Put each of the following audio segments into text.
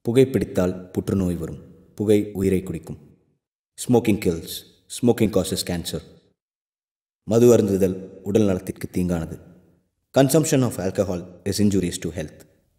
புகைப்பிடித்தால் புற்றுநோய் வரும். புகை உயிரை குடிக்கும். Smoking kills. Smoking causes cancer. மது அருந்துதல் உடல் நலத்திற்கு தீங்கானது. Consumption of alcohol is injurious to health.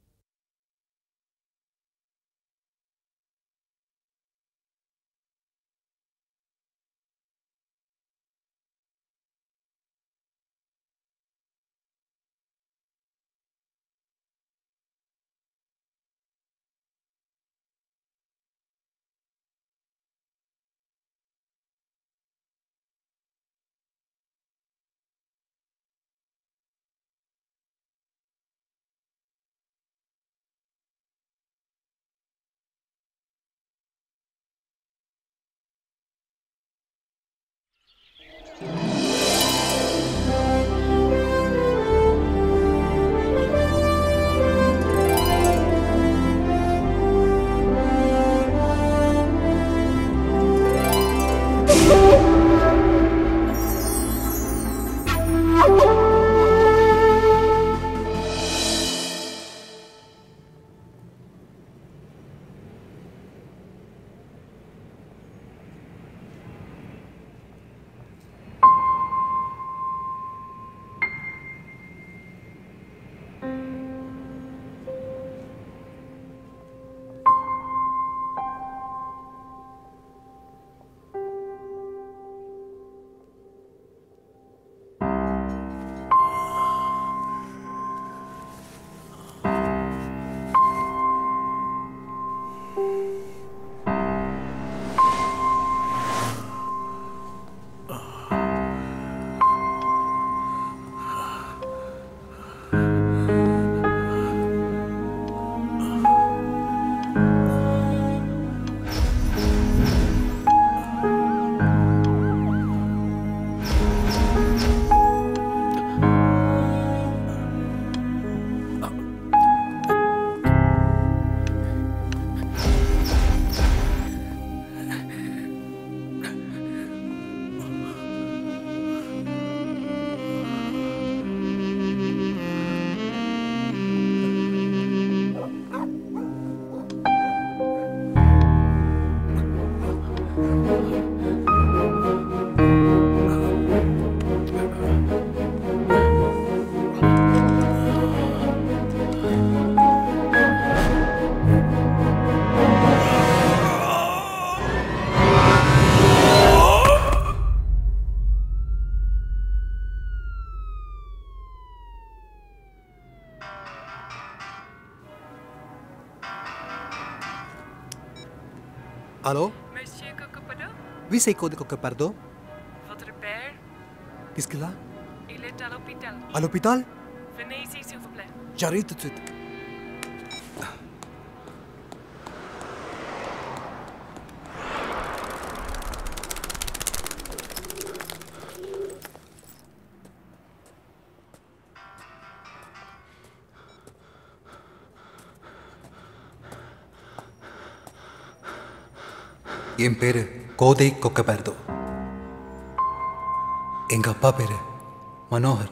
Allô? Monsieur Cocopardo? Oui, c'est Code Cocopardo. Votre père? Qu'est-ce qu'il a? Il est à l'hôpital. À l'hôpital? Venez ici, s'il vous plaît. J'arrive tout de suite. என் பேரு கோதை கொக்கபர்தோ. எங்க அப்பா பேரு மனோகர்.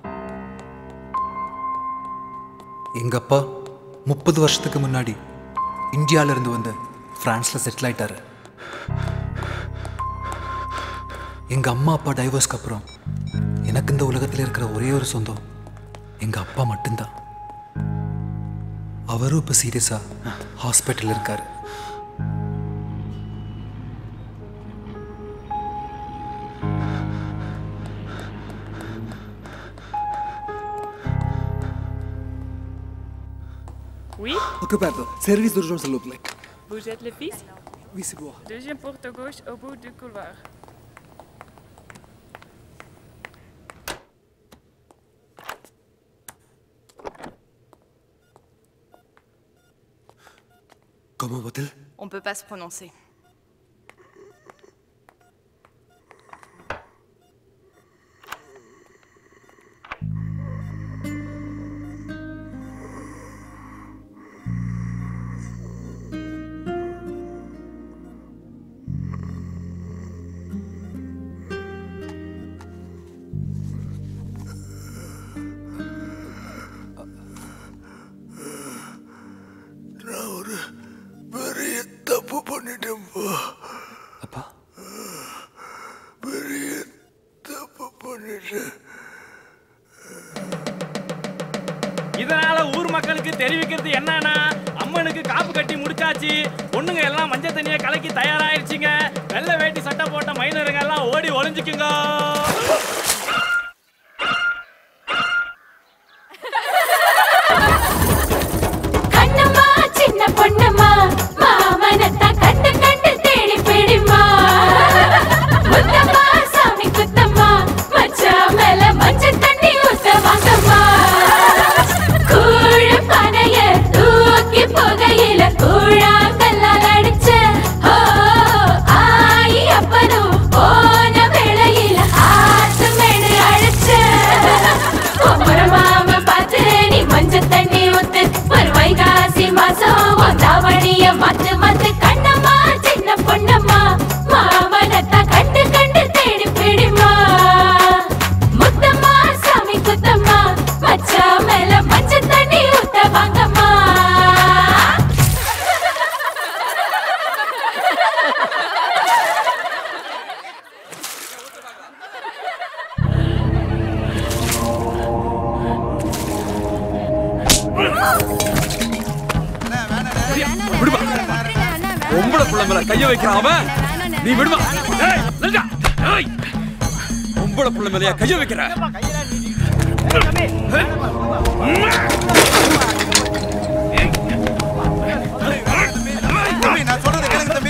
எங்க அப்பா 30 வருஷத்துக்கு முன்னாடி இந்தியால இருந்து வந்து பிரான்ஸ்ல செட்டில் ஆயிட்டாரு. எங்க அம்மா அப்பா டைவர்ஸ்க்கு அப்புறம் எனக்கு இந்த உலகத்தில் இருக்கிற ஒரே ஒரு சொந்தம் எங்க அப்பா மட்டும்தான். அவரும் இப்போ சீரியஸா ஹாஸ்பிட்டல் இருக்காரு. Oui? Cocopardo, service d'urgence s'il vous plaît. Vous êtes le fils? Oui, c'est moi. Deuxième porte à gauche au bout du couloir. Comment va-t-elle? On peut pas se prononcer. பெரிய தப்பு பண்ணிட்டேன்ப்பா. அப்பா பெரிய தப்பு பண்ணிட்டேன். இதனால ஊர் மக்களுக்கு தெரிவிக்கிறது என்னன்னா, அம்மனுக்கு காப்பு கட்டி முடிச்சாச்சு. பொண்ணுங்க எல்லாம் மஞ்சள் தண்ணியை கலக்கி தயாராயிருச்சுங்க. வெள்ளை வேட்டி சட்டை போட்ட மைனருங்க எல்லாம் ஓடி ஒளிஞ்சுக்குங்க. கண்ணம்மா சின்ன பொண்ணம்மா மாமனத்தா கண்டு கண்டு தேடி பிடிமா. முத்தம்மா சாமி குத்தம்மா மச்சா மேல மஞ்சள் தண்ணி ஊத்த வாங்கம்மா. கூழ பனைய தூக்கி புகையில கூழாங்கல்லால் அடிச்ச ஆயி அப்பனும் போன வேளையில ஆத்து மேடு அழைச்ச. மாம பார்த்து நீ மஞ்சள் தண்ணி ஊத்து ஒரு வைகாசி மாசம் தாவணிய மத்து மத்து. கண்ணம்மா சின்ன பொண்ணம்மா மாமனத்தா கண்டு கண்டு தேடி பிடிமா. முத்தம்மா சாமி குத்தம்மா மச்சா மேல மஞ்சள் தண்ணி ஊத்த வாங்கம்மா. பொம்பளை புள்ள மேல கைய வைக்கிறான் அவன். நீ விடுமா? பொம்பளை புள்ள மேல கைய வைக்கிற? நான் சொல்றதை கேளுங்க தம்பி.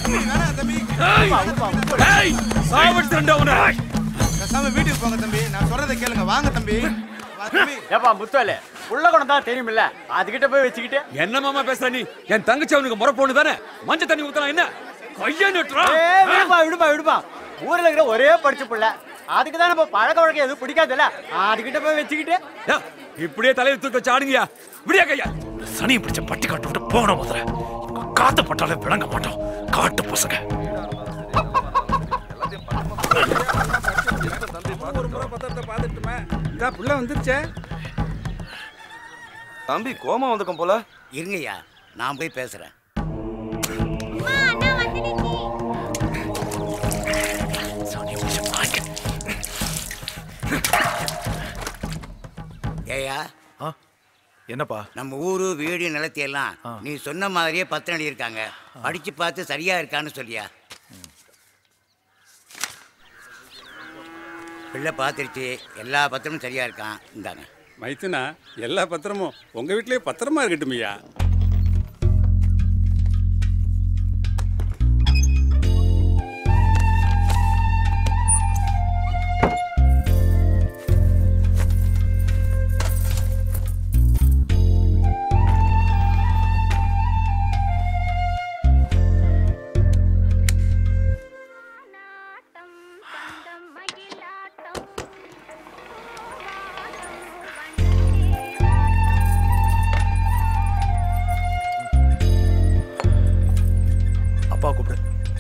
வீட்டுக்கு போங்க தம்பி. நான் சொல்றதை கேளுங்க. வாங்க தம்பி. ஏப்பா முத்தோல உள்ள கொண்டு தான் தெரியுமில்ல, அதுகிட்ட போய் வச்சுக்கிட்டு என்ன மாமா பேசுற நீ? என் தங்கச்சி அவனுக்கு முறை பொண்ணு தானே. மஞ்சள் தண்ணி ஊத்தலாம் என்ன? கைய நட்டுறா. விடுப்பா விடுப்பா. ஊர்ல இருக்கிற ஒரே படிச்ச புள்ள, அதுக்கு தான் நம்ம பழக்க வழக்கம் எதுவும் பிடிக்காதுல்ல, அதுகிட்ட போய் வச்சுக்கிட்டு இப்படியே தலையை தூக்க சாடுங்கயா. விடியா கையா. சனியை பிடிச்ச பட்டி காட்டு விட்டு போகணும். முதல்ல காத்து பட்டாலே விளங்க மாட்டோம். காட்டு பசங்க. ஒரு முறை பத்திரத்தை பார்த்துட்டுமே இந்த புள்ள வந்துருச்சே. தம்பி கோமா வந்துக்கும் போல. இருங்கய்யா, நான் போய் பேசுறேன். ஏயா என்னப்பா? நம்ம ஊரு வீடு நிலத்தையெல்லாம் நீ சொன்ன மாதிரியே பத்திரம் எழுதியிருக்காங்க. படிச்சு பார்த்து சரியா இருக்கான்னு சொல்லியா. பிள்ளை பார்த்துருச்சு, எல்லா பத்திரமும் சரியா இருக்கான். இந்தாங்க. மைத்துனா எல்லா பத்திரமும் உங்க வீட்லயே பத்திரமா இருக்கட்டும்யா. அப்பா கூப்பிடு.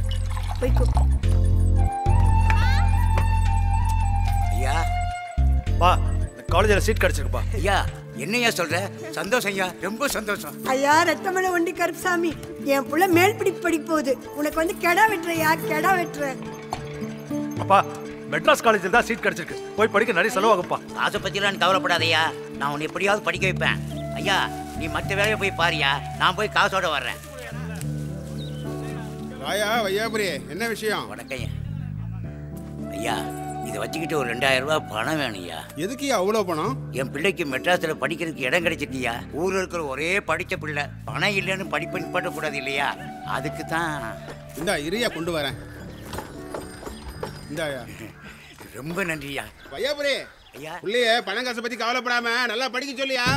ஐயா பா, காலேஜில் சீட் கிடைச்சிருக்குப்பா. ஐயா என்னையா சொல்ற? சந்தோஷம் ஐயா, ரொம்ப சந்தோஷம். ஐயா ரத்தமலை ஒண்டி கருப்புசாமி, என் புள்ள மேல் படிப்பு படிக்க போகுது. உனக்கு வந்து கெடா வெட்டுறையா, கெடா வெட்டுற. அப்பா, மெட்ராஸ் காலேஜில் தான் சீட் கிடைச்சிருக்கு. போய் படிக்க நிறைய செலவாகுப்பா. காசை பத்திலாம் கவலைப்படாதையா, நான் உன்னை எப்படியாவது படிக்க வைப்பேன். ஐயா நீ மற்ற வேலையை போய் பாரியா, நான் போய் காசோட வர்றேன். வாயா வையாபுரி, என்ன விஷயம்? வணக்கம் ஐயா. இதை வச்சுக்கிட்டு ஒரு 2000 ரூபாய் பணம் வேணும் ஐயா. எதுக்கு அவ்வளோ பணம்? என் பிள்ளைக்கு மெட்ராஸில் படிக்கிறதுக்கு இடம் கிடைச்சிருக்கியா. ஊரில் இருக்கிற ஒரே படித்த பிள்ளை, பணம் இல்லைன்னு படிப்பு நிப்பாட்டக்கூடாது இல்லையா, அதுக்கு தான். இந்தா இரியா, கொண்டு வரேன். இந்தாயா. ரொம்ப நன்றியா. வையாபுரி ஐயா, பிள்ளைய பணம் காசை பற்றி கவலைப்படாம நல்லா படிக்க சொல்லியா.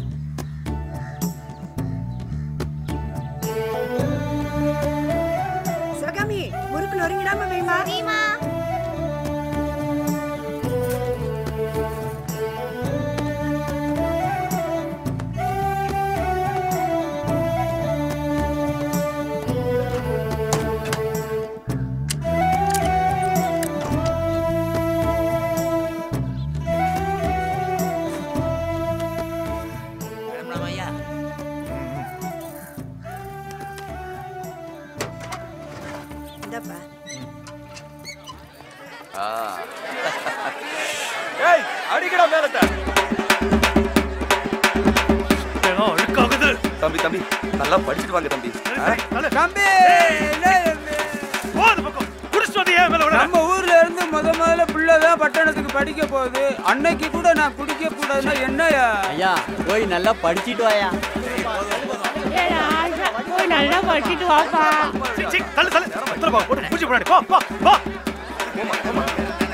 சிவகாமி முறுக்கு நொறுங்கிடாம வைமா. இந்தப்பா. ஏய் அடிக்கடா மேலட்ட. ஏதோ அழுக்காகுது. தம்பி தம்பி நல்லா படிச்சிட்டு வாங்க தம்பி. தம்பி போது பக்கம் குடிச்சு வந்து ஏன் மேல விட. நம்ம ஊர்ல இருந்து முதல்ல பிள்ளைதான் பட்டணத்துக்கு படிக்க போகுது. அன்னைக்கு கூட நான் குடிக்க கூடாதுன்னா என்னையா? ஐயா போய் நல்லா படிச்சிட்டு வாயா. போய் நல்லா படிச்சிட்டு வாப்பா. தள்ளு தள்ளு தள்ளு போ போடு பூச்சி போடாடி போ போ போ. போமா போமா.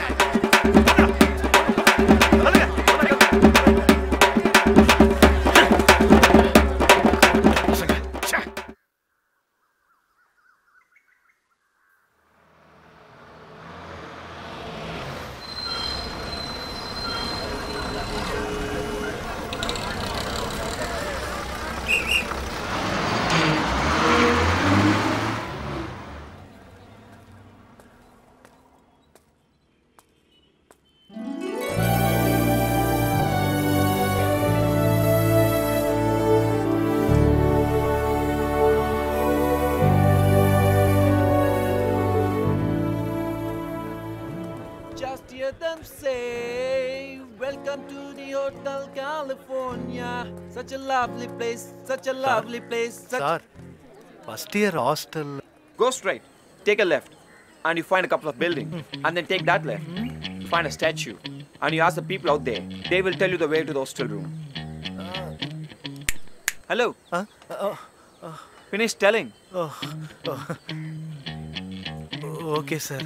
Such a lovely place, such a lovely place. Sir, first year hostel. Go straight, take a left, and you find a couple of buildings, and then take that left. Find a statue, and you ask the people out there. They will tell you the way to the hostel room. Hello. Finish telling. Okay, sir.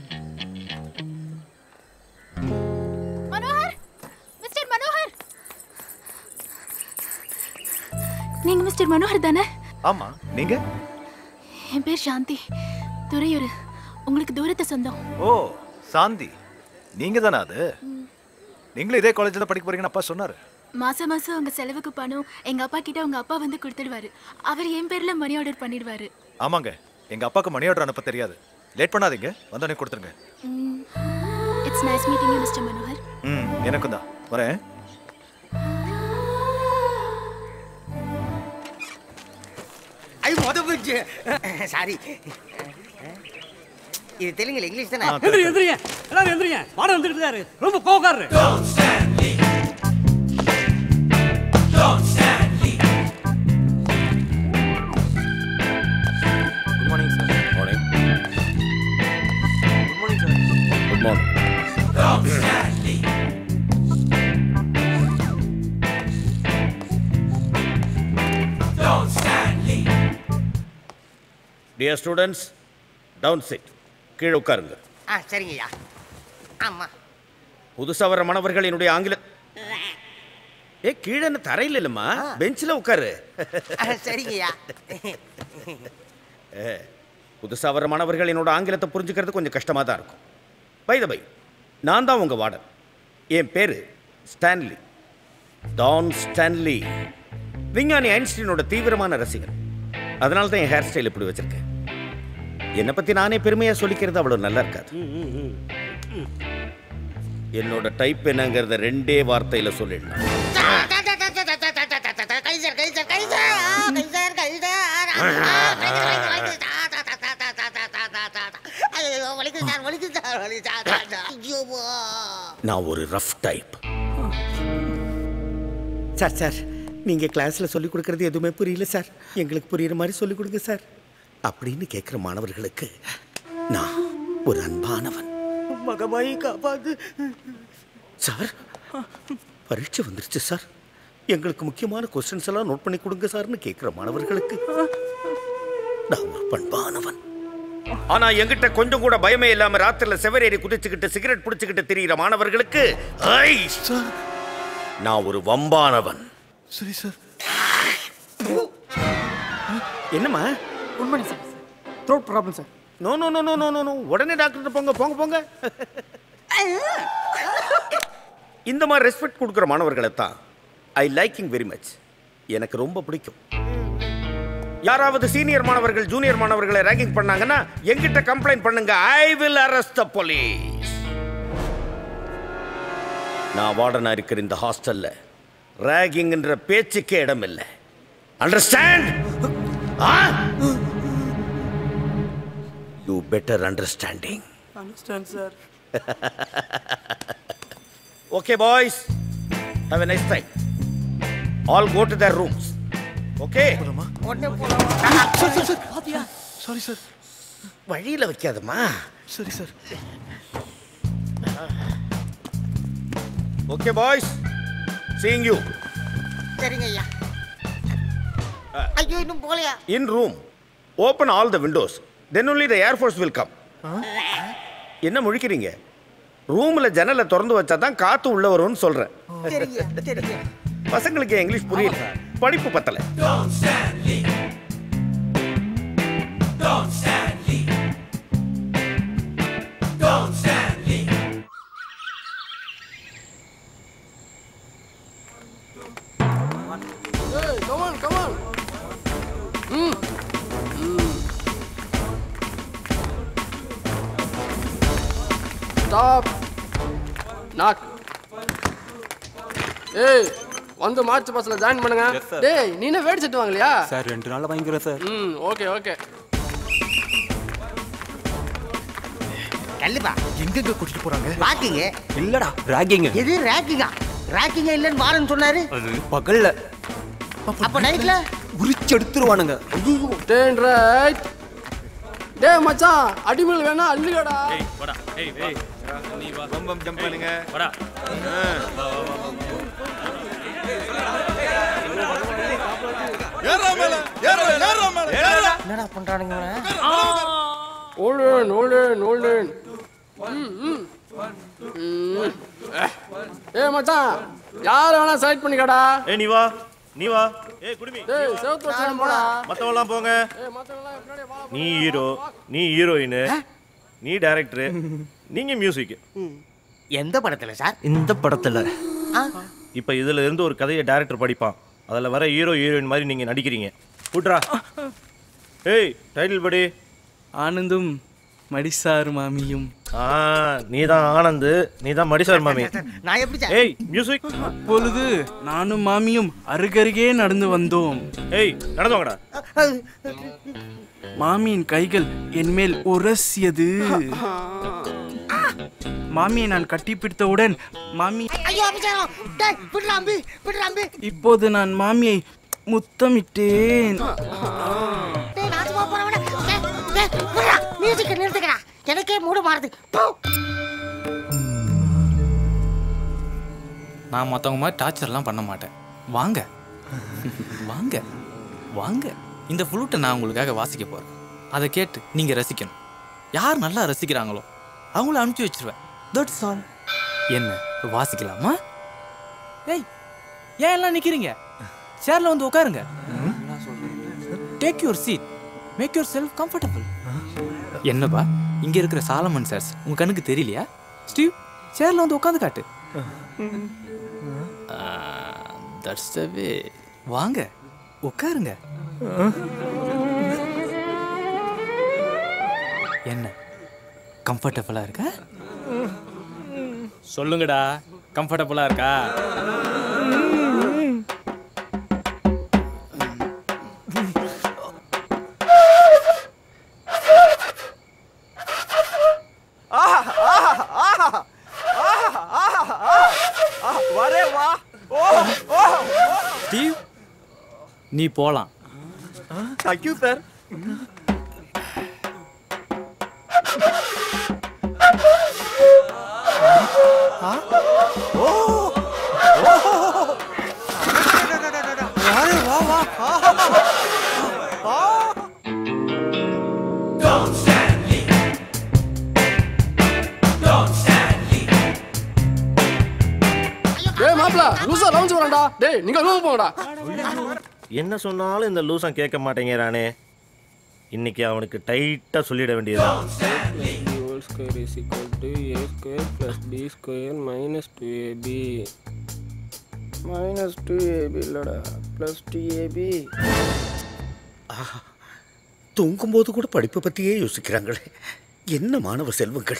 நீங்க mister Manohar தானே? ஆமா, நீங்க? என் பேர் சாந்தி. துறையூர். உங்களுக்கு தூரத்து சொந்தம். ஓ, சாந்தி. நீங்க தானே அது? நீங்களும் இதே காலேஜ்ல தான் படிக்க போறீங்கன்னு அப்பா சொன்னாரு. மாசம் மாசம் உங்க செலவுக்கு பணம் எங்க அப்பா கிட்ட உங்க அப்பா வந்து கொடுத்துடுவாரு. அவர் என் பேர்ல மணி ஆர்டர் பண்ணிடுவாரு. ஆமாங்க, எங்க அப்பாக்கு மணி ஆர்டர் அனுப்ப தெரியாது. லேட் பண்ணாதீங்க, வந்தோடனே கொடுத்துருங்க. It's nice meeting you mister Manohar. எனக்கும் தான். வரேன். ஐயோ மொதபுச்சு. சாரி. இது தெலுங்குல இங்கிலீஷ் தானே? எந்திரிங்க எல்லாரும் எந்திரிங்க. மாடம் வந்துட்டு இருக்காரு. ரொம்ப கோவக்காரரு. Don't stand me. Don't stand me. Good morning sir. Morning. Good morning sir. Good morning. Don't stand me. Don't stand me. Dear students, down sit. கீழே உட்காருங்க. சரிங்கய்யா. ஆமா. புதுசா வர மாணவர்கள் என்னுடைய ஆங்கில கீழே என்ன தரையில் இல்லைம்மா, பெஞ்சில் உட்காரு. சரிங்கய்யா. புதுசா வர மாணவர்கள் என்னோட ஆங்கிலத்தை புரிஞ்சுக்கிறது கொஞ்சம் கஷ்டமா தான் இருக்கும். பை த பை, நான் தான் உங்க வார்டன். என் பேரு ஸ்டான்லி, டான் ஸ்டான்லி. விஞ்ஞானி ஐன்ஸ்டீனோட தீவிரமான ரசிகன். அதனால தான் என் ஹேர் ஸ்டைல் இப்படி வச்சிருக்கேன். என்னை பத்தி நானே பெருமையா சொல்லிக்கிறது அவ்வளவு நல்லா இருக்காது. என்னோட டைப் என்னங்கிறத 2 வார்த்தையில சொல்லிடலாம். நான் ஒரு ரஃப் டைப். சார் சார், நீங்கள் கிளாஸில் சொல்லிக் கொடுக்குறது எதுவுமே புரியல சார். எங்களுக்கு புரியுற மாதிரி சொல்லிக் கொடுங்க சார் அப்படின்னு கேட்குற மாணவர்களுக்கு நான் ஒரு அன்பானவன். மகமாயி காப்பாது சார். பரீட்சை வந்துருச்சு சார், எங்களுக்கு முக்கியமான கொஸ்டின்ஸ் எல்லாம் நோட் பண்ணி கொடுங்க சார்னு கேட்குற மாணவர்களுக்கு நான் ஒரு பண்பானவன். ஆனா என்கிட்ட கொஞ்சம் கூட பயமே இல்லாம ராத்திரில செவரேறி குதிச்சுக்கிட்டு சிகரெட் பிடிச்சுக்கிட்டு திரியிற மாணவர்களுக்கு நான் ஒரு வம்பானவன். சரி சார். என்னம்மா? Good morning sir. Throat problem sir. No no no no no no no, உடனே டாக்டர் போங்க போங்க போங்க. இந்த மாதிரி ரெஸ்பெக்ட் கொடுக்குற மாணவர்களை தான் ஐ லைக்கிங் வெரி மச். எனக்கு ரொம்ப பிடிக்கும். யாராவது சீனியர் மாணவர்கள் ஜூனியர் மாணவர்களை ரேகிங் பண்ணாங்கன்னா என்கிட்ட கம்ப்ளைண்ட் பண்ணுங்க. I will arrest the police. நான் வார்டனா இருக்கிற இந்த ஹாஸ்டல்ல ரேகிங்ன்ற பேச்சுக்கே இடம் இல்லை. Understand? You better understanding. Understand, sir. Okay, boys. Have a nice time. All go to their rooms. Okay? Sorry, sir. வழியில் வைக்காதம்மா. சரி, sir. Okay, boys. Seeing you. சரிங்க ஐயா. ஐயோ இன்னும் போலையா? In room. Open all the windows. Then only the Air Force will come. என்ன முழிக்கிறீங்க? ரூம்ல ஜன்னலை திறந்து வச்சா தான் காத்து உள்ள வரும்னு சொல்றேன். சரிங்க, சரிங்க. பசங்களுக்கு இங்கிலீஷ் புரியல. படிப்பு பத்தல. Don't stand leave. Don't stand leave. Don't stand leave. Hey, come on, come on. Stop. Knock. Hey, வந்து மார்ச் பாஸ்ல ஜாயின் பண்ணுங்க. டேய், நீ என்ன வேட் செட் வாங்கலையா? சார் 2 நாள்ல வாங்கிக்கிறேன் சார். Okay okay. கல்லுபா எங்க கூட்டிட்டு போறாங்க? வாக்கிங்க. இல்லடா, ராகிங். எது ராக்கிங்கா? ராக்கிங்கா இல்லன்னு வாரன்னு சொன்னாரு. அது பகல்ல. அப்ப நைட்ல உரிச்சு எடுத்துருவானுங்க. Tan right. டேய் மச்சான், அடிமல் வேணா அள்ளுகடா. ஏய் வாடா. ஏய் நீ வா. பம்பம் ஜம்ப் பண்ணுங்க. வாடா. என்னடா பண்றானுங்க? ஓல்டன். ஏய் மச்சான், யார் வேணா செலக்ட் பண்ணிக்கடா. ஏய் நீ வா. ஏய் குடுமி. டேய் சேவத்தோட போடா. மத்தவங்க போங்க. ஏய் மத்தவங்க பின்னாடி வா. நீ ஹீரோ, நீ ஹீரோயின், நீ டைரக்டர், நீங்க மியூசிக். எந்த படத்துல சார்? இந்த படத்துல. இப்போ இதுல இருந்து ஒரு கதையை டைரக்டர் படிப்பான். அதில் வர ஹீரோ ஹீரோயின் மாதிரி நீங்க நடிக்கிறீங்க. கூட்ரா. ஏய் டைட்டில் படி. ஆனந்தும் மடிசார் மாமியும். நீதான் ஆனந்த், நீதான் மடிசார் மாமி. நான் எப்படி சார்? ஏய் மியூசிக். அப்பொழுது நானும் மாமியும் அருகருகே நடந்து வந்தோம். ஏய் நடந்தவங்கடா. மாமியின் கைகள் என் மேல் உரசியது. மாமியை நான் கட்டிப்பிடித்தவுடன் மாமி இப்போது நான் மாமியை முத்தமிட்டேன். எனக்கே மூடு மாறுது. நான் மற்றவங்க மாதிரி டார்ச்சர்லாம் பண்ண மாட்டேன். வாங்க வாங்க வாங்க. இந்த ஃப்ளூட்டை நான் உங்களுக்காக வாசிக்க போகிறேன். அதை கேட்டு நீங்கள் ரசிக்கணும். யார் நல்லா ரசிக்கிறாங்களோ அவங்கள அனுப்பிச்சி வச்சிருவேன். That's all. என்ன வாசிக்கலாமா? ஏய் ஏன் எல்லாம் நிற்கிறீங்க? சேரில் வந்து உட்காருங்க. Take your seat. Make yourself comfortable. என்னப்பா இங்கே இருக்கிற சாலமன் சார்ஸ் உங்கள் கண்ணுக்கு தெரியலையா? ஸ்டீவ் சேரில் வந்து உட்காந்து காட்டு. That's the way. வாங்க உட்காருங்க. என்ன கம்ஃபர்டபுளாக இருக்கா? சொல்லுங்கடா, கம்ஃபர்டபுளாக இருக்கா? ஸ்டீவ் நீ போலாம். Thank you sir. என்ன சொன்னாலும் இந்த லூசன் கேட்க மாட்டேங்கிறானே. இன்னைக்கு அவனுக்கு டைட்டா சொல்லிட வேண்டியதுதான். தூங்கும்போது கூட படிப்பை பற்றியே யோசிக்கிறாங்களே. என்ன மாணவ செல்வங்கள்.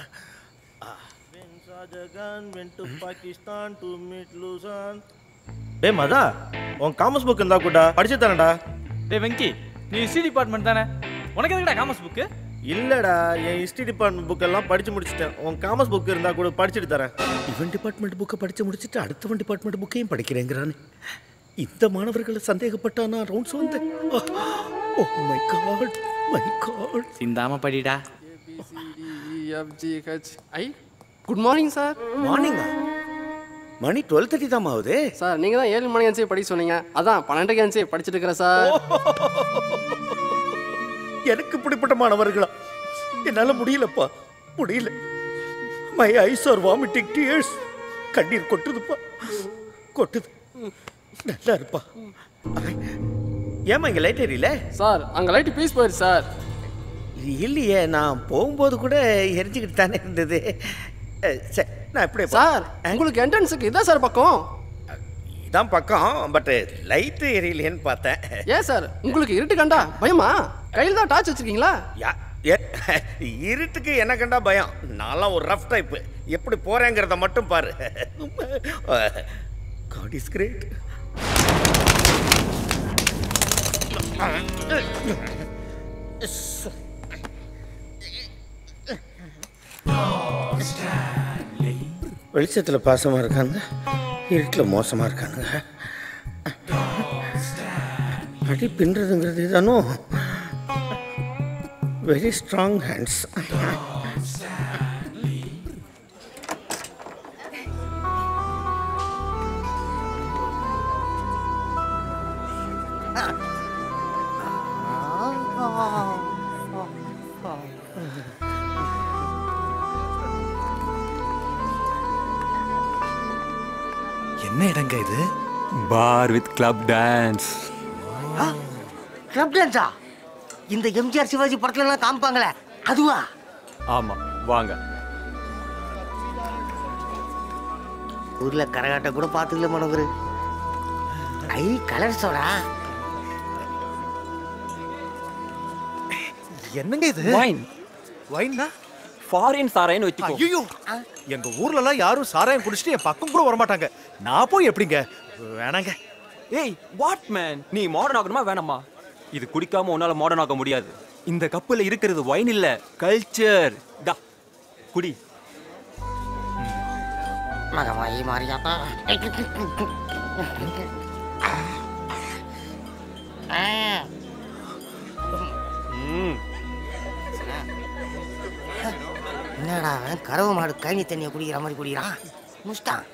டேய் மதா, உன் காமர்ஸ் புக் இருந்தா கூடா படிச்சு தரேன்டா. டேய் வெங்கி, நீ சி டிபார்ட்மெண்ட் தானே? உனக்கு எதுக்குடா காமர்ஸ் புக்கு? இல்லடா, என் ஹிஸ்ட்ரி டிபார்ட்மெண்ட் புக்கெல்லாம் படிச்சு முடிச்சிட்டேன். உன் காமர்ஸ் புக் இருந்தா கூட படிச்சுட்டு தரேன். இவன் டிபார்ட்மெண்ட் புக்கை படிச்சு முடிச்சுட்டு அடுத்தவன் டிபார்ட்மெண்ட் புக்கையும் படிக்கிறேங்கிறானே. இந்த மாணவர்களை சந்தேகப்பட்டா நான் ரவுண்ட்ஸ் வந்தேன். Oh my God, my God. சிந்தாம படிடா. Good morning sir. மார்னிங்கா? மணி 12:30 தான் ஆகுது சார். நீங்கள் தான் 7 மணி அஞ்சு படிக்க சொன்னீங்க. அதான் 12 அஞ்சு படிச்சுட்டு இருக்கிறேன் சார். எனக்கு இப்படிப்பட்ட மாணவர்களா? என்னால் முடியலப்பா, முடியல. My eyes are vomiting tears. கண்ணீர் கொட்டுதுப்பா, கொட்டுது. நல்லா இருப்பா. ஏமா இங்கே லைட் எரியல? சார் அங்கே லைட்டு பீஸ் போயிடுச்சு சார். இல்லையே, நான் போகும்போது கூட எரிஞ்சுக்கிட்டு தானே இருந்தது. சரி, நான் எப்படி சார் உங்களுக்கு என்ட்ரன்ஸுக்கு இதான் சார் பக்கம்? இதான் பக்கம், பட் லைட்டு எரியலையேன்னு பார்த்தேன். ஏன் சார் உங்களுக்கு இருட்டு கண்டா பயமா? கையில் தான் டார்ச் வச்சுருக்கீங்களா? இருட்டுக்கு என்ன கண்டா பயம்? நான்லாம் ஒரு ரஃப் டைப்பு. எப்படி போகிறேங்கிறத மட்டும் பாரு. God is great. வெளிச்சத்தில் பாசமாக இருக்காங்க, இருட்டில் மோசமாக இருக்காங்க. அடி பின்னுறதுங்கிறது தானோ வெரி ஸ்ட்ராங் ஹேண்ட்ஸ். என்ன இடங்க இது? Bar with club dance. கிளப் டான்ஸா? இந்த எம்ஜிஆர் சிவாஜி படத்துல எல்லாம் காமிப்பாங்களே அதுவா? ஆமா, வாங்க. ஊர்ல கரகாட்ட கூட பாத்துக்கல மனோகர். ஐ கலர்ஸோடா. என்னங்க இது? வைன். வைன்னா ஃபாரின் சாராயம்னு வெச்சுக்கோ. ஐயோ, எங்க ஊர்ல எல்லாம் யாரும் சாராயம் குடிச்சிட்டு என் பக்கம் கூட வர மாட்டாங்க. நான் போய் எப்படிங்க? வேணாங்க. ஏய் வாட் மேன், நீ மாடர்ன் ஆகணுமா வேணாமா? இது குடிக்காம உன்னால மாடர்ன் ஆக முடியாது. இந்த கப்புல இருக்கிறது வைன் இல்ல, கல்ச்சர். டா குடி. மகமாயி மாரியாப்பா. என்னடா கறவை மாடு கழனி தண்ணியை குடிக்கிற மாதிரி குடிக்கிறான். முஸ்டான்.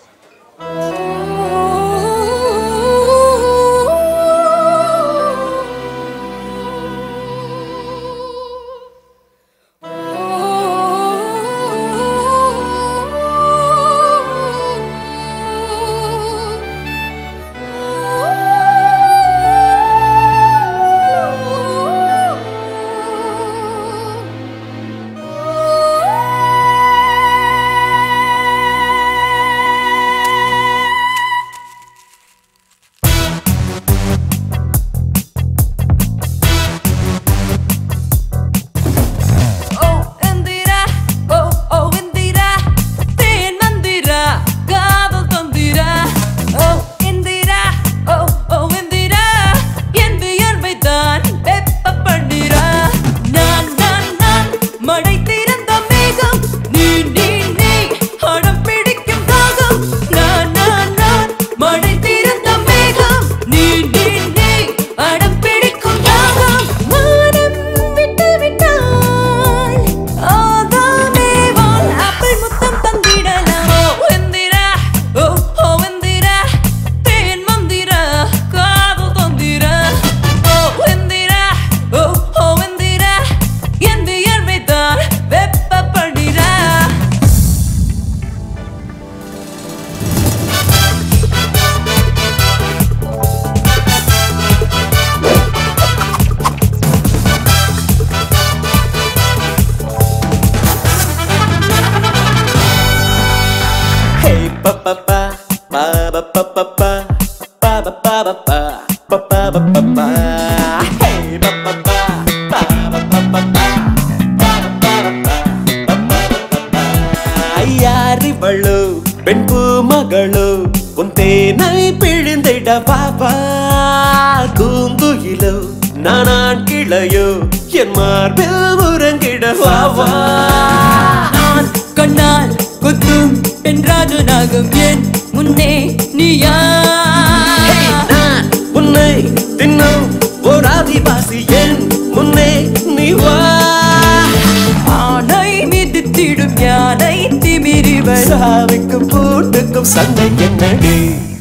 ஐயாரிவளோ பெண்பு மகளோ உன் தேனை பிழிந்திட பாபா கூங்குயிலோ நானான் கிளையோ என் மார்பில் உறங்கிடவா வா நான் கண்ணால் கொத்தும் பெண் ராஜனாகும் என் முன்னே நீயா நான் உன்னை தின்னும் ஓர் ஆதிவாசி என் முன்னே நீ வா ஆனை மிதித்திடும் யானை திமிரிவள் சாவுக்கும் பூட்டுக்கும் சண்டை என்னடி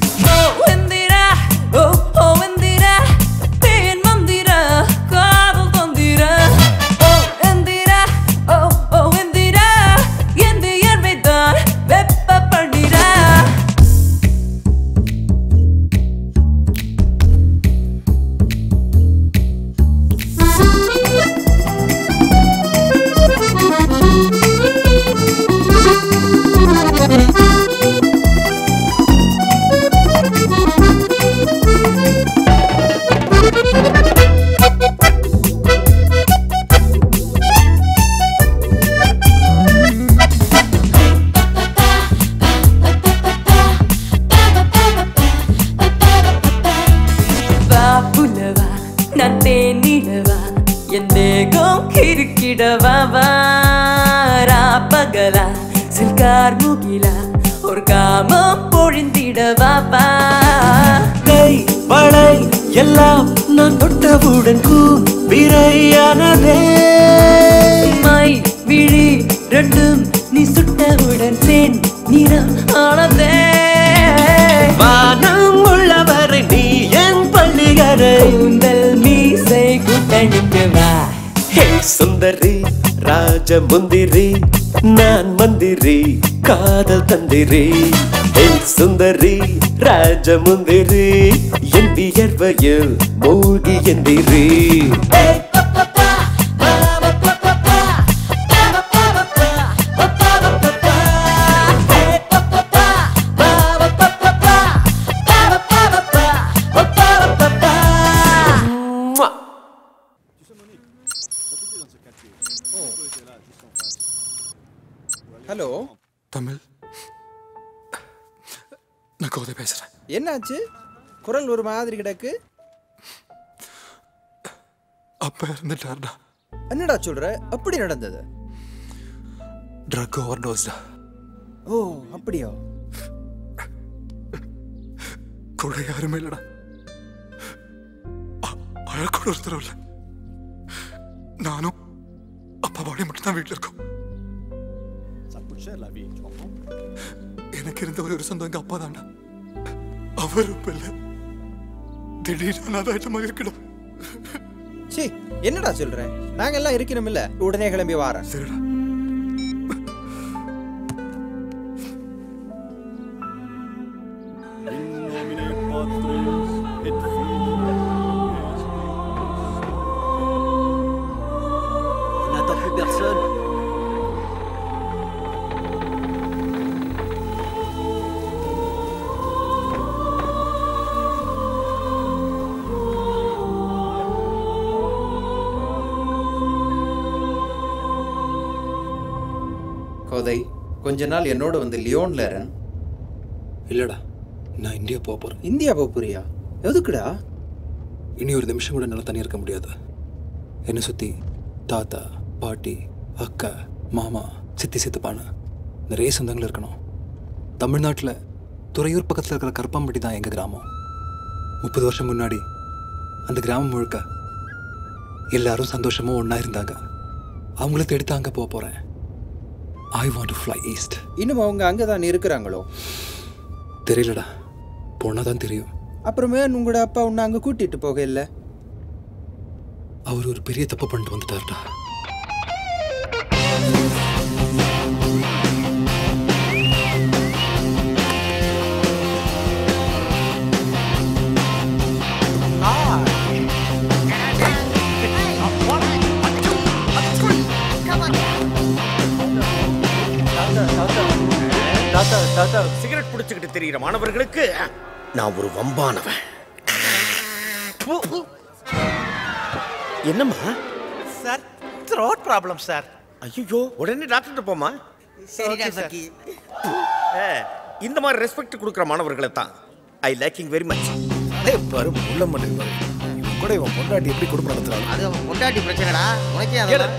எல்லாம் நான் தொட்டவுடன் கூபிரையானதே மை விழி ரெண்டும் நீ சுட்டவுடன் தேன் நிறம் ஆனதே வானம் உள்ளவரை நீ என் பள்ளிகரை கூந்தல் மீசை கூட்டணிக்கு வா ஹே சுந்தரி ராஜமுந்திரி நான் மந்திரி காதல் தந்திரி ஹே சுந்தரி ராஜமுந்திரி என் வியர்வையில் மூழ்கி எந்திரி ஹலோ தமிழ், நான் கோதை பேசுறேன். என்னாச்சு? குரல் ஒரு மாதிரி கிடக்கு. அப்பா இறந்துட்டாருடா. என்னடா சொல்ற? அப்படி நடந்தது? ட்ரக் ஓவர்டோஸ்டா. ஓ அப்படியா? கூட யாருமே இல்லடா. அழக்கூட ஒருத்தரும் இல்லை. நானும் அப்பா பாடி மட்டும் தான் வீட்டில் இருக்கோம். எனக்கு இருந்த ஒரு சொந்தம் எங்க அப்பா தான்டா. அவர் இப்ப இல்ல. திடீர்னு அனாதாயிட்ட மாதிரி இருக்கணும். சீ, என்னடா சொல்ற? நாங்க எல்லாம் இருக்கணும் இல்ல? உடனே கிளம்பி வாரேன். சரிடா. கோதை, கொஞ்ச நாள் என்னோட வந்து லியோன்ல இரு. இல்லடா, நான் இந்தியா போறேன். இந்தியா போறியா? எதுக்குடா? இனி ஒரு நிமிஷம் கூட நல்லா தனியாக இருக்க முடியாது. என்னை சுற்றி தாத்தா, பாட்டி, அக்கா, மாமா, சித்தி சித்தப்பான்னு நிறைய சொந்தங்கள் இருக்கணும். தமிழ்நாட்டில் துறையூர் பக்கத்தில் இருக்கிற கருப்பாம்பட்டி தான் எங்கள் கிராமம். 30 வருஷம் முன்னாடி அந்த கிராமம் முழுக்க எல்லாரும் சந்தோஷமாக ஒன்றா இருந்தாங்க. அவங்கள தேடி அங்கே போக போகிறேன். I want to fly east. இன்னும் அவங்க அங்கே தான் இருக்கிறாங்களோ? தெரியலடா, போனால் தான் தெரியும். அப்புறமே உங்களோட அப்பா உன்னை அங்கே கூட்டிட்டு போக இல்லை? அவர் ஒரு பெரிய தப்பு பண்ணிட்டு வந்துட்டார்டா. சிகரெட் பிடிச்சுக்கிட்டு தெரிகிற மாணவர்களுக்கு நான் ஒரு வம்பானவன். என்னம்மா சார்? Throat problem sir. ஐயோ, உடனே டாக்டர் போமா. இந்த மாதிரி ரெஸ்பெக்ட் கொடுக்குற மாணவர்களை தான் ஐ லைக்கிங் வெரி மச். பாரு, உள்ள மட்டும் கூட கூட இவன் பொண்டாட்டி எப்படி குடும்பம் நடத்துறாங்க? அது அவன் பொண்டாட்டி பிரச்சனைடா. உனக்கே அதெல்லாம்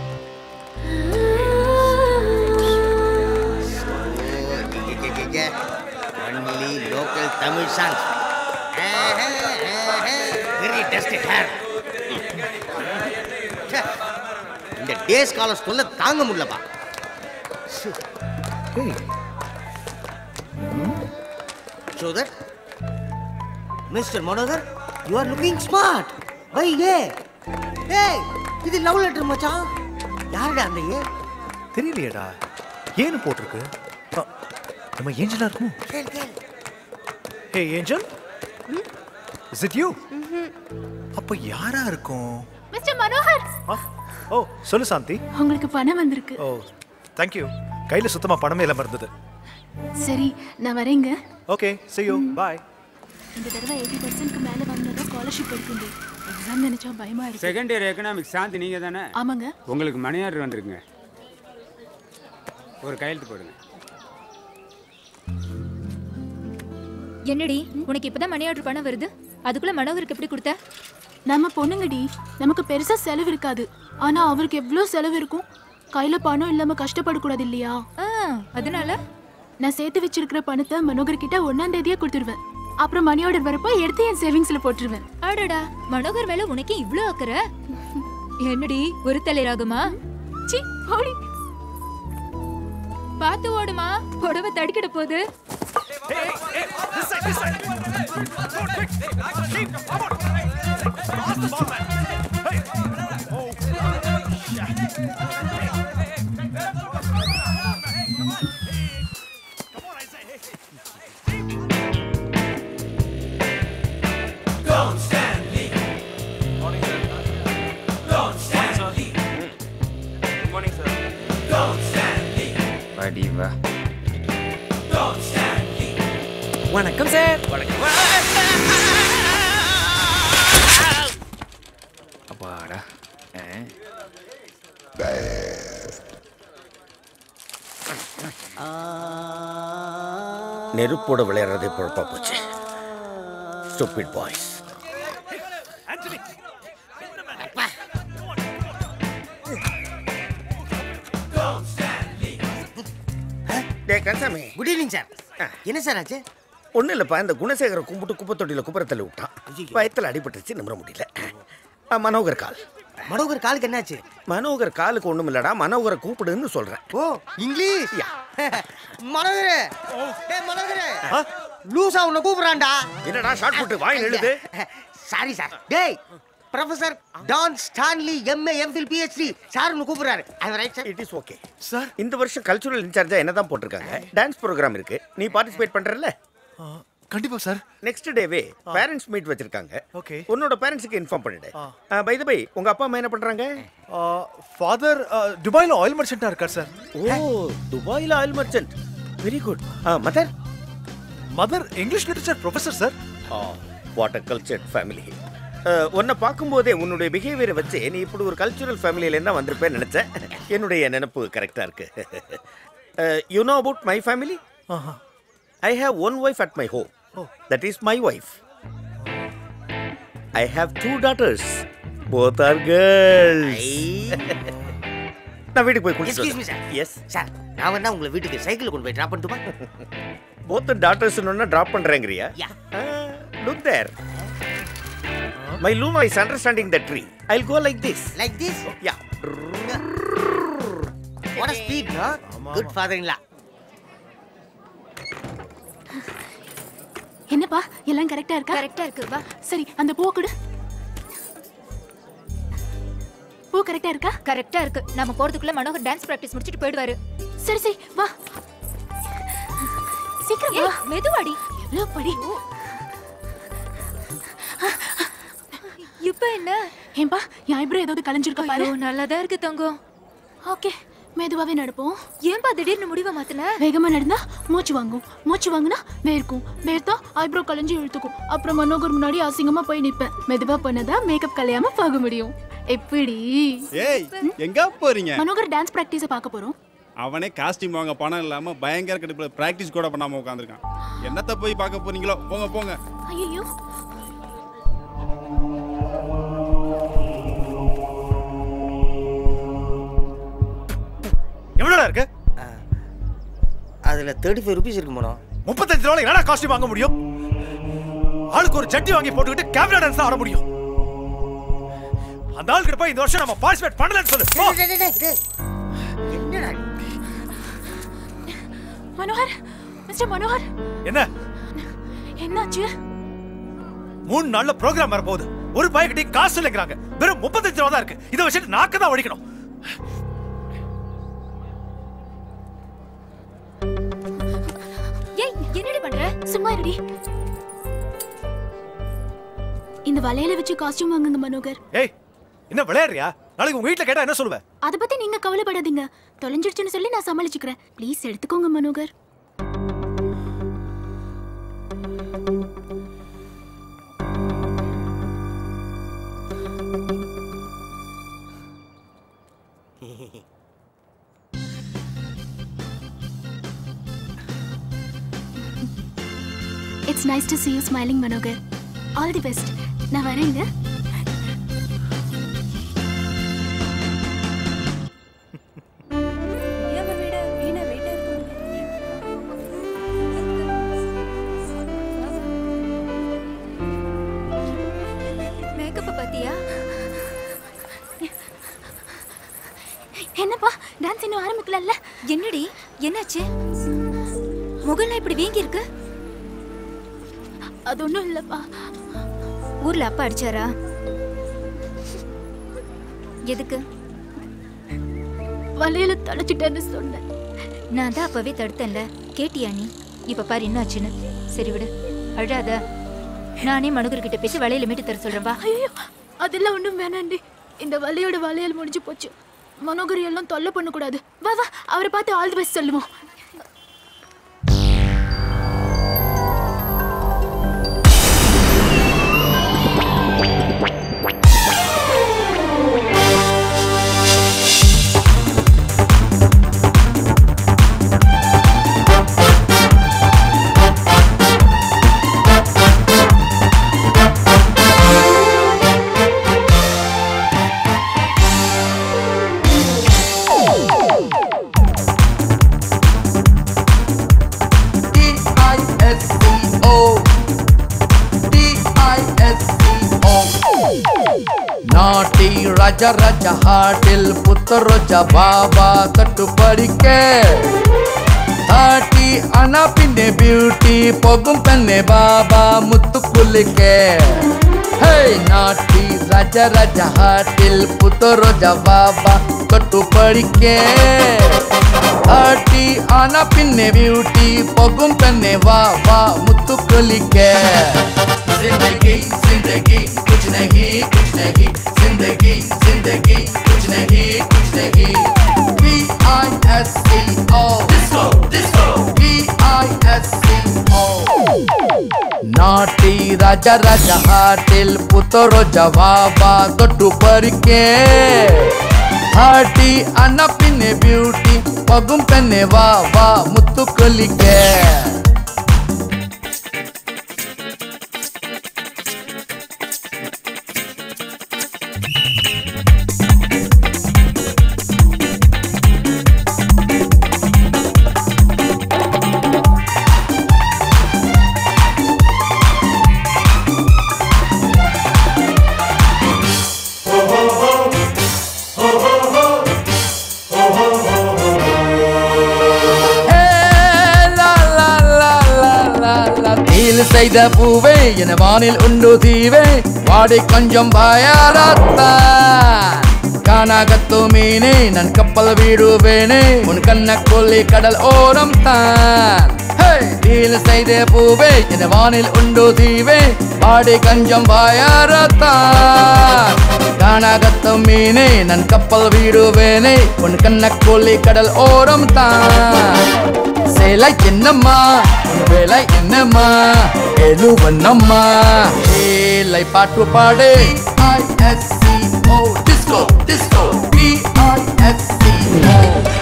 only local Tamil songs. Very dusty hair. இந்த டேஸ் காலர்ஸ் தொல்லை தாங்க முடியலப்பா. So that Mr. Manohar, you are looking smart. Why here? Hey, இது லவ் லெட்டர் மச்சான். யாருடா அந்த ஏ? தெரியலையேடா. ஏன்னு போட்டிருக்கு? நம்ம ஏஞ்சலா இருக்கும். கேள் கேள். Hey Angel? Is it you? அப்ப யாரா இருக்கும்? மிஸ்டர் மனோகர். ஓ, சொல்லு சாந்தி. உங்களுக்கு பணம் வந்திருக்கு. ஓ, thank you. கையில சுத்தமா பணமே இல்லாம இருந்தது. சரி, நான் வரேங்க. Okay, see you. Bye. இந்த தடவை 80%க்கு மேல வாங்குனதா ஸ்காலர்ஷிப் எடுக்குங்க. எக்ஸாம் நினைச்சா பயமா இருக்கு. செகண்ட் இயர் எகனாமிக்ஸ் சாந்தி நீங்க தானே? ஆமாங்க. உங்களுக்கு மணி ஆர்டர் வந்திருக்குங்க. ஒரு கையெழுத்து போடுங்க. என்னடி உனக்கு இப்பதான் மணி ஆர்டர் பணம் வருது? அதுக்குள்ள மனோகருக்கு எப்படி கொடுத்த? நம்ம பொண்ணுங்கடி, நமக்கு பெருசா செலவு இருக்காது. ஆனா அவருக்கு எவ்வளவு செலவு இருக்கும். கையில பணம் இல்லாம கஷ்டப்படக்கூடாது இல்லையா? அதனால நான் சேர்த்து வச்சிருக்கிற பணத்தை மனோகர் கிட்ட 1ஆம் தேதியே கொடுத்துருவேன். அப்புறம் மணி ஆர்டர் வரப்போ எடுத்து என் சேவிங்ஸ்ல போட்டுருவேன். அடடா, மனோகர் மேல உனக்கு இவ்ளோ அக்கறை? என்னடி ஒரு தலை ராகமா? சி ஓடி. பாத்து ஓடுமா, புடவை தடிக்கிட போகுது. Don't stand lean. Morning, sir. Don't stand lean. Good morning, sir. Don't stand lean. Diva. Don't stand lean. வணக்கம் சார். வணக்கம். அப்பாடா. நெருப்போட விளையாடுறதே பொழப்பா போச்சு. Stupid boys. Good evening sir. என்ன சார் ஆச்சு? ஒன்றும் இல்லைப்பா, இந்த குணசேகரை கும்பிட்டு குப்பை தொட்டியில் குப்பரை தள்ளி விட்டான். வயத்தில் அடிபட்டுச்சு, நிமிர முடியல. மனோகர் கால். மனோகர் காலுக்கு என்னாச்சு? மனோகர் காலுக்கு ஒன்றும் இல்லடா, மனோகரை கூப்பிடுன்னு சொல்கிறேன். ஓ, இங்கிலீஷ். மனோகரே, டேய் மனோகரே, லூசா உன்னை கூப்பிடுறான்டா. என்னடா ஷார்ட் புட் வாயில் எழுது? Sorry sir. டேய் professor Don Stanley MA MPhil PhD sir உன்னை கூப்பிடுறாரு. I am right sir. It is okay sir. இந்த வருஷம் கல்ச்சுரல் இன்சார்ஜா என்ன தான் போட்டிருக்காங்க. டான்ஸ் ப்ரோக்ராம் இருக்கு, நீ பார்ட்டிசிபேட் பண்றல? கண்டிப்பா சார். நெக்ஸ்ட் டேவே பேரண்ட்ஸ் மீட் வச்சிருக்காங்க. ஓகே. உன்னோட பேரண்ட்ஸ்க்கு இன்ஃபார்ம் பண்ணிடு. பை தி பை, உங்க அப்பா அம்மா என்ன பண்றாங்க? ஃபாதர் துபாயில ஆயில் மர்ச்சன்ட்டா இருக்கார் சார். ஓ, துபாயில oil merchant. Very good. Mother? Mother English literature professor sir. What a cultured family. உன்னை பார்க்கும்போதே உன்னுடைய பிஹேவியரை வச்சு நீ இப்படி ஒரு கல்ச்சுரல் ஃபேமிலியிலேருந்து தான் வந்திருப்பேன்னு நினச்சேன். என்னுடைய நினைப்பு கரெக்டாக இருக்கு. You know about my family? I have one wife at my home. That is my wife. I have 2 daughters. Both are girls. நான் வீட்டுக்கு போய் குளிச்சு. Excuse me sir. Yes sir, நான் வேணா உங்களை வீட்டுக்கு சைக்கிள் கொண்டு போய் டிராப் பண்ணட்டுமா? both the daughters ன்னு டிராப் பண்றேங்கறியா? Look there. My Luna is understanding the tree. I'll go like this. Like this? Yeah. What a speed, no? Good father-in-law. என்னப்பா எல்லாம் கரெக்ட்டா இருக்கா? கரெக்ட்டா இருக்கு. வா. சரி, அந்த பூ கொடு. பூ கரெக்ட்டா இருக்கா? கரெக்ட்டா இருக்கு. நாம போறதுக்குள்ள மனோகர் டான்ஸ் பிராக்டீஸ் முடிச்சிட்டு போய்டுவாரு. சரி சரி, வா. சீக்கிரம் வா. மெதுவாடி. எவ்வளவு படி. இப்போ என்ன? ஏம்பா, என் ஐப்ரோ ஏதாவது கலஞ்சிருக்கா பாரு. நல்லா தான் இருக்கு தங்கம். ஓகே, மெதுவாவே நடப்போம். ஏன்பா திடீர்னு முடிவை மாத்தின? வேகமா நடந்தா மூச்சு வாங்கும், மூச்சு வாங்குனா வேர்க்கும், வேர்த்தா ஐப்ரோ கலைஞ்சு இழுத்துக்கும். அப்புறம் மனோகர் முன்னாடி அசிங்கமா போய் நிப்பேன். மெதுவா பண்ணதா மேக்கப் கலையாம போக முடியும். எப்படி? ஏய், எங்க போறீங்க? மனோகர் டான்ஸ் பிராக்டிஸை பார்க்க போறோம். அவனே காஸ்டியூம் வாங்க பணம் இல்லாம பயங்கர கடுப்புல பிராக்டிஸ் கூட பண்ணாம உட்கார்ந்திருக்கான். என்னத்த போய் பார்க்க போறீங்களோ? போங்க போங்க. ஐயோ, அதில் 35 rupees இருக்கு மனோ. 35 ரூபாய் என்னடா காஸ்டியூம் வாங்க முடியும்? ஆளுக்கு ஒரு ஜட்டி வாங்கி போட்டுக்கிட்டு கேமரா டான்ஸ் ஆட முடியும். அந்த ஆளுக்கு போய் இந்த வருஷம் நம்ம பார்ட்டிசிபேட் பண்ணலன்னு சொல்லு. என்னடா மனோகர், மிஸ்டர் மனோகர், என்ன என்னாச்சு? 3 நாள்ல ப்ரோகிராம் வர போகுது. ஒரு பைக்கிட்ட காசு இல்லைங்கறாங்க. வெறும் 35 ரூபாய் தான் இருக்கு. இத வச்சிட்டு நாக்க தான் ஒடிக்கணும். ஏய், என்னடி பண்ற? சும்மா இருடி. இந்த வலையில வச்சு காஸ்டியூம் வாங்குங்க மனோகர். ஏய், என்ன விளையாடுறியா? நாளைக்கு உங்க வீட்ல கேட்டா என்ன சொல்லுவ? அத பத்தி நீங்க கவலைப்படாதீங்க. தொலைஞ்சிடுச்சுன்னு சொல்லி நான் சமாளிச்சுக்கிறேன். ப்ளீஸ் எடுத்துக்கோங்க Manohar. It's nice to see you smiling, Manogar. All the best. நான் வரேங்க. மேக்கப் பாத்தியா? என்னப்பா, டான்ஸ் இன்னும் ஆரம்பிக்கலல்ல? என்னடி, என்னாச்சு? முகல்ல இப்படி வீங்கி இருக்கு? அது ஒண்ணும் இல்லப்பா. ஊர்ல அப்பா அடிச்சாரா? எதுக்கு? வலையில தடைச்சிட்டேன்னு சொன்னேன். நான் தான் அப்பவே தடுத்தேன்ல. கேட்டியா நீ? இப்ப பாரு என்ன ஆச்சுன்னு. சரி விடு, அழாத. நானே மனுகர் கிட்ட பேசி வலையில மீட்டு தர சொல்றேன். வா. ஐயோ, அதெல்லாம் ஒண்ணும் வேணாண்டி. இந்த வலையோட வளையல் முடிஞ்சு போச்சு. மனோகர் எல்லாம் தொல்லை பண்ணக்கூடாது. வா வா, அவரை பார்த்து ஆல் தி பெஸ்ட் சொல்லுவோம். ராஜா ராஜா ஹாட்டில் புத்தரோஜா பாபா தட்டு படிக்க தாட்டி அனா பின்னே பியூட்டி பொகும் பெண்ணே பாபா முத்து குளிக்க. ஹே நாட்டி ராஜா ராஜா ஹாட்டில் புத்தரோஜா பாபா தட்டு படிக்க தாட்டி அனா பின்னே பியூட்டி பொகும் பெண்ணே பாபா முத்து குளிக்க. जिंदगी जिंदगी कुछ नहीं जिंदगी जिंदगी कुछ नहीं B-I-S-C-O disco disco B-I-S-C-O नाटी राजा राजा हाटिल पुतरो जवाबा तोटू परिके हाटी अन्ना पिन्ने ब्यूटी पगुम पेन्ने वा वा मुत्तु कलिके. செய்த பூவே என வானில் உண்டு தீவே வாடி கொஞ்சம் பாயாரத்தான் காணாகத்து மீனே நான் கப்பல் வீடுவேனே உன் கண்ண கொல்லி கடல் ஓரம் தான். செய்த பூவே என வானில் உண்டு தீவே வாடி கொஞ்சம் பாயாரத்தான் காணாகத்து மீனே நான் கப்பல் வீடுவேனே உன் கண்ண கொல்லி கடல் ஓரம் தான். சேலை என்னம்மா வேலை என்னம்மா எது வண்ணம்மா ஏலை பாட்டு பாடு I-S-C-O disco disco B-I-S-C-O.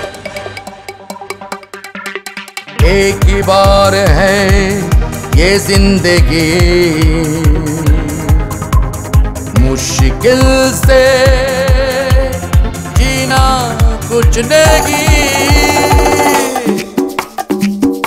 एक ही बार है ये जिंदगी मुश्किल से जीना कुछ नहीं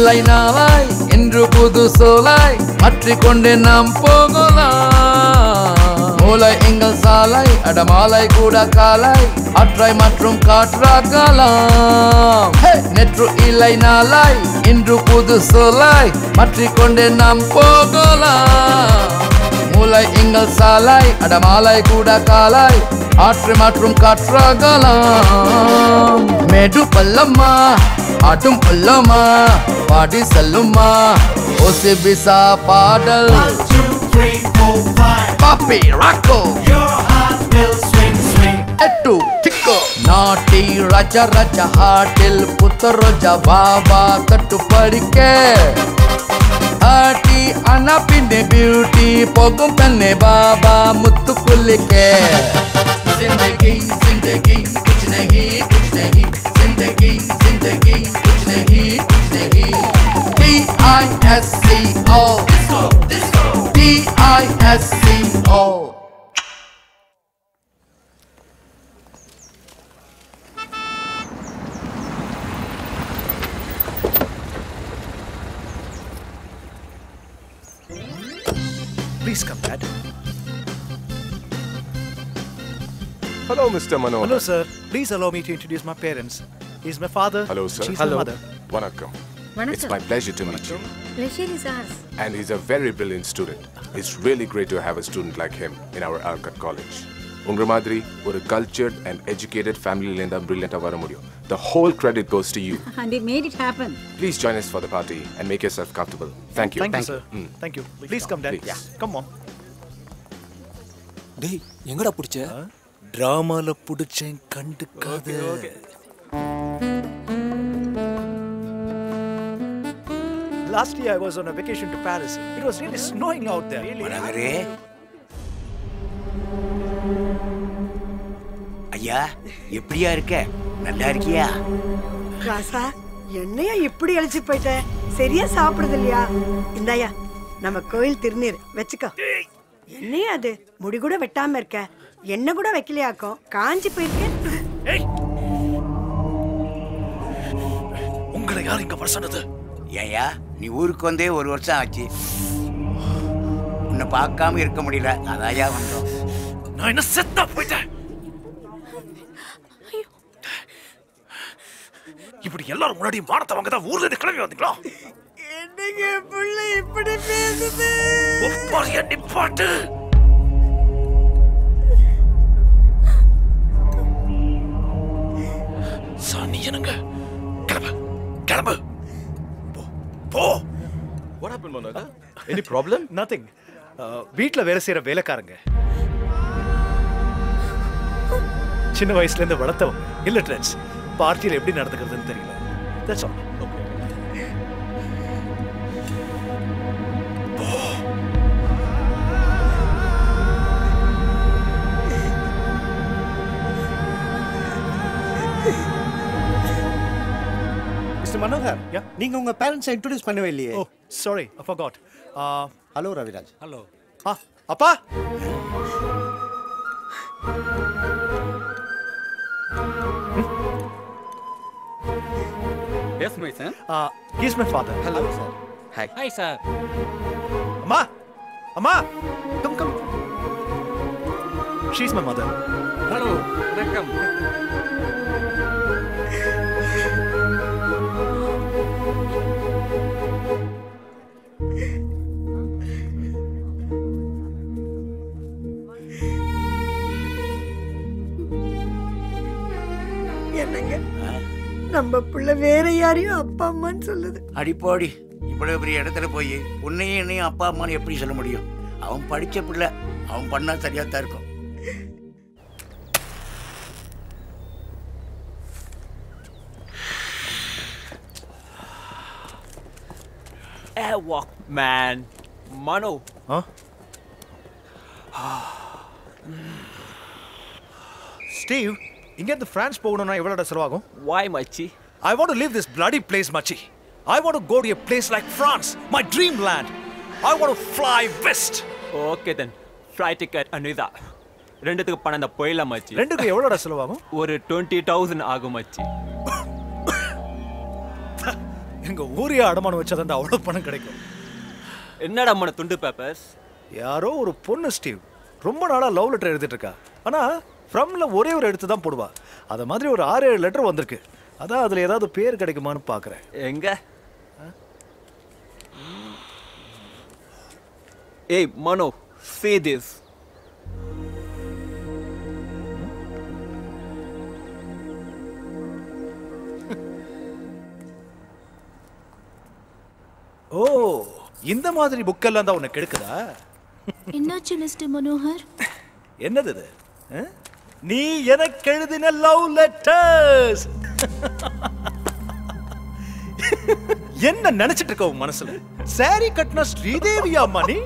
இல்லை நாளாய் இன்று புது சோலாய் மாற்றிக்கொண்டே நாம் போகலாம். மூளை எங்கள் சாலை அடமாலை கூட காலாய் ஆற்றாய் மற்றும் காற்றாகலாம். நேற்று இல்லை நாளாய் இன்று புது சோலாய் மாற்றிக்கொண்டே நாம் போகலாம். மூளை எங்கள் சாலை அடமாலை கூட காலாய் ஆற்று மற்றும் காற்றாகலாம். மேடு பல்லம்மா ஆட்டும் பல்லம்மா பாடி செல்லுமா ஓசி பிசா பாடல். 1 2 3 4 5 பாப்பி ராக்கோ your heart will swing swing. எட்டு டிக்கோ நாட்டி ராஜா ராஜா ஹாட்டில் புத்தரோஜா பாபா தட்டு படிக்க ஆட்டி அண்ணா பின்னே பியூட்டி போகும் பெண்ணே பாபா முத்து குளிக்க. जिंदगी जिंदगी कुछ नहीं जिंदगी जिंदगी कुछ नहीं DISCO disco disco DISCO. Please come, Dad. Hello, Mr. Manohar. Hello, sir. Please allow me to introduce my parents. He's my father. Hello, sir. She's Hello. my mother. Vanakkam. Vanakkam. It's my pleasure to meet you. Pleasure is ours. And he's a very brilliant student. It's really great to have a student like him in our Alcott College. Ungra madri, ஒரு cultured and educated family lenda brilliant vara mudiyum. The whole credit goes to you. And they made it happen. Please join us for the party and make yourself comfortable. Thank you. Thank you, sir. Thank you. Please come, Dad. Please. Yeah. Come on. டேய் எங்கடா புடிச்ச? டிராமால புடிச்சேன் கண்டுக்காத. Last year I was on a vacation to Paris. It was really snowing out there. மனோகரே ஐயா எப்படியா இருக்க? நல்லா இருக்கியா? ராசா என்னையா இப்படி அழைச்சு போயிட்ட? சரியா சாப்பிடுறது இல்லையா? இந்தாயா நம்ம கோயில் திருநீர் வச்சுக்கோ. என்னையா அது முடி கூட வெட்டாம இருக்க? என்ன கூட வைக்கலையாக்கும் காஞ்சி போயிருக்கேன். உங்களை யார் இங்க வர சொன்னது? ஏயா நீ ஊருக்கு வந்தே 1 வருஷம் ஆச்சு. உன்னை பார்க்காம இருக்க முடியல, அதாயா வந்தோம். நான் என்ன செத்தா போயிட்டேன்? இப்படி எல்லாரும் முன்னாடி மானத்தை வாங்க தான் ஊர்ல இருந்து கிளம்பி வந்தீங்களா? என்னங்க புள்ள இப்படி பேசுது? ஒப்பாரியா நிப்பாட்டு. சாணி என்னங்க? கிளம்பு கிளம்பு போ. What happened, Manohar? Any problem? Nothing. வீட்ல வேலை செய்யற வேலைக்காரங்க. சின்ன வயசுல இருந்து வளர்த்தவங்க. இல்லட்ரன்ஸ். பார்ட்டியில எப்படி நடந்துக்கிறதுன்னு தெரியல. That's all. Okay. Mr. Manohar, நீங்க உங்க பேரண்ட்ஸ் இன்ட்ரோ듀ce பண்ணவே இல்லையே. Oh, sorry, I forgot. Hello Raviraj. Hello. அப்பா. Yes, my son. He's my father. Hello, sir. Hi. Hi, sir. Amma, come. She's my mother. Hello, welcome. என்னங்க நம்ம புள்ள வேற யாரையும் அப்பா அம்மான்னு சொல்லுது. அடிப்போடி இவ்வளவு பெரிய இடத்துல போய் உன்னையும் என்னையும் அப்பா அம்மான்னு எப்படி சொல்ல முடியும்? அவன் படிச்ச பிள்ளை, அவன் பண்ணா சரியா தான் இருக்கும். Airwalk, man. Mano. Huh? Steve, இங்க இருந்து பிரான்ஸ் போகணும்னா எவ்வளவு செலவாகும்? Why, Machi? I want to leave this bloody place, Machi. I want to go to a place like France, my dreamland. I want to fly west. Okay then. Flight ticket anudha. ரெண்டுத்துக்கு பணம் தான் போயிடலாம் மச்சி. ரெண்டுக்கு எவ்வளோடா செலவாகும்? ஒரு 20,000 ஆகும் மச்சி. எங்க ஊரே அடமானம் வச்சா தான் அவ்வளவு பணம் கிடைக்கும். என்னடா அம்மான துண்டு பேப்பர்ஸ்? யாரோ ஒரு பொண்ணு ஸ்டீவ் ரொம்ப நாளா லவ் லெட்டர் எழுதிட்டு இருக்கா. ஆனா ஃப்ரம்ல ஒரே ஒரு எழுத்து தான் போடுவா. அத மாதிரி ஒரு 6-7 லெட்டர் வந்திருக்கு. அதான் அதுல ஏதாவது பேர் கிடைக்குமான்னு பாக்குறேன். எங்க? ஏய் மனோ, say this. ஓ, இந்த மாதிரி புக்கெல்லாம் தான் உனக்கு எடுக்குதா? என்னாச்சு மிஸ்டர் மனோகர்? என்னது இது? நீ எனக்கு எழுதின லவ் லெட்டர்ஸ். என்ன நினைச்சிட்டு இருக்க உன் மனசுல? சாரி கட்டின ஸ்ரீதேவியா மணி?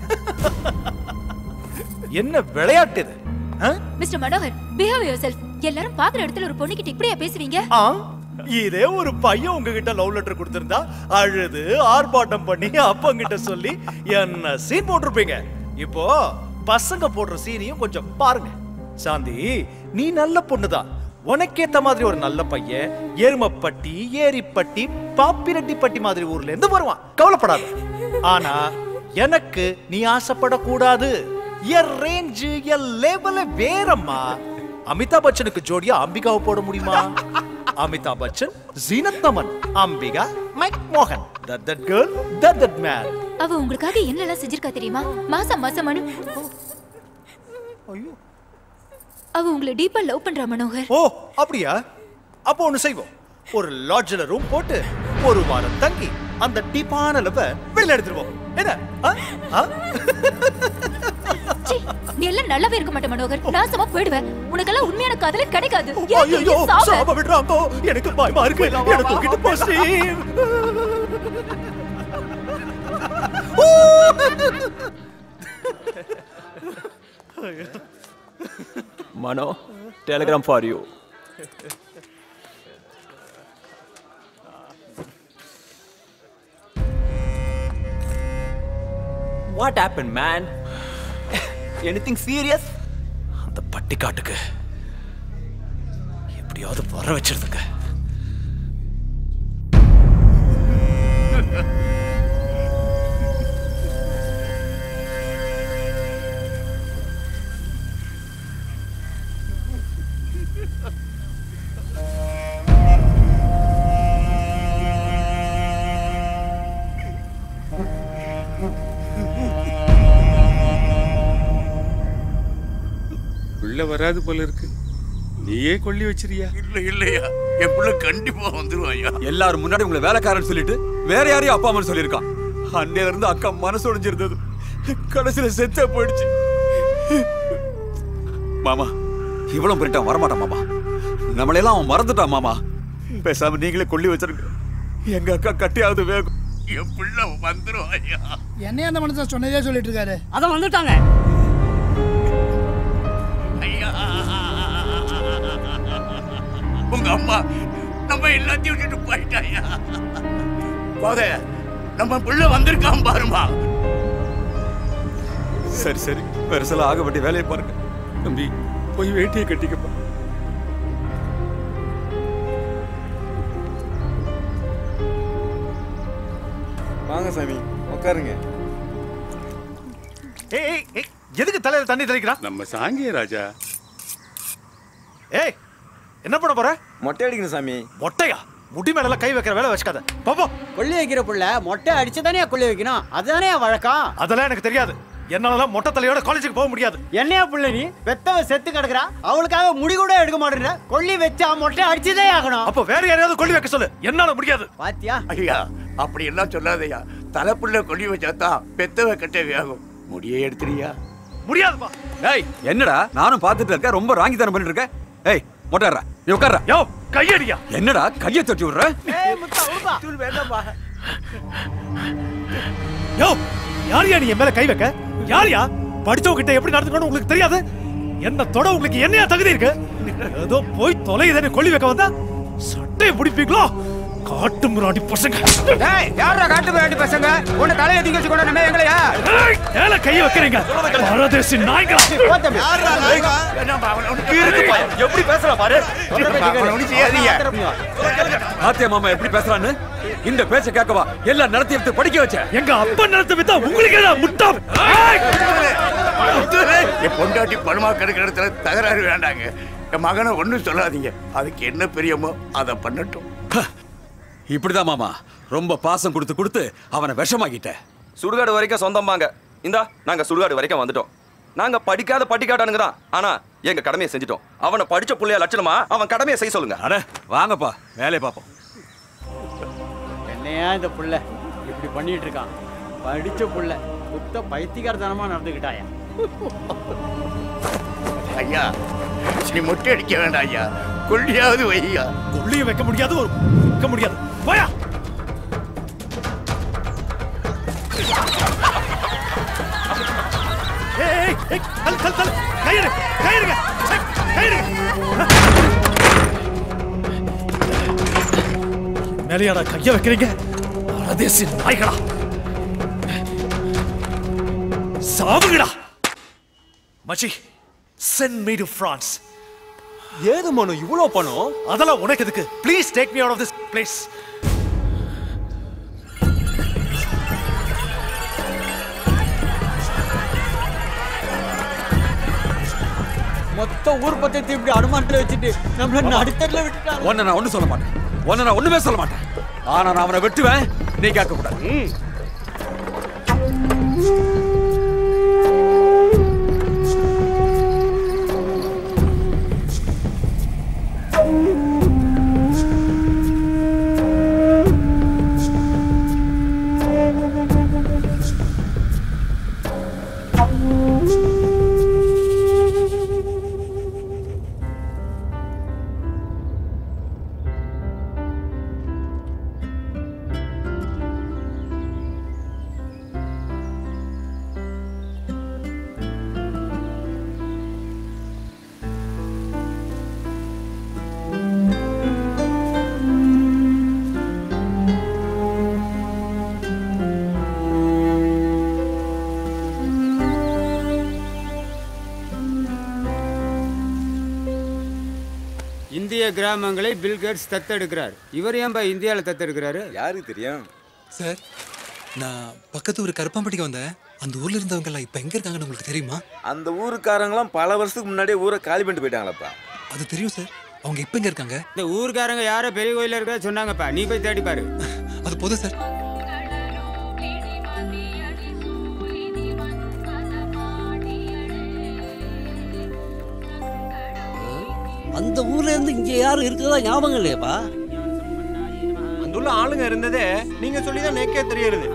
என்ன விளையாட்டு இது? Mister Manohar, behave yourself. எல்லாரும் பாக்குற இடத்துல ஒரு பொண்ணுகிட்ட இப்படியா பேசுவீங்க? இதே ஒரு பையன் உங்ககிட்ட லவ் லெட்டர் கொடுத்திருந்தா அழுது ஆர்ப்பாட்டம் பண்ணி அப்பங்கிட்ட சொல்லி என்ன சீன் போட்டிருப்பீங்க. இப்போ பசங்க போடுற சீனையும் கொஞ்சம் பாருங்க. சாந்தி, நீ நல்ல பொண்ணுதான். உனக்கேத்த மாதிரி ஒரு நல்ல பையன் எருமப்பட்டி, ஏரிப்பட்டி, பாப்பிரெட்டிப்பட்டி மாதிரி ஊர்ல இருந்து வருவான். கவலைப்படாத. ஆனா எனக்கு நீ ஆசைப்படக்கூடாது. என் ரேஞ்சு, என் லெவல வேறம்மா. அமிதாப் பச்சனுக்கு ஜோடியா அம்பிகாவை போட முடியுமா? அமிதாப் பச்சன், ஜீனத் அமன், அம்பிகா, மைக் மோகன். that girl, that man. அவ உங்களுக்காக என்னெல்லாம் செஞ்சிருக்கா தெரியுமா? மாசம் மாசம் மனு. அவ உங்களை டீப்பா லவ் பண்றா மனோகர். ஓ, அப்படியா? அப்போ ஒண்ணு செய்வோம். ஒரு லாட்ஜ்ல ரூம் போட்டு ஒரு வாரம் தங்கி அந்த டீப்பான லவ் வெளில எடுத்துருவோம். என்ன? நீ எல்லாம் நல்லாவே இருக்க மாட்ட மனோகர். நாசமா போயிடுவேன். உனக்கெல்லாம் உண்மையான காதலே கிடைக்காது. ஐயோ, சாப விடுறாங்க. எனக்கு பயமா இருக்கு. எனக்கு தூக்கிட்டு போ Steve. Mano, telegram for you. What happened, man? Anything serious? அந்த பட்டிக்காட்டுக்கு எப்படியாவது வர வச்சிருந்துங்க. வராது போல இருக்கு. நீயே கொள்ளி வச்சிரியா? இல்லையா, என் புள்ள கண்டிப்பா வந்துருவாயா. எல்லாரும் முன்னாடி உங்களை வேலைக்காரன் சொல்லிட்டு வேற யாரையும் அப்பா அம்மா சொல்லியிருக்கான். அன்னையில இருந்து அக்கா மனசு உடைஞ்சிருந்தது. கடைசியில செத்தே போயிடுச்சு. மாமா, இவ்வளவு போயிட்டான் வரமாட்டான் மாமா. நம்மளெல்லாம் அவன் மறந்துட்டான் மாமா. பேசாம நீங்களே கொள்ளி வச்சிருக்க. எங்க அக்கா கட்டியாவது வேகும். என் புள்ள வந்துருவாயா. என்னைய அந்த மனுஷன் சொன்னதே சொல்லிட்டு இருக்காரு. அதான் வந்துட்டாங்க. உங்க அம்மா நம்ம எல்லாத்தையும் விட்டுட்டு போயிட்டாயா. கோதை, நம்ம புள்ள வந்திருக்கான் பாருமா. சரி சரி, பெருசல ஆக வேண்டிய வேலையை பாருங்க. தம்பி, போய் வேட்டியை கட்டிக்கப்பா. வாங்க சாமி, உட்காருங்க. எதுக்கு தலையில தண்ணி தெளிக்கிறான்? நம்ம சாங்கிய ராஜா. ஏய், என்ன பண்ண போற? மொட்டை அடிக்கணும் சாமி. மொட்டையா? முடி மேல கை வைக்கிற வேலை வச்சுக்காத. பாப்பா, கொள்ளி வைக்கிற புள்ள மொட்டை அடிச்சுதானே கொள்ளி வைக்கணும். அதுதானே வழக்கம். அதெல்லாம் எனக்கு தெரியாது. என்னால மொட்டை தலையோட காலேஜுக்கு போக முடியாது. என்னையா புள்ள நீ? பெத்தவ செத்து கிடக்குறா, அவளுக்காக முடி கூட எடுக்க மாட்டேன்ற. கொள்ளி வச்சா மொட்டை அடிச்சுதே ஆகணும். அப்ப வேற யாரையாவது கொள்ளி வைக்க சொல்லு. என்னால முடியாது. பாத்தியா? ஐயா, அப்படி எல்லாம் சொல்லாதயா. தலைப்புள்ள கொள்ளி வச்சாதான் பெத்தவ கட்ட வேகும். முடியே எடுத்துறியா? முடியாதுப்பா. ஏய், என்னடா நானும் பார்த்துட்டு இருக்கேன். ரொம்ப ராங்கித்தனம் பண்ணிட்டு இருக்க. ஏய், மொட்டைறா, நீ உட்கார்றா. யோ, கையடியா. என்னடா கையை தட்டி விடுற? ஏய் முத்தா, உருப்பா. தூள் வேண்டாம்பா. யோ, யாரியா நீ என் மேல கை வைக்க? யாரியா? படிச்சவங்க கிட்ட எப்படி நடந்துக்கணும் உங்களுக்கு தெரியாது? என்ன தொட உங்களுக்கு என்னையா தகுதி இருக்கு? ஏதோ போய் தொலையுதே கொள்ளி வைக்க வந்தா சட்டையை பிடிப்பீங்களோ? காட்டு முராடி பசங்க. டேய் யாரா காட்டு முராடி பசங்க? உன்னை தலைய திங்க வச்சு கொண்டு நம்ம எங்களையா? ஏய் மேல கை வைக்கிறீங்க. பரதேசி நாய்களா. யாரா நாய்களா? இருக்கு பாய. எப்படி பேசுறா பாரு. ஒண்ணு செய்யாதீங்க. ஆத்தியா மாமா எப்படி பேசுறான்னு இந்த பேச்ச கேட்கவா எல்லாம் நடத்தி எடுத்து படிக்க வச்ச. எங்க அப்பா நடத்த வித்தா உங்களுக்கு என்ன முட்டா? என் பொண்டாட்டி பணமா கிடைக்கிற இடத்துல தகராறு வேண்டாங்க. என் மகனை ஒண்ணும் சொல்லாதீங்க. அதுக்கு என்ன பிரியமோ அதை பண்ணட்டும். இப்படிதான் மாமா ரொம்ப பாசம் கொடுத்து கொடுத்து அவனை விஷமாக்கிட்ட. சுடுகாடு வரைக்கும் சொந்தம்பாங்க. இந்தா நாங்க சுடுகாடு வரைக்கும் வந்துட்டோம். நாங்க படிக்காத பட்டிக்காட்டானுங்க தான். ஆனா எங்க கடமையை செஞ்சுட்டோம். அவனை படிச்ச புள்ளைய லட்சணமா அவன் கடமையை செய்ய சொல்லுங்க. அட வாங்கப்பா வேலையை பார்ப்போம். என்னையா இந்த புள்ள இப்படி பண்ணிட்டு இருக்கான்? படிச்ச புள்ள குத்த பைத்தியக்காரத்தனமா நடந்துக்கிட்டாயா? ஐயா நீ மொட்டை அடிக்க வேண்டாம் ஐயா. கொள்ளியாவது வையா. கொள்ளிய வைக்க முடியாது, ஒரு வைக்க முடியாது. போயா. ஏய் ஏய் தல் தல் தல் கயிறு கயிறுங்க கயிறு. மேலையாடா கைய வைக்கிறீங்க? பரதேசி நாய்களா. சாவுங்கடா. மச்சி send me to France. ஏது மனு இவ்ளோ பணம்? அதெல்லாம் உனக்கு எதுக்கு? Please take me out of this place. மொத்த ஊர் பத்தத்தை இப்படி அனுமானத்துல வச்சுட்டு நம்மள நடுத்தர்ல விட்டுட்டாங்க. உன்னை நான் ஒண்ணும் சொல்ல மாட்டேன். உன்னை நான் ஒண்ணுமே சொல்ல மாட்டேன். ஆனா நான் அவனை வெட்டுவேன். நீ கேட்க கூடாது. இந்திய கிராமங்களை பில் கேட்ஸ் தத்தெடுக்கிறார். இவர் ஏன்பா இந்தியாவில் தத்தெடுக்கிறாரு? யாருக்கு தெரியும் சார்? நான் பக்கத்து ஊர் கருப்பாம்பட்டிக்கு வந்தேன். அந்த ஊர்ல இருந்தவங்க எல்லாம் இப்ப எங்க இருக்காங்கன்னு உங்களுக்கு தெரியுமா? அந்த ஊருக்காரங்களாம் பல வருஷத்துக்கு முன்னாடியே ஊரை காலி பண்ணிட்டு போயிட்டாங்களப்பா. அது தெரியும் சார். அவங்க இப்ப எங்க இருக்காங்க? இந்த ஊருக்காரங்க யாரோ பெரிய கோயில இருக்கா சொன்னாங்கப்பா. நீ போய் தேடி பாரு. அது போதும் சார். அந்த ஊர்ல இருந்து இங்க யாரும் இருக்கிறதா ஞாபகம் இல்லையாப்பா? அந்த உள்ள ஆளுங்க இருந்ததே நீங்க சொல்லிதான் நேக்கே தெரியுது.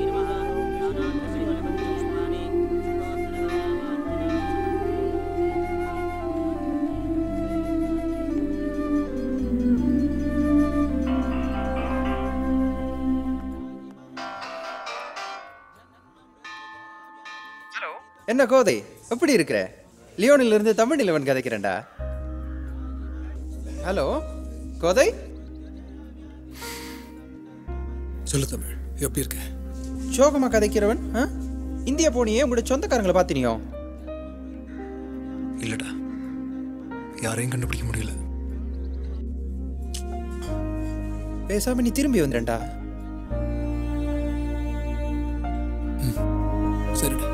என்ன கோதை எப்படி இருக்கிற? லியோனில இருந்து தமிழ் நிலவன் கதைக்கிறேன்டா. ஹலோ கோதை. சொல்லு தமிழ், எப்படி இருக்க? சோகமா கதைக்கிறவன். இந்தியா போனியே உங்களோட சொந்தக்காரங்களை பார்த்தினியோ? இல்லடா, யாரையும் கண்டுபிடிக்க முடியல. பேசாம நீ திரும்பி வந்துடா. சரிடா.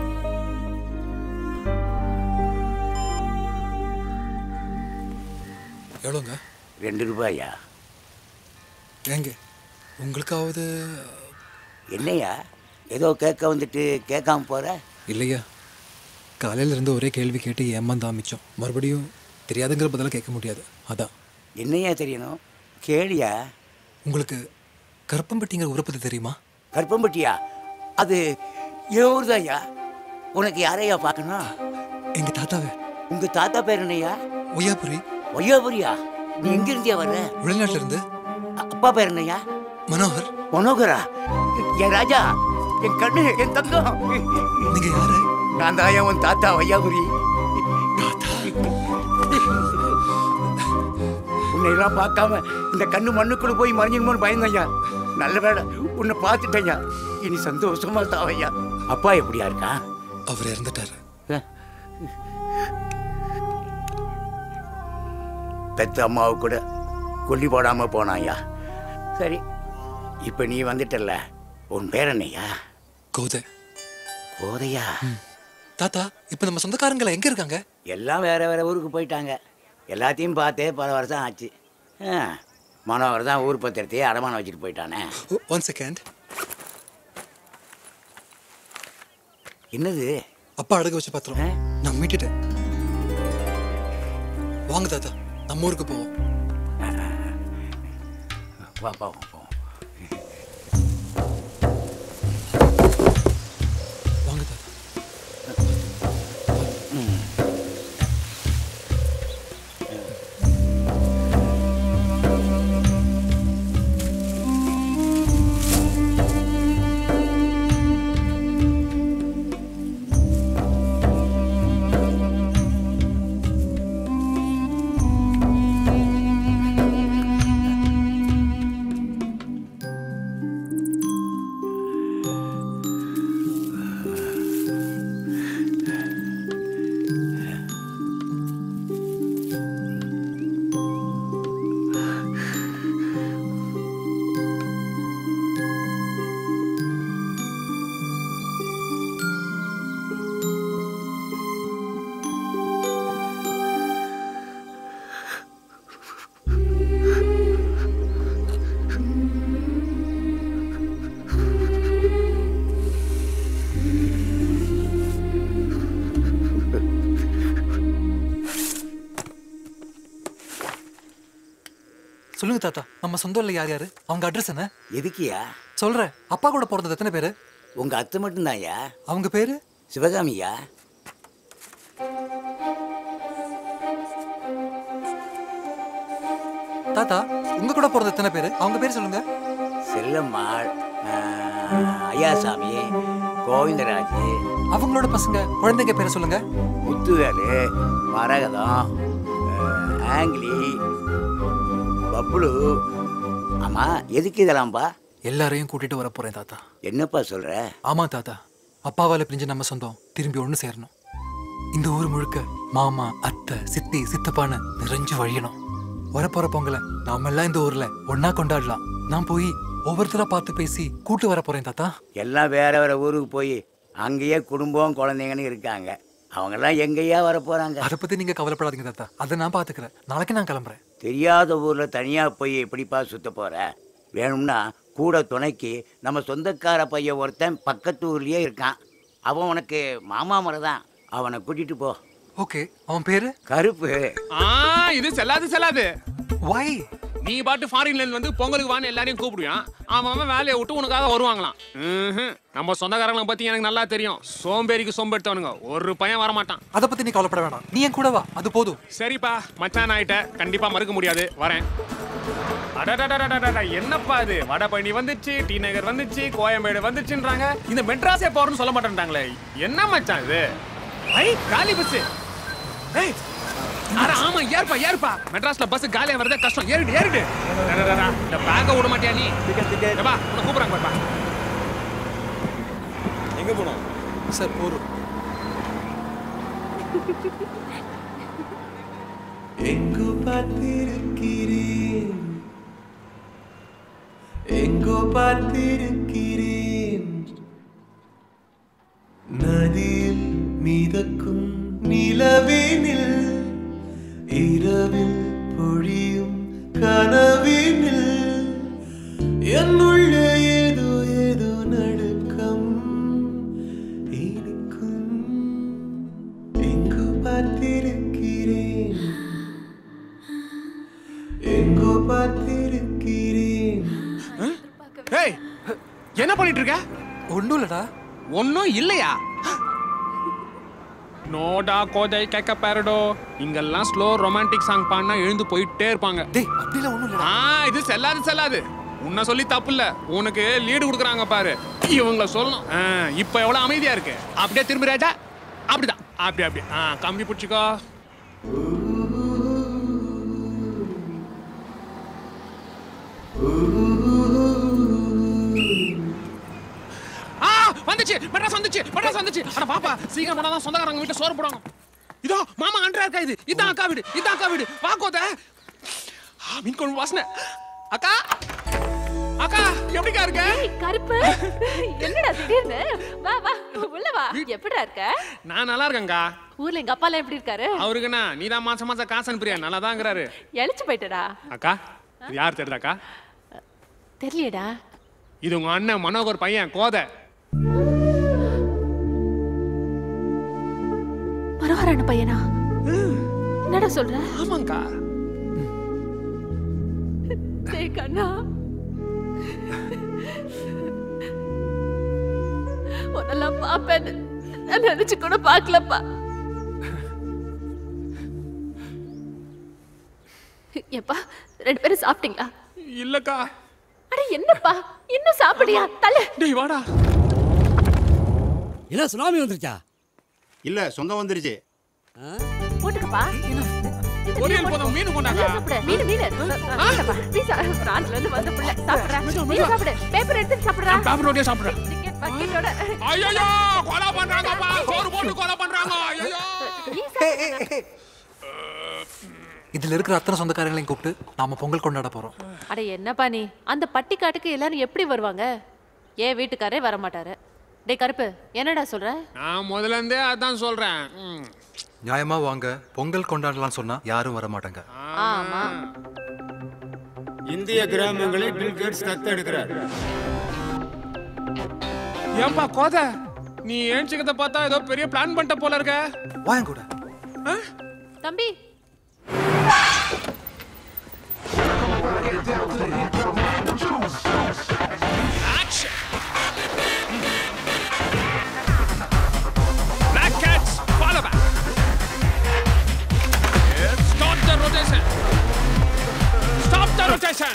எவ்வளோங்க? 2 ரூபாயா? ஏங்க உங்களுக்காவது? என்னையா ஏதோ கேட்க வந்துட்டு கேட்காம போற? இல்லையா, காலையில இருந்து ஒரே கேள்வி கேட்டு ஏமாந்தான் மிச்சம். மறுபடியும் தெரியாதுங்கிற பதிலாக கேட்க முடியாது, அதான். என்னையா தெரியணும்? கேளியா. உங்களுக்கு கருப்பம்பட்டிங்கிற ஊரை பற்றி தெரியுமா? கருப்பம்பட்டியா? அது என் ஊர் தான்யா. உனக்கு யாரையா பார்க்கணும்? எங்க தாத்தாவே. உங்க தாத்தா பேர் என்னையா? ஒய்யாபுரி. ஒய்யாபுரியா? நீ எங்க இருந்தியா வர்ற? வெளிநாட்டுல இருந்து. அப்பா பேர் என்னையா? மனோகர். மனோகரா? என் ராஜா, என் கண்ணு, என் தங்கம். நீங்க யாரு? நான் தான் உன் தாத்தா ஒய்யாபுரி. உன்னையெல்லாம் பார்க்காம இந்த கண்ணு மண்ணுக்குள்ள போய் மறைஞ்சிடுமோன்னு பயந்தையா. நல்ல வேலை உன்னை பார்த்துட்டேயா. இனி சந்தோஷமா தாவையா. அப்பா எப்படியா இருக்கா? அவர் இறந்துட்டாரு. பெத்த அம்மாவை கூட கொல்லி போடாம போனாயா. சரி, இப்ப நீ வந்துட்டல்ல, உன் பேர் என்னையா? கோதை. கோதையா? தாத்தா, இப்ப நம்ம சொந்தக்காரங்கள எங்க இருக்காங்க? எல்லாம் வேற வேற ஊருக்கு போயிட்டாங்க. எல்லாத்தையும் பார்த்தே பல வருஷம் ஆச்சு. மனோகர் தான் ஊர் பத்திரத்தையே அடமானம் வச்சுட்டு போயிட்டானே. 1 செகண்ட். என்னது? அப்பா அடகு வச்சு பத்திரம் நான் மீட்டுட்டேன். வாங்க தாத்தா, நம்ம ஊருக்கு போவோம். வா போவோம். வாங்க தாத்தா. சொல்லுங்க தாத்தா, நம்ம சொந்தம்ல யார் யாரு? அவங்க அட்ரஸ் என்ன? எதுக்கியா? சொல்றேன். அப்பா கூட பிறந்தது எத்தனை பேரு? உங்க அத்தை மட்டும்தான்யா. அவங்க பேரு? சிவகாமியா. தாத்தா, உங்க கூட பிறந்த எத்தனை பேரு? அவங்க பேர் சொல்லுங்க. செல்லம்மாள், ஐயாசாமி, கோவிந்தராஜ். அவங்களோட பசங்க குழந்தைங்க பேரை சொல்லுங்க. முத்துவேலு, மரகதம், ஆங்கிலி, பப்ளு. ஆமா, எதுக்கு இதெல்லாம்பா? எல்லாரையும் கூட்டிட்டு வர போறேன் தாத்தா. என்னப்பா சொல்ற? ஆமா தாத்தா, அப்பாவால பிரிஞ்சு நம்ம சொந்தம் திரும்பி ஒண்ணு சேரணும். இந்த ஊர் முழுக்க மாமா, அத்தை, சித்தி, சித்தப்பான்னு நிறைஞ்சு வழியணும். வரப்போற பொங்கலை நாம எல்லாம் இந்த ஊர்ல ஒன்னா கொண்டாடலாம். நான் போய் ஒவ்வொருத்தரா பார்த்து பேசி கூட்டு வர போறேன் தாத்தா. எல்லாம் வேற வேற ஊருக்கு போய் அங்கேயே குடும்பம் குழந்தைங்கன்னு இருக்காங்க. அவங்க எல்லாம் எங்கேயா வர போறாங்க? அதை பத்தி நீங்க கவலைப்படாதீங்க தாத்தா, அதை நான் பாத்துக்கிறேன். நாளைக்கு நான் கிளம்புறேன். தெரியாத ஊர்ல தனியா போய் எப்படிப்பா சுத்த போற? வேணும்னா கூட துணைக்கு நம்ம சொந்தக்கார பையன் ஒருத்தன் பக்கத்து ஊர்லயே இருக்கான். அவன் உனக்கு மாமா முறை தான். அவனை கூட்டிட்டு போ. ஓகே. அவன் பேரு கருப்பு. இது செல்லாது. வை? நீ பாட்டு ஃபாரின்ல இருந்து வந்து பொங்கலுக்கு வான்னு எல்லாரையும் கூப்பிடுவான். அவன் வேலையை விட்டு உனக்காக வருவாங்களாம். நம்ம சொந்தக்காரங்களை பத்தி எனக்கு நல்லா தெரியும். சோம்பேறிக்கு சோம்பெடுத்தவனுங்க ஒரு பையன் வரமாட்டான். அதை பத்தி நீ கவலைப்பட வேணாம். நீ என் கூட வா, அது போதும். சரிப்பா, மச்சான் ஆயிட்ட, கண்டிப்பா மறுக்க முடியாது, வரேன். என்னப்பா இது? வடபழனி வந்துச்சு, டி நகர் வந்துச்சு, கோயம்பேடு வந்துச்சுன்றாங்க. இந்த மெட்ராஸே போறோம்னு சொல்ல மாட்டேன்றாங்களே, என்ன மச்சான் இது? ஐ, காலி பஸ். ஏய், ஆமா, ஏறுப்பா. மெட்ராஸ்ல பஸ் காலியா வரதே கஷ்டம். ஏறிடு. இந்த பேக்க விட மாட்டியா நீ? பா, உன்னை கூப்பிடுறாங்க பாப்பா. எங்க போனோம் சார்? போறோம். எங்கோ பார்த்திருக்கிறேன், எங்கோ பார்த்திருக்கிறேன், நதியில் மிதக்கும் நிலவினில், இரவில் பொழியும் கனவினில், என்னுள்ளே ஏதோ ஏதோ நடுக்கம் இனிக்கும். எங்கோ பார்த்திருக்கிறேன், எங்கோ பார்த்திருக்கிறேன். ஏய், என்ன பண்ணிட்டு இருக்க? ஒண்ணும் இல்லடா. ஒன்னும் இல்லையா? நோடா கோதை கேக்க பாரடோ. இங்கெல்லாம் ஸ்லோ ரொமான்டிக் சாங் பாடினா எழுந்து போயிட்டே இருப்பாங்க. டேய், அப்படிலாம் ஒண்ணும் இல்ல. இது செல்லாது. உன்னை சொல்லி தப்பு இல்ல, உனக்கு லீடு கொடுக்குறாங்க பாரு. இவங்கள சொல்லணும். இப்ப எவ்வளவு அமைதியா இருக்கு. அப்படியே திரும்பி ராஜா. அப்படிதான். அப்படி கம்பி பிடிச்சிக்கோ. வந்துச்சு. அட பாப்பா சீக்கிரம் போனா தான் சொந்தக்காரங்க வீட்டுல சோறு போடுவாங்க. இதோ மாமா அண்டரா இருக்கா இது. இதான் அக்கா வீடு. இதான் அக்கா வீடு. வா கோத. மீன் குழம்பு வாசனை. அக்கா அக்கா எப்படிக்கா இருக்க? கருப்பு என்னடா திடீர்னு? வா வா உள்ள வா. எப்படிடா இருக்க? நான் நல்லா இருக்கேன்க்கா. ஊர்ல எங்க அப்பா எல்லாம் எப்படி இருக்காரு? அவருக்குண்ணா நீதான் மாசம் மாசம் காசு அனுப்புறியா? நல்லா தாங்கிறாரு. எழிச்சு போயிட்டடா. அக்கா இது யார் தெரியுதாக்கா? தெரியலடா. இது உங்க அண்ணன் மனோகர் பையன் கோதை. மனோகரான பையனா? என்னடா சொல்ற? ஆமாங்கா. டேய் கண்ணா, உன்னெல்லாம் பாப்பேன்னு நான் நினைச்சு கூட பார்க்கலப்பா. எப்பா 2 பேரும் சாப்பிட்டீங்களா? இல்லக்கா. அட என்னப்பா இன்னும் சாப்பிடியா? தள்ளு. டேய் வாடா. என்ன சுனாமி வந்துருச்சா? இல்ல சொந்தம் வந்துருச்சு. போட்டுக்கப்பா. ஒரியல் போதும் மீன் கொண்டாங்க. சாப்பிடு. மீன் சாப்பிடுப்பா. பீஸா பிரான்ஸ்ல இருந்து வந்த புள்ள சாப்பிடுறா. நீ சாப்பிடு. பேப்பர் எடுத்து சாப்பிடுறா. பேப்பர் ரோட்டியா சாப்பிடுறா. டிக்கெட் பக்கெட்டோட. ஐயோ கொலை பண்றாங்கப்பா. சோறு போட்டு கொலை பண்றாங்க. ஐயோ. இதுல இருக்கிற அத்தனை சொந்தக்காரங்களையும் கூப்பிட்டு நாம பொங்கல் கொண்டாட போறோம். அட என்னப்பா நீ? அந்த பட்டிக்காட்டுக்கு எல்லாரும் எப்படி வருவாங்க? ஏன் வீட்டுக்காரே வர மாட்டாரு. டேய் கருப்பு என்னடா சொல்ற? நான் முதல்ல இருந்தே அதான் சொல்றேன். நியாயமா வாங்க பொங்கல் கொண்டாடலாம் சொன்னா யாரும் வர மாட்டாங்க. ஆமா. இந்திய கிராமங்களை பில் கேட்ஸ் தத்தெடுக்கிறார். ஏன்பா கோதை நீ ஏஞ்சிக்கிறத பார்த்தா ஏதோ பெரிய பிளான் பண்ணிட்ட போல இருக்க. வாங்க கூட. தம்பி Black cats follow back. Stop the rotation. Stop the rotation.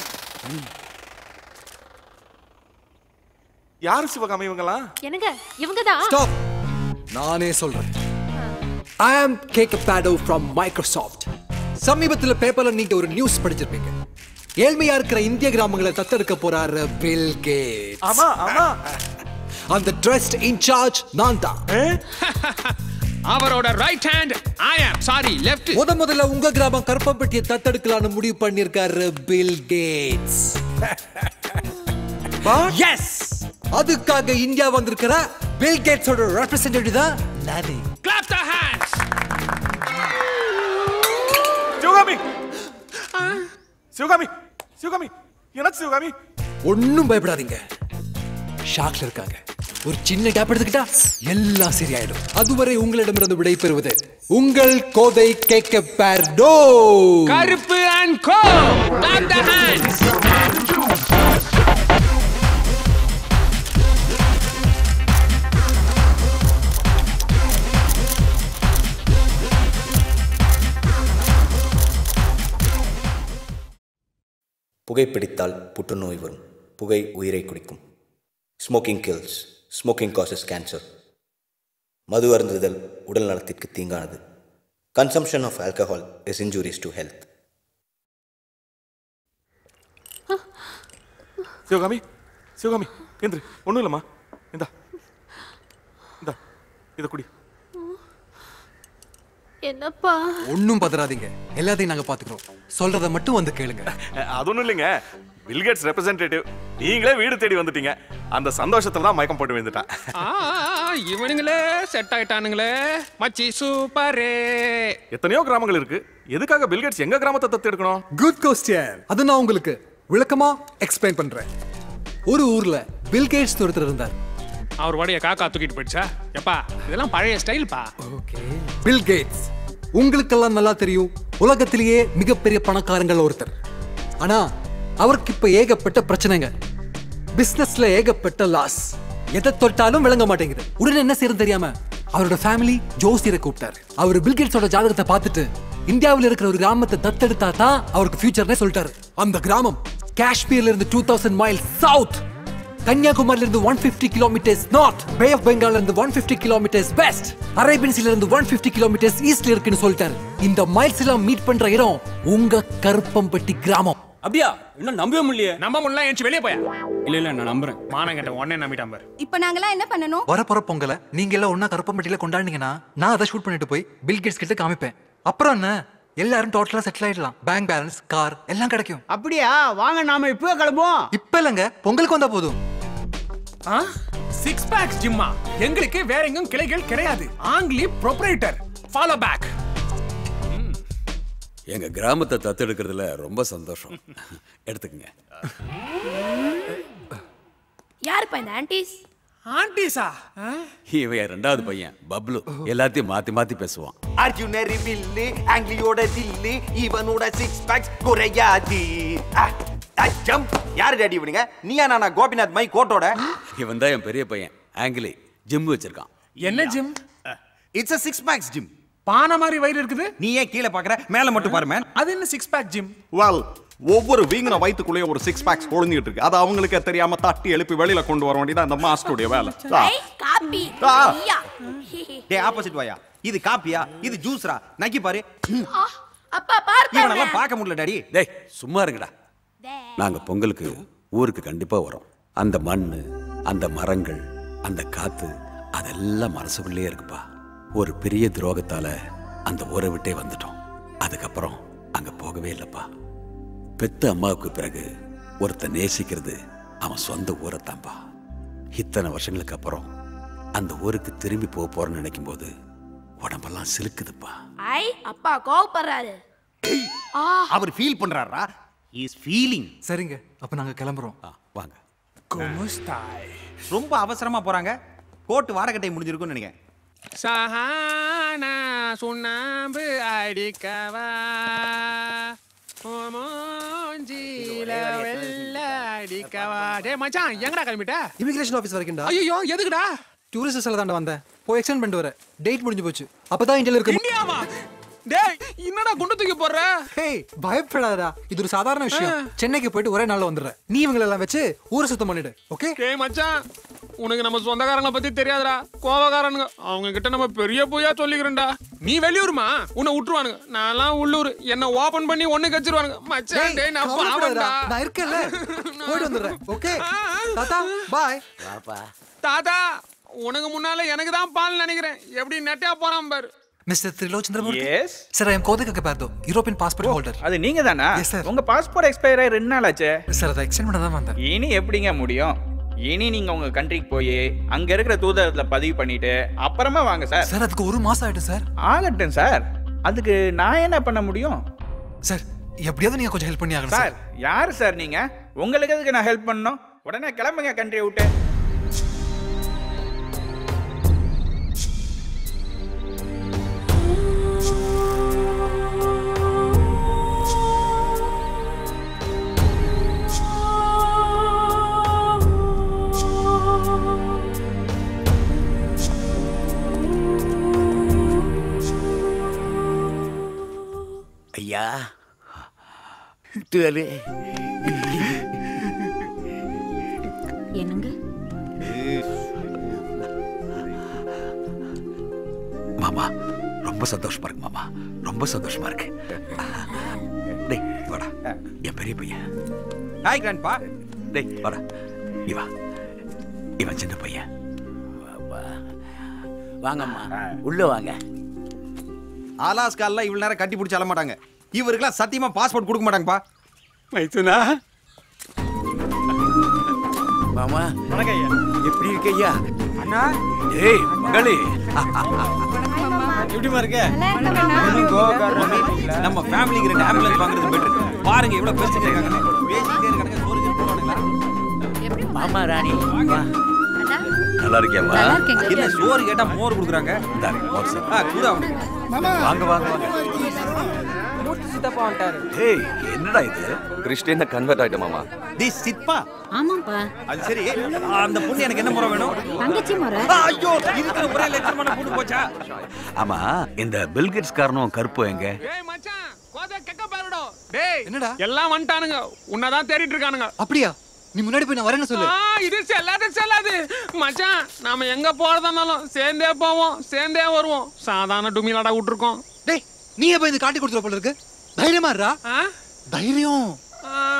யார் சிவகாமி இவங்களா? என்னங்க இவங்கதான். Stop. நானே சொல்றேன். I am Karuppampatti from Microsoft. சமீபத்தில் பேப்பர்ல நீங்க ஒரு நியூஸ் படிச்சிருப்பீங்க. ஏழ்மையா இருக்கிற இந்திய கிராமங்களை தத்தெடுக்க போறாரு பில் கேட்ஸ். ஆமா ஆமா. அந்த ட்ரஸ்ட் இன்சார்ஜ் நான் தான். அவரோட right hand I am sorry left. முதல்ல உங்க கிராமம் கருப்பம்பட்டியை தத்தெடுக்கலாம்னு முடிவு பண்ணிருக்காரு பில் கேட்ஸ். எஸ் அதுக்காக இந்தியா வந்திருக்கிற பில் கேட்ஸோட ரெப்ரசன்டேட்டிவ் தான் நானே. Clap the hands. Sivakami Sivakami Sivakami என்ன சிவகாமி? ஒன்னும் பயப்படாதீங்க. ஷாக்ல இருக்காங்க. ஒரு சின்ன கேப் எடுத்துக்கிட்டா எல்லாம் சரியாயிடும். அதுவரை உங்களிடமிருந்து விடை பெறுவது உங்கள் கோதை கேக்கப்பேர்டோ. கருப்பு and co. Clap the hands. புகைப்பிடித்தால் புற்றுநோய் வரும். புகை உயிரை குடிக்கும். Smoking kills. Smoking causes cancer. மது அருந்துதல் உடல் நலத்திற்கு தீங்கானது. Consumption of alcohol is injurious to health. Sivakami Sivakami எந்திரு. ஒன்றும் இல்லைம்மா. இந்தா இந்தா இதை குடி. என்னப்பா? ஒன்னும் பதறாதீங்க. எல்லாத்தையும் நாங்க பாத்துக்கிறோம். சொல்றத மட்டும் வந்து கேளுங்க. அது ஒன்றும் இல்லைங்க. பில்கேட்ஸ் ரெப்ரசன்டேட்டிவ் நீங்களே வீடு தேடி வந்துட்டீங்க. அந்த சந்தோஷத்துல தான் மயக்கம் போட்டு வந்துட்டான். இவனுங்களே செட் ஆயிட்டானுங்களே. மச்சி சூப்பரே. எத்தனையோ கிராமங்கள் இருக்கு. எதுக்காக பில்கேட்ஸ் எங்க கிராமத்தை தத்து எடுக்கணும்? Good question. அது நான் உங்களுக்கு விளக்கமா எக்ஸ்பிளைன் பண்றேன். ஒரு ஊர்ல பில்கேட்ஸ் ஒருத்தர் இருந்தார். அவர் வடைய காக்கா தூக்கிட்டு போயிடுச்சா? எப்பா இதெல்லாம் பழைய ஸ்டைல்பா. ஓகே. பில் கேட்ஸ் உங்களுக்கெல்லாம் நல்லா தெரியும். உலகத்திலேயே மிகப்பெரிய பணக்காரங்கள் ஒருத்தர். ஆனா அவருக்கு இப்ப ஏகப்பட்ட பிரச்சனைங்க. பிசினஸ்ல ஏகப்பட்ட லாஸ். எதை தொட்டாலும் விளங்க மாட்டேங்குது. உடனே என்ன செய்யறது தெரியாம அவரோட ஃபேமிலி ஜோசியரை கூப்பிட்டாரு. அவர் பில் கேட்ஸோட ஜாதகத்தை பார்த்துட்டு இந்தியாவில் இருக்கிற ஒரு கிராமத்தை தத்தெடுத்தா தான் அவருக்கு ஃபியூச்சர்னே சொல்லிட்டாரு. அந்த கிராமம் காஷ்மீர்ல இருந்து 2000 மைல்ஸ் சவுத், கன்னியாகுமரியில இருந்து 150 கிலோமீட்டர்ஸ் நார்த், பே ஆஃப் பெங்கால்ல இருந்து 150 கிலோமீட்டர்ஸ் வெஸ்ட், அரேபியன் சீல இருந்து 150 கிலோமீட்டர்ஸ் ஈஸ்ட்ல இருக்குன்னு சொல்லிட்டாரு. இந்த மைல்ஸ் எல்லாம் மீட் பண்ற இடம் உங்க கருப்பம்பட்டி கிராமம். அப்படியா இன்னும் நம்பவே முடியலையே. நம்ப முடியல ஏஞ்சி வெளியே போயா. இல்ல நான் நம்புறேன். மானம் கேட்ட உடனே நம்பிட்டான் பாரு. இப்போ நாங்கலாம் என்ன பண்ணணும்? வரப்போற பொங்கலை நீங்க எல்லாம் ஒண்ணா கருப்பம்பட்டியில கொண்டாடுனீங்கன்னா நான் அதை ஷூட் பண்ணிட்டு போய் பில் கேட்ஸ் கிட்ட காமிப்பேன். அப்புறம் என்ன எல்லாரும் டோட்டலா செட்டில் ஆயிடலாம். பேங்க் பேலன்ஸ், கார் எல்லாம் கிடைக்கும். அப்படியா? வாங்க நாம இப்பவே கிளம்புவோம். இப்ப இல்லங்க, பொங்கலுக்கு வந்தா போதும். 6 packs ஜிம்மா. எங்களுக்கு வேற எங்கும் கிளைகள் கிடையாது. ஆங்கிலி ப்ரொப்ரைட்டர். Follow back. எங்க கிராமத்தை தத்தெடுக்கிறதுல ரொம்ப சந்தோஷம். எடுத்துக்கங்க. யாருப்பா இந்த ஆன்டிஸ்? ஆன்டிஸா? இவன் ரெண்டாவது பையன் பப்ளு. எல்லாத்தையும் மாத்தி மாத்தி பேசுவான். அர்ஜுனரி வில்லு, ஆங்கிலியோட தில்லு, இவனோட 6 packs குறையாது. ஜம்ப். யாரு டாடி இவனுங்க? நீயா நானா கோபிநாத் மை கோட்டோட? இவன் தான் என் பெரிய பையன் ஆங்கிலி. ஜிம் வச்சிருக்கான். என்ன gym? It's a 6 packs gym. பானை மாதிரி வயிறு இருக்குது. நீ ஏன் கீழே பாக்குற? மேல மட்டும் பாரு மேன். அது என்ன 6 pack ஜிம்? வெல், ஒவ்வொரு வீங்கின வயித்துக்குள்ளேயே ஒரு 6 packs ஒளிஞ்சிட்டு இருக்கு. அது அவங்களுக்கு தெரியாம தட்டி எழுப்பி வெளியில கொண்டு வர வேண்டியது அந்த மாஸ்டருடைய வேலை. காப்பி. டேய் ஆப்போசிட் வாயா. இது காப்பியா? இது ஜூஸ்ரா. நக்கி பாரு. அப்பா பாரு. இவனெல்லாம் பார்க்க முடியல டாடி. டேய் சும்மா இருங்கடா. நாங்க பொங்கலுக்கு ஊருக்கு கண்டிப்பா வரோம். அந்த மண்ணு, அந்த மரங்கள், அந்த காத்து அதெல்லாம் மனசுக்குள்ளே இருக்குப்பா. ஒரு பெரிய துரோகத்தால அந்த ஊரை விட்டே வந்துட்டோம். அதுக்கப்புறம் அங்க போகவே இல்லப்பா. பெத்த அம்மாவுக்கு பிறகு ஒருத்த நேசிக்கிறது அவன் சொந்த ஊரைத்தான்பா. இத்தனை வருஷங்களுக்கு அப்புறம் அந்த ஊருக்கு திரும்பி போக போறேன்னு நினைக்கும் போது உடம்பெல்லாம் சிலுக்குதுப்பா. ஐ அப்பா கோவப்படுறாரு. அவர் ஃபீல் பண்றாரா? he is feeling. சரிங்க, அப்ப நாங்க கிளம்புறோம். வாங்க. கோமுஸ்தாய். ரொம்ப அவசரமா போறாங்க. கோட் வாரக்கட்டை முடிஞ்சிருக்கும்னு நினைக்கிறேன். சஹானா சுண்ணாம்பு அடிக்கவா ஓமோஞ்சில வெள்ள அடிக்கவா. டேய் மச்சான் எங்கடா கிளம்பிட்ட? இமிகிரேஷன் ஆபீஸ் வரைக்கும்டா. ஐயோ எதுக்குடா? டூரிஸ்ட் விசால தாண்ட வந்தேன். போய் எக்ஸ்டெண்ட் பண்ணிட்டு வரேன். டேட் முடிஞ்சு போச்சு. அப்பதான் இந்தியால இருக்க. இந்தியாவா? டேய் என்னடா குண்டு தூக்கி போடுற? ஹேய் பயப்படாதடா. இது ஒரு சாதாரண விஷயம். சென்னைக்கு போயிட்டு ஒரே நாள்ல வந்துடுறேன். நீ இவங்களை எல்லாம் வச்சு ஊரை சுத்தம் பண்ணிடு. ஓகே? டேய் மச்சான் உனக்கு நம்ம சொந்தக்காரங்கள பத்தி தெரியாதுடா. கோவக்காரனுங்க. அவங்க கிட்ட நம்ம பெரிய போயா சொல்லிக்கிறேன்டா. நீ வெளியூர்மா? உன்னை விட்டுருவானுங்க. நான்லாம் உள்ளூர். என்ன ஓபன் பண்ணி ஒண்ணு கச்சிருவானுங்க. மச்சான் டேய் நான் பாவம்டா. நான் இருக்கேன்ல. போய்ட்டு வந்துடுறேன். ஓகே தாத்தா பாய். பாப்பா. தாத்தா உனக்கு முன்னால எனக்கு தான் பால் நினைக்கிறேன். எப்படி நெட்டா போறான் பாரு. Mister Thrilochandramoorthy. Yes sir, I am கோதை ககபார்தோ, யூரோப்பியன் பாஸ்போர்ட் ஹோல்டர். அது நீங்க தானா? Yes sir. உங்க பாஸ்போர்ட் எக்ஸ்பயர் ஆகி 2 நாள் ஆச்சு. சார் அதை எக்ஸ்டெண்ட் பண்ண தான் வந்தேன். இனி எப்படிங்க முடியும்? இனி நீங்க உங்க கண்ட்ரிக்கு போய் அங்க இருக்கிற தூதரத்துல பதிவு பண்ணிட்டு அப்புறமா வாங்க சார். சார் அதுக்கு 1 மாசம் ஆயிடும் சார். ஆகட்டும் சார். அதுக்கு நான் என்ன பண்ண முடியும்? சார் எப்படியாவது நீங்க கொஞ்சம் ஹெல்ப் பண்ணி ஆகணும் சார். யாரு சார் நீங்க? உங்களுக்கு எதுக்கு நான் ஹெல்ப் பண்ணணும்? உடனே கிளம்புங்க கண்ட்ரியை விட்டு. ஐயா துவலு. என்னங்க மாமா ரொம்ப சந்தோஷமா இருக்கு மாமா. ரொம்ப சந்தோஷமா இருக்கு. டேய் வாடா. என் பெரிய பையன். Hi grandpa. டேய் வாடா. இவன் சின்ன பையன். வாங்கம்மா உள்ள வாங்க. ஆலாஸ்கால்ல இவ்வளவு நேரம் கட்டி பிடிச்சி அல மாட்டாங்க. இவருக்குலாம் சத்தியமா பாஸ்போர்ட் கொடுக்க மாட்டாங்கப்பா. மைத்துனா மாமா வணக்கம் ஐயா. எப்படி இருக்க ஐயா? அண்ணா. ஏய் மகளே. எப்படிமா இருக்க? நம்ம ஃபேமிலிக்கு 2 ஆம்புலன்ஸ் வாங்குறது பெட்டர். பாருங்க இவ்வளவு பேசிட்டே இருக்காங்க. பேசிட்டே இருக்காங்க. சோறு போடுவானுங்களா? மாமா ராணி நல்லா இருக்கியாமா? என்ன சோறு கேட்டா மோர் குடுக்குறாங்க. மோர் சார். கூட வாங்க வாங்க வாங்க. மூர்த்தி சித்தப்பா வந்துட்டாரு. ஏய் என்னடா இது? கிறிஸ்டியனா கன்வெர்ட் ஆயிட்ட மாமா. தி சித்பா. ஆமாப்பா. அது சரி. அந்த பொண்ணு எனக்கு என்ன முறை வேணும்? தங்கச்சி முறை. ஐயோ இதுக்கு ஒரே லட்சமான பொண்ணு போச்சா? ஆமா இந்த பில் கேட்ஸ் காரணம் கருப்பு எங்க? டேய் மச்சான் கோதை கக்க பாருடா. டேய் என்னடா எல்லாம் வந்துட்டானுங்க. உன்னதான் தேடிட்டு இருக்கானுங்க. அப்படியா? நீ முன்னாடி போய் நான் வரேன்னு சொல்லு. இது செல்லாது மச்சான். நாம எங்க போறதானாலும் சேர்ந்தே போவோம், சேர்ந்தே வருவோம். சாதாரண டுமிலாடா விட்டுருக்கோம். டேய் நீ எப்ப இந்த காட்டி கொடுத்துற போல இருக்கு? தைரியமா இருடா. தைரியம்.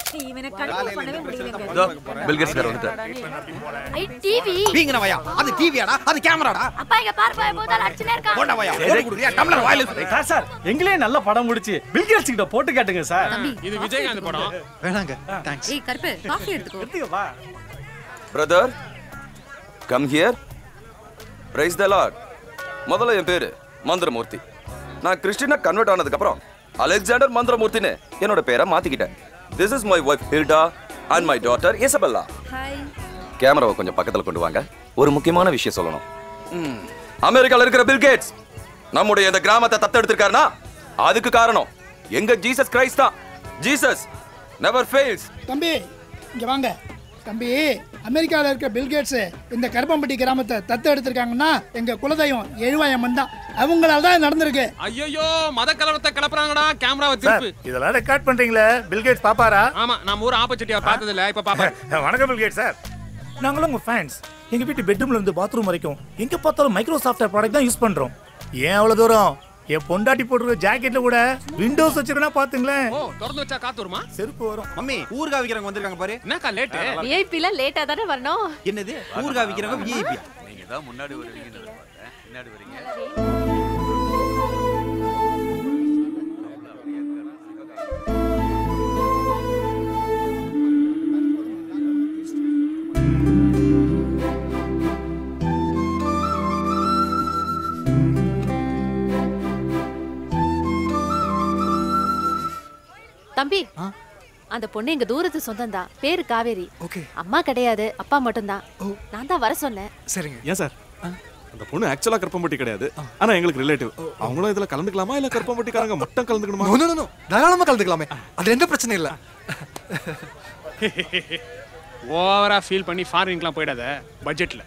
இவனை கண்ட்ரோல் பண்ணவே முடியலங்க. இதோ பில்கேட்ஸ் கார் வந்துட்டார். ஐ டிவி வீங்கனவையா அது டிவியாடா அது கேமராடா அப்பா இங்க பாரு பாரு போதா அடிச்சுனே இருக்கா போடவையா போடு குடுறியா டம்ளர் வாயில சார் எங்களே நல்ல படம் முடிச்சு பில்கேட்ஸ் கிட்ட போட்டு காட்டுங்க சார். இது விஜயகாந்த் படம். வேணாங்க தேங்க்ஸ். ஏய் கருப்பு காஃபி எடுத்துக்கோ. வா brother come here. Praise the lord. முதல்ல என் பேரு மந்திரமூர்த்தி. நான் கிறிஸ்டியனா கன்வெர்ட் ஆனதுக்கு அப்புறம் அலெக்சாண்டர் மந்திரமூர்த்தின்னு என்னோட பேரை மாத்திக்கிட்டேன். This is my wife Hilda and my daughter Isabella. Hi. கேமராவை கொஞ்சம் பக்கத்துல கொண்டு வாங்க. ஒரு முக்கியமான விஷயம் சொல்லணும். அமெரிக்கால இருக்கிற பில் கேட்ஸ் நம்முடைய இந்த கிராமத்தை தத்தெடுத்திருக்காருன்னா அதுக்கு காரணம் எங்க ஜீசஸ் கிரைஸ்ட் தான். Jesus never fails. தம்பி இங்க வாங்க. தம்பி அமெரிக்காவில் இருக்க பில்கேட்ஸ் இந்த கருப்பம்பட்டி கிராமத்தை தத்து எடுத்திருக்காங்கன்னா எங்க குலதெய்வம் எழுவாயம்மன் தான். அவங்களால தான் நடந்திருக்கு. ஐயோ மத கலவரத்தை கிளப்புறாங்கடா. கேமராவை திருப்பு. இதெல்லாம் ரெக்கார்ட் பண்றீங்களே பில்கேட்ஸ் பாப்பாரா? ஆமா நம்ம ஊர் ஆப்பர்ச்சுனிட்டியா பார்த்தது இல்ல இப்ப பாப்பேன். வணக்கம் பில்கேட்ஸ் சார். நாங்களும் உங்க ஃபேன்ஸ். எங்க வீட்டு பெட்ரூம்ல இருந்து பாத்ரூம் வரைக்கும் எங்க பார்த்தாலும் மைக்ரோசாஃப்ட் ப்ராடக்ட் தான் யூஸ் பண்றோம். ஏன் அவ்வளவு தூரம்? என் பொண்டாட்டி போட்டுற ஜாக்கெட்ல கூட விண்டோஸ் வச்சிருக்கா பாத்துங்களேன். ஓ திறந்து வச்சா காத்து வருமா? செருப்பு வரும். மம்மி ஊர்கா விக்கிறவங்க வந்திருக்காங்க பாரு. என்னக்கா லேட்? விஐபில லேட்டா தானே வரணும். என்னது ஊர்கா விக்கிறவங்க விஐபி? நீங்க தான் முன்னாடி வருவீங்கன்னு பார்த்தேன். முன்னாடி வரீங்க. தம்பி அந்த பொண்ணு எங்க தூரத்து சொந்தம் தான். பேரு காவேரி. அம்மா கிடையாது, அப்பா மட்டும்தான். நான் தான் வர சொன்னேன். சரிங்க. ஏன் சார் அந்த பொண்ணு ஆக்சுவலா கருப்பம்பட்டி கிடையாது, ஆனா எங்களுக்கு ரிலேட்டிவ். அவங்களும் இதுல கலந்துக்கலாமா இல்ல கருப்பம்பட்டிக்காரங்க மட்டும் கலந்துக்கணுமா? நோ தாராளமா கலந்துக்கலாமே, அது எந்த பிரச்சனை இல்ல. ஓவரா ஃபீல் பண்ணி ஃபாரின்க்குலாம் போயிடாத பட்ஜெட்ல.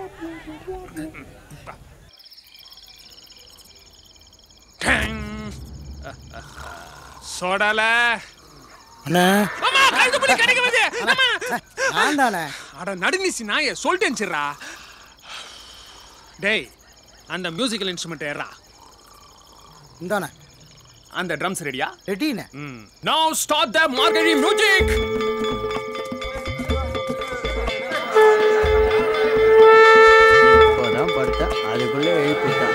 சோடால அண்ணா அம்மா கைது பண்ணி கடிக்க வந்து அம்மா ஆண்டானே அட நடுநிசி நாயே சொல்லிட்டேன்ச்சிரா. டேய் அந்த மியூசிக்கல் இன்ஸ்ட்ருமெண்ட் ஏறா. இந்தானே அந்த ட்ரம்ஸ் ரெடியா? ரெடினே. Now start the marquee music. இப்போதான் படுத்தா அதுக்குள்ளே எழுப்பிட்டான்.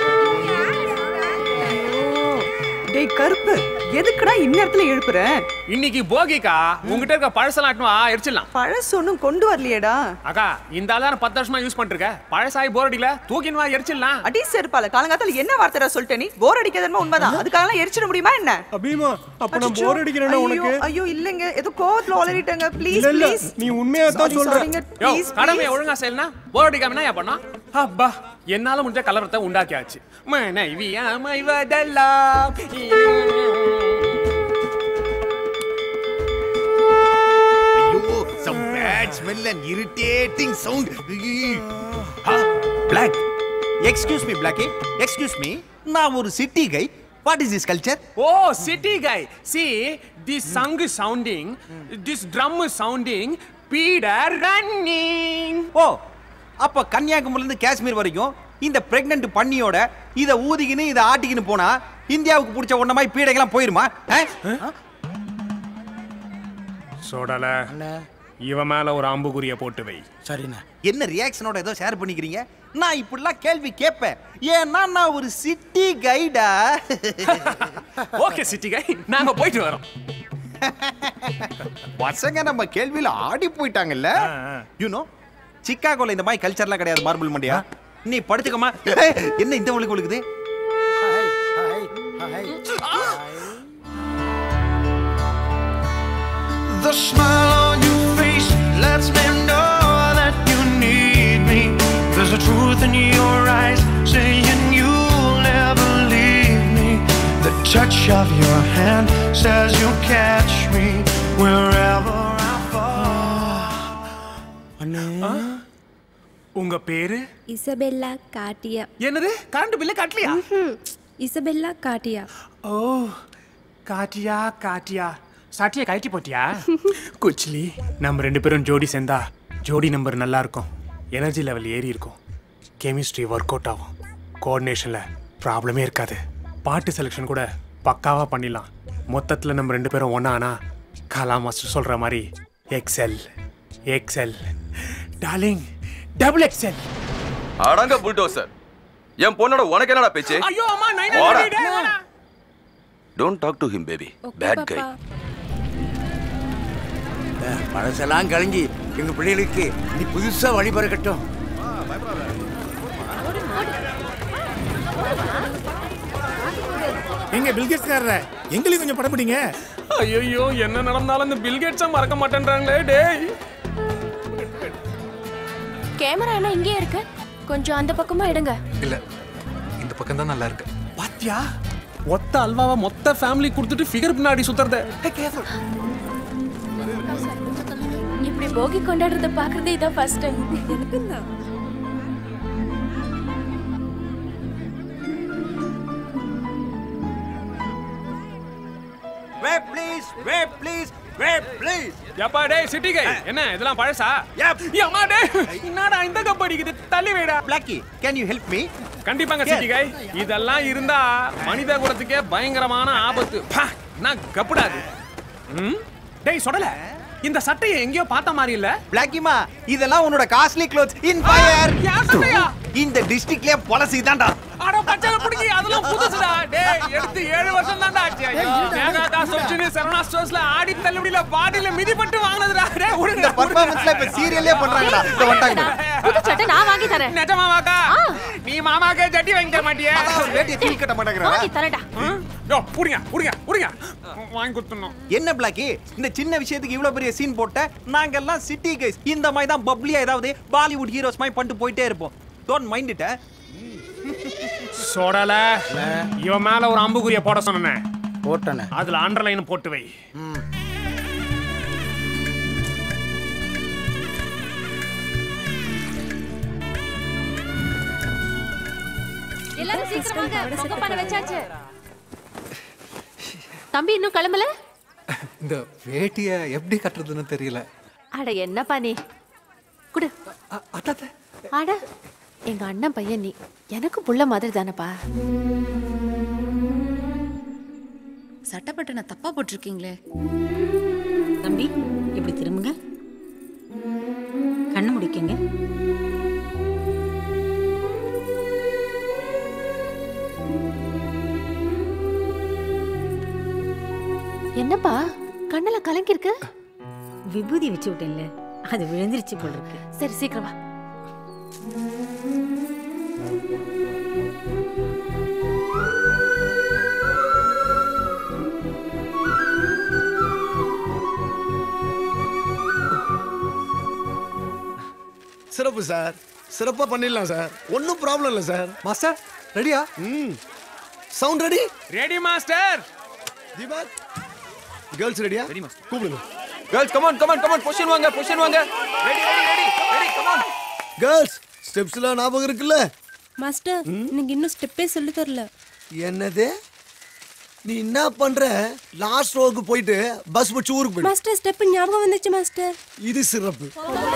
டேய் கருப்பு எதுக்குடா இந்நேரத்துல எழுப்புற? இன்னைக்கு போகிக்கா உங்ககிட்ட இருக்க பழசலாட்டும் எரிச்சிடலாம். பழசு ஒன்றும் கொண்டு வரலையேடா. அக்கா இந்த ஆளான 10 வருஷமா யூஸ் பண்ணிருக்க பழசாயி போர் அடிக்கல தூக்கின் வா எரிச்சிடலாம். அடி செருப்பால காலங்காத்தால என்ன வார்த்தைடா சொல்லிட்ட நீ? போர் அடிக்காதமா உண்மைதான். அதுக்காக எரிச்சிட முடியுமா என்ன? அபிமா அப்ப நான் போர் அடிக்கிறேனா உனக்கு? ஐயோ இல்லங்க ஏதோ கோவத்துல ஒளறிட்டங்க. ப்ளீஸ் இல்ல ப்ளீஸ் நீ உண்மையா தான் சொல்ற. யோ கடமையை ஒழுங்கா செய்யலனா போர் அடிக்காம என்ன பண்ணா? அப்பா என்னால முடிஞ்ச கலவரத்தை உண்டாக்கியாச்சு. மனைவி அமைவதெல்லாம் some bad smell and irritating sound. Black. Excuse me, Blackie. Excuse me. நான் ஒரு city guy. What is this culture? Oh, city guy. See, this song is sounding, this drum is sounding, Peter running. ஓ அப்ப கன்னியாகுமரில இருந்து காஷ்மீர் வரைக்கும் இந்த pregnant பண்ணியோட இத ஊதிக்கின்னு இத ஆட்டிக்கின்னு போனா இந்தியாவுக்கு பிடிச்ச ஒண்ண மாதிரி பீடைகளாம் போயிருமா? சோடால இவன் மேல ஒரு அம்புகுரிய போட்டு வை. சரிண்ணா. என்ன ரியாக்ஷனோட ஏதோ ஷேர் பண்ணிக்கிறீங்க? நான் இப்படிலாம் கேள்வி கேட்பேன் ஏன்னா நான் ஒரு சிட்டி கைடா. ஓகே சிட்டி கை நாங்க போயிட்டு வரோம். பசங்க நம்ம கேள்வியில ஆடி போயிட்டாங்கல்ல. யூ நோ சிக்காகோல இந்த மாதிரி கல்ச்சர்லாம் கிடையாது. மார்பிள் மண்டியா நீ படுத்துக்கமா. என்ன இந்த ஒழுக்கு ஒழுக்குது? The smile on your face lets me know that you need me. There's a truth in your eyes saying you'll never leave me. The touch of your hand says you'll catch me wherever I fall. உங்க பேரு? Isabella Katia. என்னது current பில்ல கட்டலையா? Isabella காட்டியா. ஓ காட்டியா காட்டியா சாட்டியா கட்டி போட்டியா? குச்லி நம்ம ரெண்டு பேரும் ஜோடி சேர்ந்தா ஜோடி நம்பர் நல்லா இருக்கும். எனர்ஜி லெவல் ஏறி இருக்கும். கெமிஸ்ட்ரி ஒர்க் அவுட் ஆகும். கோஆர்டினேஷன்ல ப்ராப்ளமே இருக்காது. பாட்டு செலெக்ஷன் கூட பக்காவா பண்ணிடலாம். மொத்தத்தில் நம்ம ரெண்டு பேரும் ஒன்னானா கலா மாஸ்டர் சொல்ற மாதிரி excel excel darling double excel. அடங்க புல்டோசர், என் பொண்ணோட உனக்கு என்னடா பேச்சு? ஐயோ அம்மா 900. Don't talk to him baby. Bad guy. பழசெல்லாம் கழிஞ்சி எங்க பிள்ளைகளுக்கு நீ புதுசா வழிபறக்கட்டும். எங்க பில்கேட்ஸ்காரர எங்களுக்கு கொஞ்சம் படம் பிடிங்க. ஐயோ என்ன நடந்தாலும் இந்த பில்கேட்ஸை மறக்க மாட்டேன்றாங்களே டேய். கேமரா என்ன இங்கே இருக்கு, கொஞ்சம் அந்த பக்கமா எடுங்க. இல்ல இந்த பக்கம் தான் நல்லா இருக்கு. பாத்தியா, ஒத்த அல்வாவை மொத்த ஃபேமிலி கொடுத்துட்டு ஃபிகர் பின்னாடி சுத்துறத. இப்படி போகி கொண்டாடுறத பாக்குறதே இதான் ஃபர்ஸ்ட் டைம். எனக்கும் தான். Wait please, wait please, wait please. யப்பா டேய் சிட்டி கை, என்ன இதெல்லாம் பழசா? யம்மா டேய் என்னடா இந்த கப் அடிக்குது, தள்ளி வைடா. Blacky, can you help me? கண்டிப்பாங்க சிட்டி கை, இதெல்லாம் இருந்தா மனித குலத்துக்கே பயங்கரமான ஆபத்து. நான் கப்புடாது. டேய் சொடல, இந்த சட்டையை எங்கேயோ பார்த்த மாதிரி இல்ல? பிளாக்கிமா, இதெல்லாம் உன்னோட காஸ்ட்லி க்ளோத்ஸ் இன் ஃபயர். யார் சட்டையா? இந்த டிஸ்ட்ரிக்ட்லயே பொலசி தான்டா. அட பச்சல புடிங்கி, அதெல்லாம் புதுசுடா. டேய் எடுத்து 7 வருஷம் தான்டா ஆச்சு. மேகா காசு வச்சுன்னு சரவணா ஸ்டோர்ஸ்ல ஆடி தள்ளுபடியில பாடியில மிதிப்பட்டு வாங்குனதுடா. டேய் உடுங்க. இந்த பெர்ஃபார்மன்ஸ்ல இப்ப சீரியலே பண்றாங்கடா. இந்த வண்டாங்க. புது சட்டை நான் வாங்கி தரேன். நிஜமா வாக்கா? நீ மாமாக்கே ஜட்டி வாங்கி தர மாட்டியே? ரேடியோ தூக்கி கட்ட மாட்டேங்கறா. வாங்கி தரடா. யோ புடிங்க புடிங்க புடிங்க. வாங்கி கொடுத்துறோம். என்ன பிளாக்கி, இந்த சின்ன விஷயத்துக்கு இவ்ளோ பெரிய சீன் போட்ட? நாங்க எல்லாம் சிட்டி கைஸ். இந்த மாதிரி தான் பப்ளியா ஏதாவது பாலிவுட் ஹீரோஸ் மாதிரி பண்ணிட்டு போயிட்டே இருப்போம். Don't mind it. சோடல இவன் மேல ஒரு அம்புக்குரிய போட சொன்னேன். போட்டனே. அதுல அண்டர்லைன் போட்டு வை. எல்லாரும் சீக்கிரம் வாங்க, பொங்க பண்ண வெச்சாச்சு. தம்பி இன்னும் கிளம்பல? இந்த வேட்டிய எப்படி கட்டுறதுன்னு தெரியல. அட என்னப்பா நீ குடு. அட எங்க அண்ணன் பையன் நீ, எனக்கு புள்ள மாதிரி தானப்பா. சட்டப்பட்டனை தப்பா போட்டிருக்கீங்களே. தம்பி இப்படி திரும்புங்க, கண்ணு முடிக்கங்க. என்னப்பா கண்ணுல கலங்கி இருக்கு? விபூதி வச்சு விட்டேன்ல, அது விழுந்துருச்சு போல இருக்கு. சரி சீக்கிரம் வா. சிறப்பு சார், சிறப்பா பண்ணிடலாம் சார், ஒன்றும் ப்ராப்ளம் இல்லை சார். மாஸ்டர் ரெடியா? Sound ready? Ready master. Deepak, girls ரெடியா? Ready master. கூப்பிடுங்க. Girls, come on, come on, come on. Position வாங்க, position வாங்க. Ready, ready, ready, ready, come on. Girls, ஸ்டெப்ஸ்லாம் ஞாபகம் இருக்குல்ல? மாஸ்டர் எனக்கு இன்னும் ஸ்டெப்பே சொல்லி தரல. என்னது? நீ என்ன பண்ற? லாஸ்ட் ரோக்கு போயிட்டு பஸ் வச்சு ஊருக்கு போய். மாஸ்டர் ஸ்டெப் ஞாபகம் வந்துச்சு மாஸ்டர். இது சிறப்பு.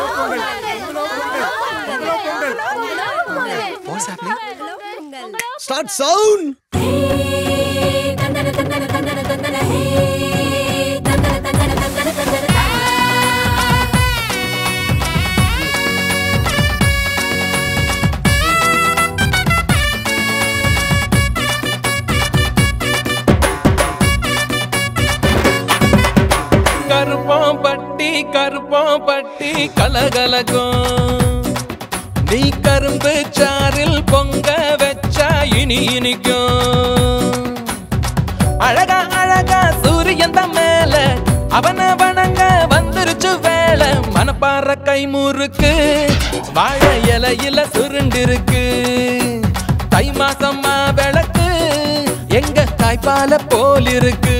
What's happening? Start sound. கருப்பாம்பட்டி கருப்பாம்பட்டி கலகலக்கும், நீ கரும்பு சாறில் பொங்க வச்சா இனி இனிக்கும். அழகா அழகா சூரியன் தான் மேல, அவனை வணங்க வந்துருச்சு வேலை. மனப்பாற கை முறுக்கு, வாழை இலையில சுருண்டிருக்கு. தை மாசம்மா விளக்கு, எங்க தாய்ப்பால போல் இருக்கு.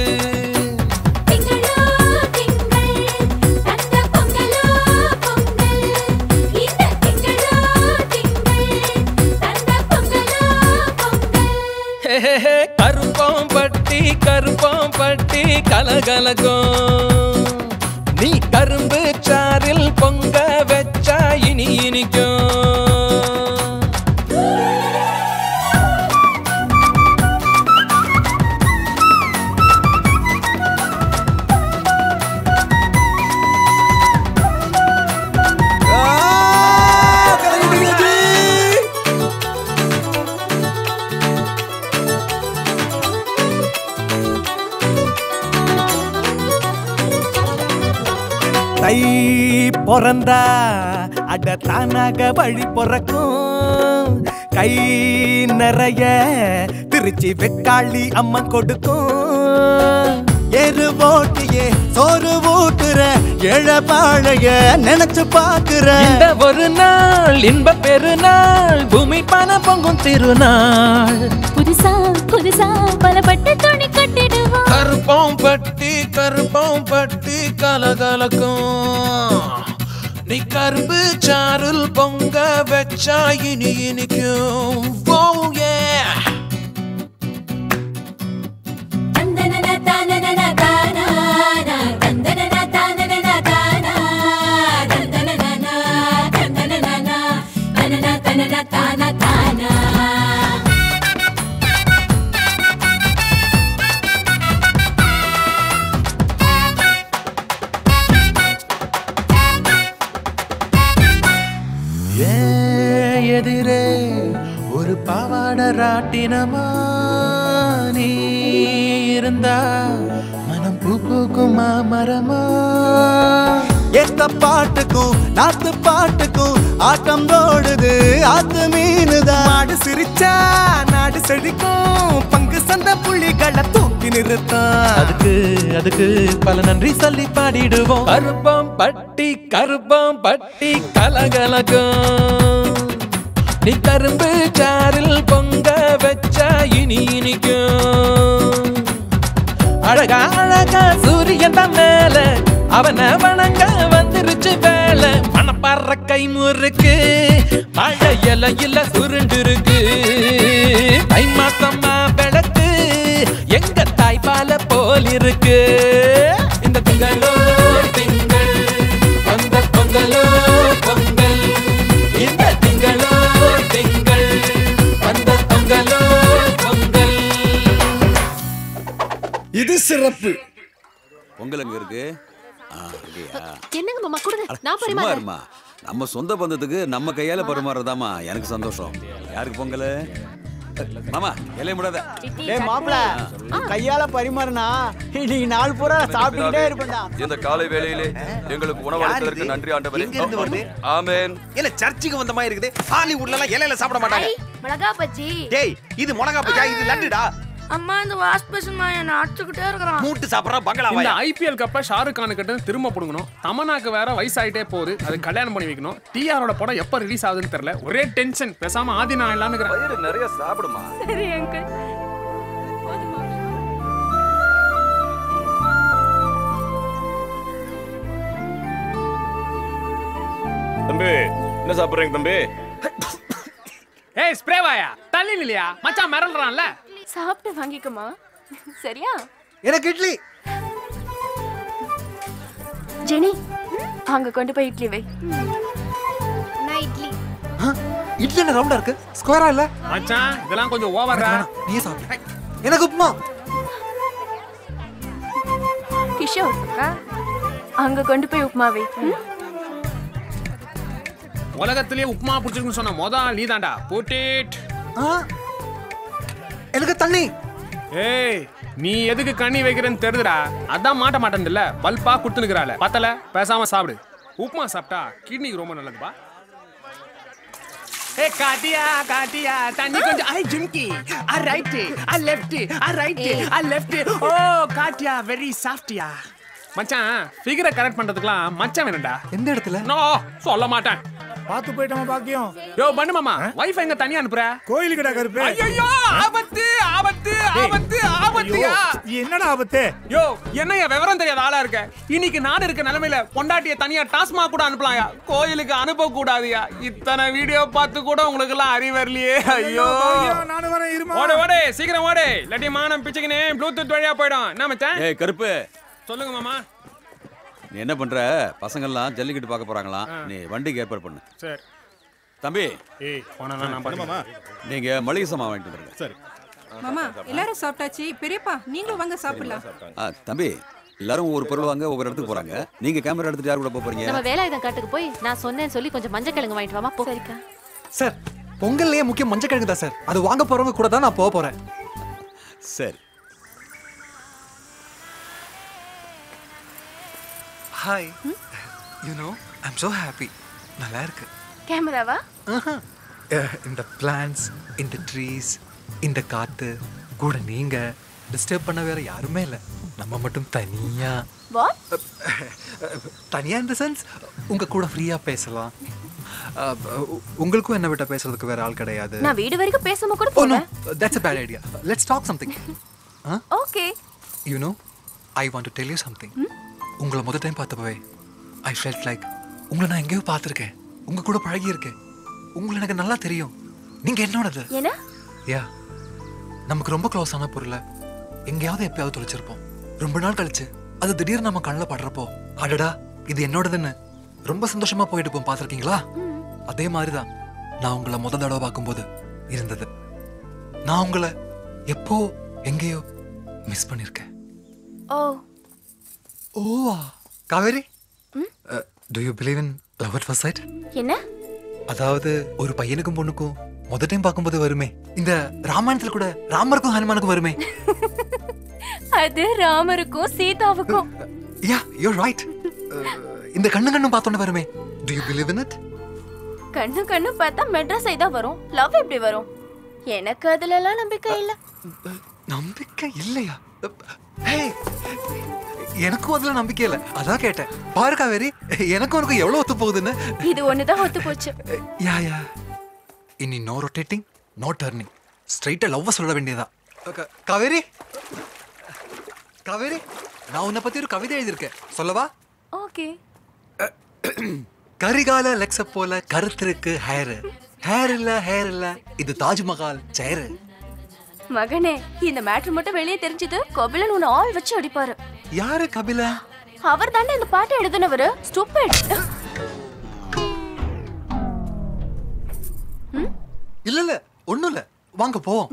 கருப்பாம்பட்டி கருப்பாம்பட்டி கலகலக்கும், நீ கரும்பு சாறில் பொங்க வச்சா இனி இனிக்கும். தை பிறந்தா அட தானாக வழி பிறக்கும். கை நிறைய திருச்சி வெக்காளி அம்மா கொடுக்கும். எரு ஓட்டியே சோறு ஊட்டுற எழபாழைய நினைச்சு பாக்குற. இந்த ஒரு நாள் இன்ப பெருநாள் பூமி பண பொங்கும் திருநாள். புதுசா புதுசா பலப்பட்ட துணி கட்டிடுவோம். கருப்பம் பட்டி கலகலக்கும். நீ கரும்பு சாருள் பொங்க வச்சா இனி இனிக்கும். Oh yeah. எதிரே ஒரு பாவாட ராட்டினமா நீ இருந்தா மனம் பூ பூக்கும் மாமரமா. ஏத்த பாட்டுக்கும் நாத்து பாட்டுக்கும் ஆட்டம் ஓடுது ஆத்து மீனுதான். மாடு சிரிச்சா நாடு செழிக்கும். பங்கு சந்த புள்ளிகளை தூக்கி நிறுத்தான். அதுக்கு பல நன்றி சொல்லி பாடிடுவோம். கருப்பம் பட்டி கலகலக்கும். நீ கரும்பு சாரில் பொங்க வச்சா இனி இனிக்கும். அழகா அழகா சூரியன் தான் மேல அவனை வணங்க வந்துருச்சு வேலை. மணப்பாற கை முறுக்கு மழை இலையில சுருண்டிருக்கு. தை மாசமா விளக்கு எங்க தாய்பால போல் இருக்கு. இந்த திங்களோ திங்கள் வந்த பொங்கலோ பொங்கல். இந்த திங்களோ திங்கள் வந்த பொங்கலோ பொங்கல். இது சிறப்பு. பொங்கல் எங்க இருக்கு? என்னங்க மாமா கொடுங்க, நான் சும்மா பரிமாறேன். இருமா. நம்ம சொந்த பந்தத்துக்கு நம்ம கையால பரிமாறதாமா எனக்கு சந்தோஷம். யாருக்கு பொங்கல்? மாமா இலைய முடாத. டேய் மாப்ள, கையால பரிமாறனா இன்னைக்கு நாள் பூரா சாப்பிட்டுட்டே இருப்பேன்டா. இந்த காலை வேளையிலே எங்களுக்கு உணவு அளித்ததற்கு நன்றி ஆண்டவரே. எங்க இருந்து வருது? ஆமென். இல்ல சர்ச்சுக்கு வந்த மாதிரி இருக்குது. ஹாலிவுட்ல எல்லாம் இலையில சாப்பிட மாட்டாங்க. மிளகா பஜ்ஜி. டேய் இது மிளகா பஜ்ஜா, இது லட்டுடா. அம்மா இந்த வாஷ் பேஷன் என்ன அடிச்சுக்கிட்டே இருக்கறான். மூட்டு சாப்பிடுற பங்களாவா? இந்த ஐபிஎல் கப்ப ஷாருக் கான் கிட்ட திரும்ப புடுங்கணும். தமன்னாக்கு வேற வயசாயிட்டே போகுது, அது கல்யாணம் பண்ணி வைக்கணும். டிஆரோட படம் எப்ப ரிலீஸ் ஆகுதுன்னு தெரியல, ஒரே டென்ஷன். பேசாம ஆதி நான் எல்லாம் வயிறு நிறைய சாப்பிடுமா. சரி அங்கிள். தம்பி என்ன சாப்பிடுறீங்க தம்பி? ஏய் ஸ்ப்ரே வாயா, தள்ளி இல்லையா மச்சான் மிரல்றான்ல. சாப்பிட்டு வாங்கிக்கமா. சரியா? எனக்கு இட்லி. ஜெனி அங்க கொண்டு போய் இட்லி வை. நான் இட்லி. இட்லி என்ன ரவுண்டா இருக்கு, ஸ்கொயரா இல்ல? மச்சான் இதெல்லாம் கொஞ்சம் ஓவரா. நீயே சாப்பிடு. எனக்கு உப்புமா. கிஷோர் அங்க கொண்டு போய் உப்புமா வை. உலகத்திலேயே உப்புமா பிடிச்சிருக்குன்னு சொன்ன மொதல் நீதான்டா. போட்டேட். எனக்கு தண்ணி. ஏய் நீ எதுக்கு கண்ணி வைக்கிறேன்னு தெரியுதுடா. அதான் மாட்ட மாட்டேன்ல, பல்பா குடுத்துனுக்குறாள பத்தல. பேசாம சாப்பிடு. உப்புமா சாப்பிட்டா கிட்னிக்கு ரொம்ப நல்லதுப்பா. ஏ காட்டியா தண்ணி கொஞ்சம். ஐ ஜிம்கி eye right eye left eye right eye left. Oh Katia very சாஃப்டியா. மச்சான் ஃபிகரை கரெக்ட் பண்றதுக்குலாம் மச்சான் வேணும்டா. எந்த இடத்துல? நோ சொல்ல மாட்டேன். பாத்து போயிட்டோமா பாக்கியம். யோ பண்ணு மாமா, வைஃபை எங்க தனியா அனுப்புற? கோயிலுக்குடா கருப்பு. ஐயோ ஆபத்து ஆபத்து ஆபத்து ஆபத்துயா. என்னடா ஆபத்து? யோ என்னைய விவரம் தெரியாத ஆளா இருக்க. இன்னைக்கு நாடு இருக்க நிலைமையில பொண்டாட்டிய தனியா டாஸ்மாக் கூட அனுப்பலாம்யா, கோயிலுக்கு அனுப்ப கூடாதுயா. இத்தனை வீடியோ பார்த்து கூட உங்களுக்கு எல்லாம் அறிவரலையே. ஐயோ நானு வரேன் இருமா. ஓடு சீக்கிரம் ஓடு, இல்லாட்டி மானம் பிச்சுக்கினே ப்ளூடூத் வழியா போயிடும். என்ன மச்சான்? ஏய் கருப்பு, சொல்லுங்க மாமா. நீ என்ன பண்ற? பசங்கள்லாம் ஜல்லிக்கட்டு பார்க்க போறாங்களாம், நீ வண்டிக்கு ஏற்பாடு பண்ணு. சரி தம்பி. ஏய் போனா நான் பண்ணுமா? நீங்க மளிகை சாமான் வாங்கிட்டு வந்துருங்க. சரி மாமா எல்லாரும் சாப்பிட்டாச்சு. பெரியப்பா நீங்களும் வாங்க சாப்பிடலாம். தம்பி எல்லாரும் ஒரு பொருள் வாங்க ஒவ்வொரு இடத்துக்கு போறாங்க. நீங்க கேமரா எடுத்துட்டு யார் கூட போறீங்க? நம்ம வேலாயுதம் காட்டுக்கு போய் நான் சொன்னேன்னு சொல்லி கொஞ்சம் மஞ்சள் கிழங்கு வாங்கிட்டு வாமா. சரிக்கா. சார் பொங்கல்லையே முக்கியம் மஞ்சள் கிழங்கு தான் சார். அது வாங்க போறவங்க கூட தான் நான் போக போறேன். சரி. Hi you know I am so happy. நல்லா இருக்கு. கேமராவா? இந்த பிளான்ஸ், இந்த ட்ரீஸ், இந்த காத்து கூட நீங்க டிஸ்டர்ப் பண்ண வேற யாருமே இல்லை. நம்ம மட்டும் தனியா. தனியா இந்த சென்ஸ் உங்க கூட ஃப்ரீயா பேசலாம். உங்களுக்கும் என்ன விட்ட பேசுறதுக்கு வேற ஆள் கிடையாது. நான் வீடு வரைக்கும் பேசாம கூட போறேன். That's a bad idea. Let's talk something. Okay. You know, I want to tell you something. உங்களை முதல் டைம் பார்த்தப்பவே I felt like உங்களை நான் எங்கேயோ பார்த்துருக்கேன். உங்க கூட பழகி இருக்கேன். உங்களை எனக்கு நல்லா தெரியும். நீங்க என்னோடது. என்ன? யா, நமக்கு ரொம்ப க்ளோஸ் ஆன பொருளை எங்கேயாவது எப்பயாவது தொலைச்சிருப்போம். ரொம்ப நாள் கழிச்சு அது திடீர்னு நம்ம கண்ணில் படுறப்போ அடடா இது என்னோடதுன்னு ரொம்ப சந்தோஷமா போயிட்டு போம். பார்த்துருக்கீங்களா? அதே மாதிரிதான் நான் உங்களை முதல் தடவை பார்க்கும்போது இருந்தது. நான் உங்களை எப்போ எங்கேயோ மிஸ் பண்ணிருக்கேன். ஓ Kaveri, do you believe in love at first sight? என்ன? அதாவது ஒரு பையனுக்கும் பொண்ணுக்கும் முதல் டைம் பார்க்கும்போது வருமே, இந்த ராமாயணத்துல கூட ராமருக்கும் ஹனுமானுக்கும் வருமே. அது ராமருக்கும் சீதாவுக்கும். Yeah, you're right. இந்த கண்ணு பார்த்தோன்னே வருமே. Do you believe in it? கண்ணு பார்த்தா மெட்ராஸ் தான் வரும். லவ் எப்படி வரும்? எனக்கு அதுல எல்லாம் நம்பிக்கை இல்ல. நம்பிக்கை இல்லையா? எனக்கும் அதுல நம்பிக்கை இல்ல. அதான் கேட்டேன். பாரு காவேரி, எனக்கும் உனக்கு எவ்வளவு ஒத்து போகுதுன்னு. இது ஒண்ணுதான் ஒத்து போச்சு. யா இனி நோ ரொட்டேட்டிங், நோ டர்னிங், ஸ்ட்ரைட்டா லவ் சொல்ல வேண்டியதா. காவேரி, காவேரி, நான் உன்னை பத்தி ஒரு கவிதை எழுதியிருக்கேன், சொல்லவா? ஓகே. கரிகால லெக்ஸ போல கருத்திருக்கு ஹேர், ஹேர் இல்ல இது தாஜ்மஹால் சேரு. மகனே, இந்த மேட்ரு மட்டும் வெளியே தெரிஞ்சது கபிலன் உன்னை ஆள் வச்சு அடிப்பாரு. யாரு கபிலன்? அவர் தானே இந்த பாட்டை எழுதினவரு. ஸ்டூபிட். இல்ல ஒண்ணும் இல்ல, வாங்க போவோம்.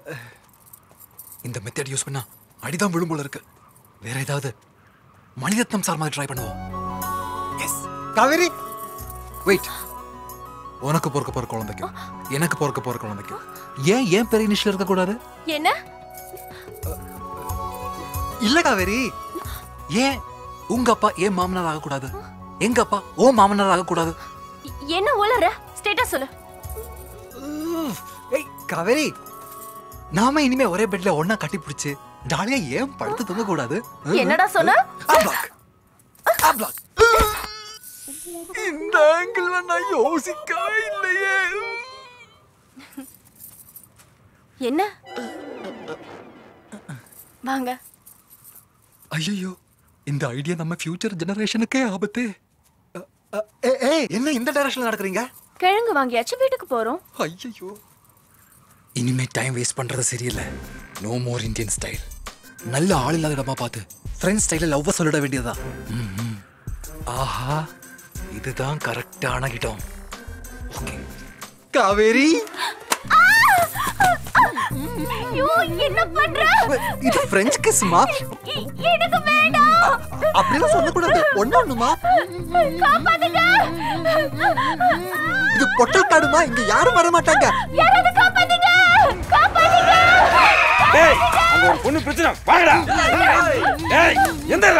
இந்த மெத்தட் யூஸ் பண்ணா அடிதான் விழும் போல இருக்கு. வேற ஏதாவது மணிரத்னம் சார் மாதிரி ட்ரை பண்ணுவோம். Yes Kaveri, wait. உனக்கு பொறுக்க போற குழந்தைக்கும் எனக்கு பொறுக்க போற குழந்தைக்கும் ஏன் பெரிய இனிஷியல் இருக்க கூடாது? என்ன? இல்ல காவேரி, ஏன் உங்க அப்பா ஏன் மாமனார் ஆக கூடாது? எங்க அப்பா ஓ மாமனார் ஆக கூடாது? என்ன உளற? ஸ்டேட்டா சொல்லு. ஏய் காவேரி, நாம இனிமே ஒரே பெட்ல ஒண்ணா கட்டி பிடிச்சு ஜாலியா ஏன் படுத்து தூங்க கூடாது? என்னடா சொன்ன? இந்த ஆங்கிள் நான் யோசிக்கவே இல்லையே. என்ன? வாங்க. ஐயோ, இந்த ஐடியா நம்ம ஃபியூச்சர் ஜெனரேஷனுக்கே ஆபத்து. என்ன இந்த டைரக்ஷன்ல நடக்கறீங்க? கிழங்கு வாங்கியாச்சு, வீட்டுக்கு போறோம். ஐயோ, இனிமே டைம் வேஸ்ட் பண்றது சரியில்லை. No more Indian style. நல்ல ஆள் இல்லாத இடமா பார்த்து ஃப்ரெண்ட் ஸ்டைல லவ் சொல்லிட வேண்டியதா. ஆஹா, இதுதான் கரெக்டான இடம். ஓகே காவேரி, ஐயோ என்ன பண்ற? இது பிரெஞ்ச் கிஸ்மா. எனக்கு வேண்டாம். அப்படிலாம் சொல்ல கூடாது. ஒண்ணுமா காப்பாத்துங்க. இது பொட்டல் காடுமா, இங்க யாரும் வர மாட்டாங்க. யாராவது காப்பாத்துங்க, காப்பாத்துங்க. டேய், அங்க ஒரு பொண்ணு பிரச்சனை. வாங்கடா. டேய், எந்தடா?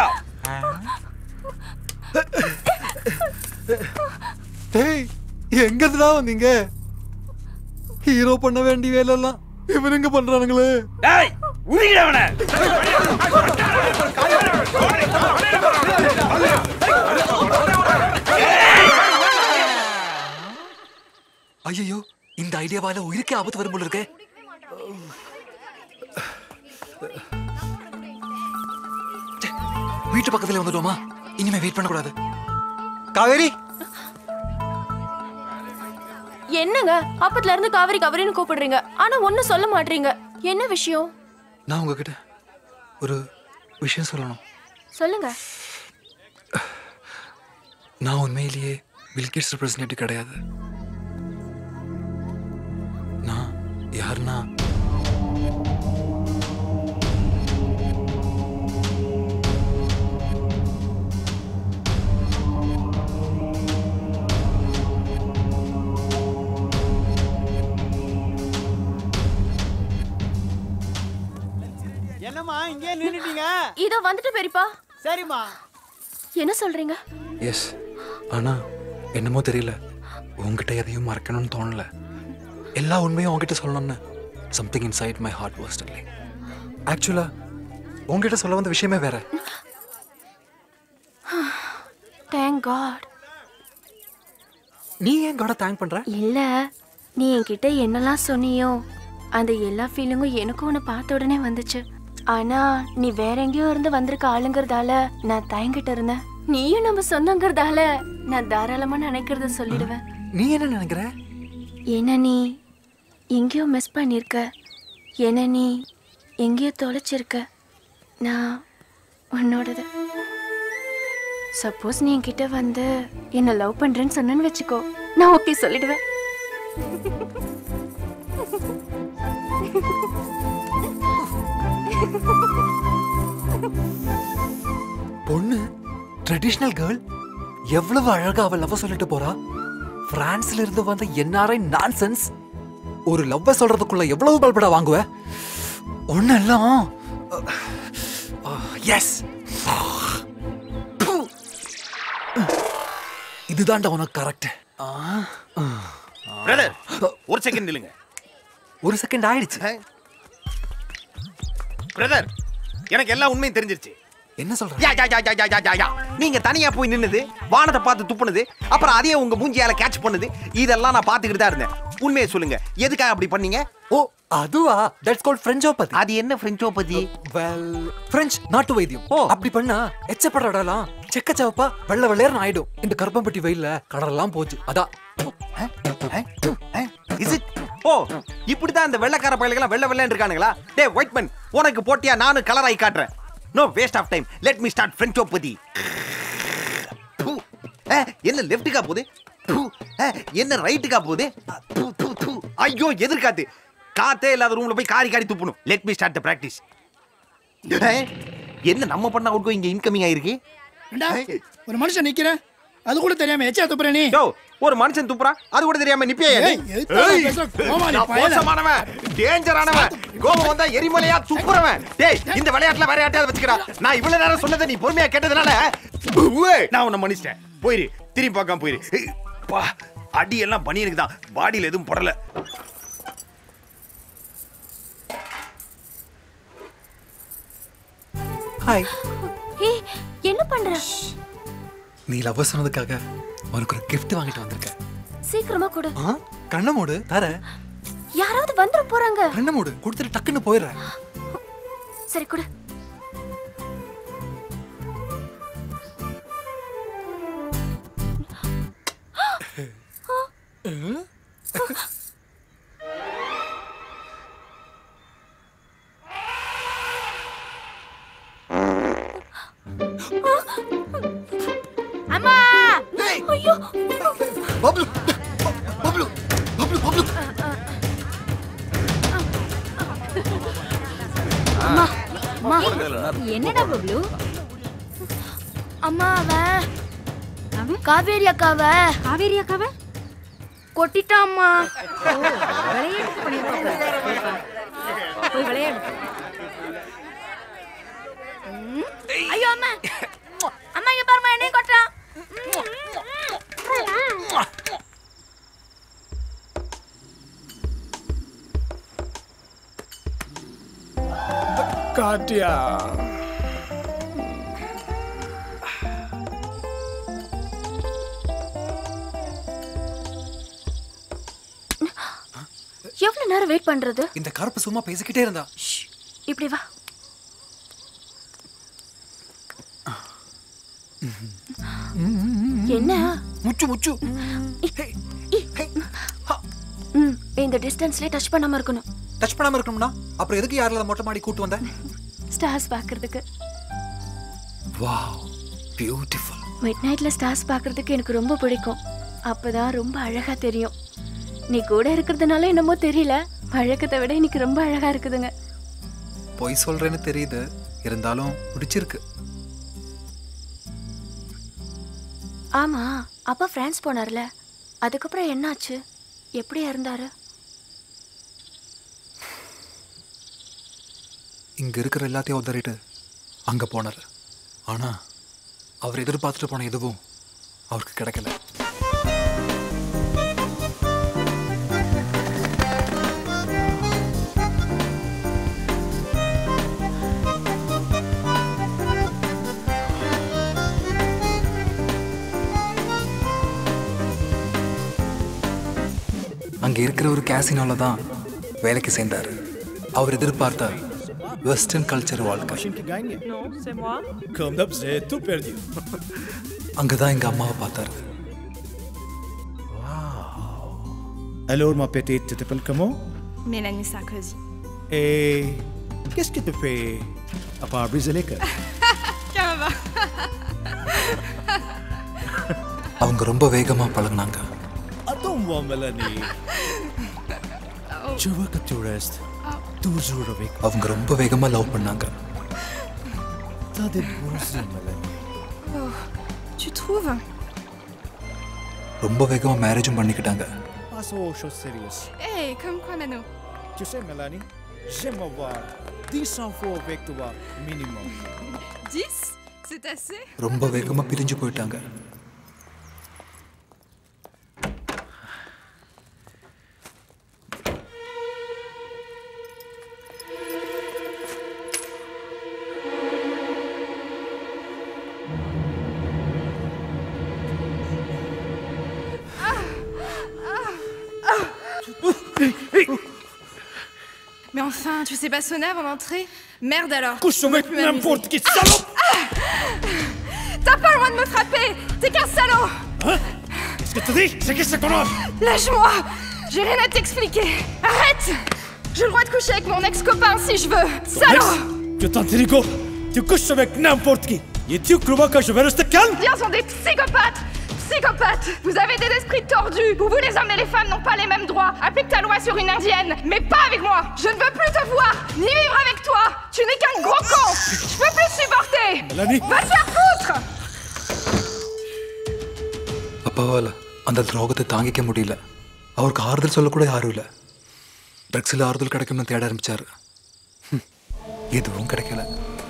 டேய், எங்க இருந்து வந்தீங்க? ஹீரோ பண்ண வேண்டிய வேலை எல்லாம் இவனுங்க பண்றானுங்களே. டேய், உரிங்கடா அவனை. ஐயோ, இந்த ஐடியாவால உயிருக்கே ஆபத்து வரும் போல இருக்கே. வீட்டு பக்கத்துல வந்துட்டோமா? இனிமே வெயிட் பண்ண கூடாது. காவேரி, என்னங்க அப்பத்துல இருந்து காவேரி காவேரின்னு கூப்பிடுறீங்க, ஆனா ஒண்ணும் சொல்ல மாட்டீங்க. என்ன விஷயம்? நான் உங்ககிட்ட ஒரு விஷயம் சொல்லணும். சொல்லுங்க. நான் உண்மையிலேயே பில் கேட்ஸ் ரெப்ரசன்டேட்டிவ் கிடையாது. நான் யாருன்னா என்னம்மா இங்கே நின்னுட்டீங்க? இதோ வந்துட்டு பெரியப்பா. சரிம்மா. என்ன சொல்றீங்க? எஸ், ஆனா என்னமோ தெரியல, உங்ககிட்ட எதையும் மறக்கணும்னு தோணல. எல்லா உண்மையும் உங்ககிட்ட சொல்லணும்னு something inside my heart was telling. ஆக்சுவலா உங்ககிட்ட சொல்ல வந்த விஷயமே வேற. Thank God. நீ ஏன் காட தேங்க் பண்ற? இல்ல, நீ என்கிட்ட என்னெல்லாம் சொன்னியோ அந்த எல்லா ஃபீலிங்கும் எனக்கும் உன்னை பார்த்த உடனே வந்துச்சு. ஆனா நீ வேற எங்கேயோ இருந்து வந்திருக்க ஆளுங்கிறதால நான் தயங்கிட்டு இருந்தேன். நீயும் நம்ம சொந்தங்கிறதால நான் தாராளமா நினைக்கிறத சொல்லிடுவேன். நீ என்ன நினைக்கிற? என்ன நீ எங்கேயோ மிஸ் பண்ணிருக்க, என்ன நீ எங்கேயோ தொலைச்சிருக்க. நான் உன்னோடது. சப்போஸ் நீ என்கிட்ட வந்து என்ன லவ் பண்றேன்னு சொன்னேன்னு வச்சுக்கோ, நான் ஓகே சொல்லிடுவேன். பொண்ணு ட்ரெடிஷனல் கேர்ள் எவ்வளவு அழகா அவ லவ் சொல்லிட்டு போறா. பிரான்ஸ்ல இருந்து வந்த என்ஆர்ஐ நான்சென்ஸ். ஒரு லவ் சொல்றதுக்குள்ள எவ்வளவு பல்படா வாங்குவ? ஒண்ணு எல்லாம் எஸ், இதுதான்டா உனக்கு கரெக்ட். பிரதர் ஒரு செகண்ட் நில்லுங்க. ஒரு செகண்ட் ஆயிடுச்சு. பிரதர் எனக்கு எல்லா உண்மையும் தெரிஞ்சிருச்சு. என்ன சொல்ற? நீங்க தனியா போய் நின்னது, வானத்தை பார்த்து துப்புனது, அப்புறம் அதே உங்க மூஞ்சியால கேட்ச் பண்ணது, இதெல்லாம் நான் பாத்துக்கிட்டு தான் இருந்தேன். உண்மையை சொல்லுங்க, எதுக்காக அப்படி பண்ணீங்க? ஓ அதுவா? That's called frenchopathy. அது என்ன ஃப்ரெஞ்சோபதி? வெல், பிரெஞ்ச் நாட்டு வைத்தியம். அப்படி பண்ணா எச்சப்படுற இடம்லாம் செக்க சவப்பா வெள்ளை வெள்ளையர்னு ஆயிடும். இந்த கருப்பம்பட்டி வெயில்ல கடலெல்லாம் போச்சு. அதான். ஓ இப்படிதான் இந்த வெள்ளைக்கார பயலுக்கு வெள்ளை வெள்ளைன்னு இருக்கானுங்களா? டேய் ஒயிட் மேன், உனக்கு போட்டியா நானும் கலர் ஆகி காட்டுறேன். No waste of time, let me start frenchopathy. என்ன லெஃப்ட்டுக்கா போகுது? என்ன ரைட்டுக்கா போகுது? ஐயோ எதிர்காத்து. காத்தே இல்லாத ரூம்ல போய் காரி காரி துப்பணும். Let me start the practice. என்ன நம்ம பண்ண அவுட் கோயிங் இன்கமிங் ஆயிருக்கு? ஒரு மனுஷன் நிக்கிறேன், அது கூட தெரியாம எச்சா துப்புற நீ. யோ ஒரு மனுஷன் துப்புறான், அது கூட தெரியாம நிப்பியா நீ? மோசமானவன், டேஞ்சரானவன், கோபம் வந்தா எரிமலையா துப்புறவன். டேய் இந்த விளையாட்டுல வேற யார்ட்டையாவது வச்சுக்கடா. நான் இவ்வளவு நேரம் சொன்னதை நீ பொறுமையா கேட்டதுனால நான் உன்னை மன்னிச்சிட்டேன். போயிரு, திரும்பி பார்க்காம போயிரு. பா அடி எல்லாம் பனியனுக்கு தான், பாடியில எதுவும் படல. ஹாய். ஹே என்ன பண்ற? நீ லவ் சொன்னதுக்காக உனக்கு ஒரு gift வாங்கிட்டு வந்திருக்கேன். சீக்கிரமா கொடு. கண்ண மூடு, தர. யாராவது வந்துற போறாங்க. கண்ண மூடு, கொடுத்துட்டு டக்குன்னு போயிடுற. சரி கொடு. அம்மா! ஐயோ! பப்ளு பப்ளு பப்ளு பப்ளு. அம்மா, அம்மா. என்னடா பப்ளு? அம்மா அவன் காவேரி அக்காவை கொட்டிட்டாம்மா. விளையாட்டு பண்ணிருக்க. போய் விளையாடு. ஐயோ அம்மா, அம்மா இங்க பாருமா, என்னையும் கொட்டுறான். காட்டியா எவ்வளவு நேரம் வெயிட் பண்றது? இந்த கருப்பு சும்மா பேசிக்கிட்டே இருந்தா. இப்படி வா. என்ன முச்சு முச்சு? இந்த டிஸ்டன்ஸ்லயே டச் பண்ணாம இருக்கணும். டச் பண்ணாம இருக்கணும்னா அப்புறம் எதுக்கு யாரல மொட்டை மாடி கூட்டி வந்த? ஸ்டார்ஸ் பார்க்கிறதுக்கு. Wow, beautiful. மிட் நைட்ல ஸ்டார்ஸ் பார்க்கிறதுக்கு எனக்கு ரொம்ப பிடிக்கும். அப்பதான் ரொம்ப அழகா தெரியும். நீ கூட இருக்கிறதுனால என்னமோ தெரியல, பழக்கத்தை விட இன்னைக்கு ரொம்ப அழகா இருக்குதுங்க. பொய் சொல்றேன்னு தெரியுது, இருந்தாலும் பிடிச்சிருக்கு. ஆமா, அப்பா பிரான்ஸ் போனார்ல, அதுக்கப்புறம் என்னாச்சு? எப்படி இருந்தாரு? இங்க இருக்கிற எல்லாத்தையும் உதறிட்டு அங்க போனாரு. ஆனா அவர் எதிர்பார்த்துட்டு போன எதுவும் அவருக்கு கிடைக்கல. அங்கே இருக்கிற ஒரு கேசினோல தான் வேலைக்கு சேர்ந்தார். அவர் எதிர்பார்த்த வெஸ்டர்ன் கல்ச்சர் வாழ்க்கை. அங்கதான் எங்க அம்மாவை பார்த்தாரு. Alors ma petite, tu t'appelles comment? Mélanie Sarkozy. Et qu'est-ce que tu fais à part briser les cœurs? Caramba. அவங்க ரொம்ப வேகமா பழகுனாங்க. Attends-moi, Mélanie. Je veux que tu restes toujours avec moi. அவங்க ரொம்ப வேகமா லவ் பண்ணாங்க. T'as des beaux yeux, Mélanie. Oh, tu trouves? ரொம்ப வேகமா மேரேஜும் பண்ணிக்கிட்டாங்க. Passons aux choses sérieuses. Hey, comme quoi, Mano? Tu sais, Mélanie, j'aime avoir 10 enfants avec toi, minimum. 10? C'est assez? ரொம்ப வேகமா பிரிஞ்சு போயிட்டாங்க. Mais enfin, tu sais pas sonner avant d'entrer? Merde alors. Couche avec n'importe qui, salope! T'as pas le droit de me frapper! T'es qu'un salaud! Hein? Qu'est-ce que tu dis? C'est qui ça qu'on a? Lâche-moi! J'ai rien à t'expliquer! Arrête! J'ai le droit de coucher avec mon ex-copain si je veux! Salaud! Tu t'intelligo! Tu couches avec n'importe qui! Et tu crois que je vais rester calme? Bien, sont des psychopathes! Psychopathes! Vous avez des esprits tordus! Vous, les hommes et les femmes, n'ont pas les mêmes droits! Applique ta loi sur une indienne! Mais pas avec moi! Je ne veux plus te voir! Ni vivre avec toi! Tu n'es qu'un gros con! Je peux plus supporter! Mélanie! Va te faire foutre! அப்பாவால் அந்த துரோகத்தை தாங்கிக்க முடியல. அவருக்கு ஆறுதல் சொல்லக்கூட யாரும் இல்லை. ட்ரக்ஸில் ஆறுதல் கிடைக்கும்னு தேட ஆரம்பிச்சாரு. எதுவும் கிடைக்கல.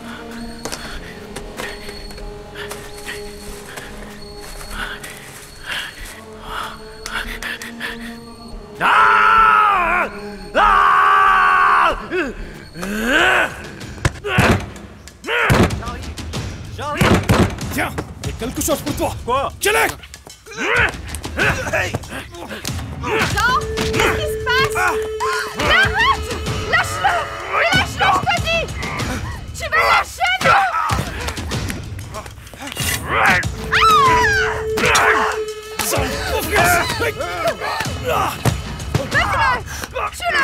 Tiens, j'ai quelque chose pour toi. Quoi? Tiens-le! Jean, qu'est-ce qui se passe? Mais arrête! Lâche-le! Lâche-le, je te dis! Tu vas lâcher, non? Tue-le!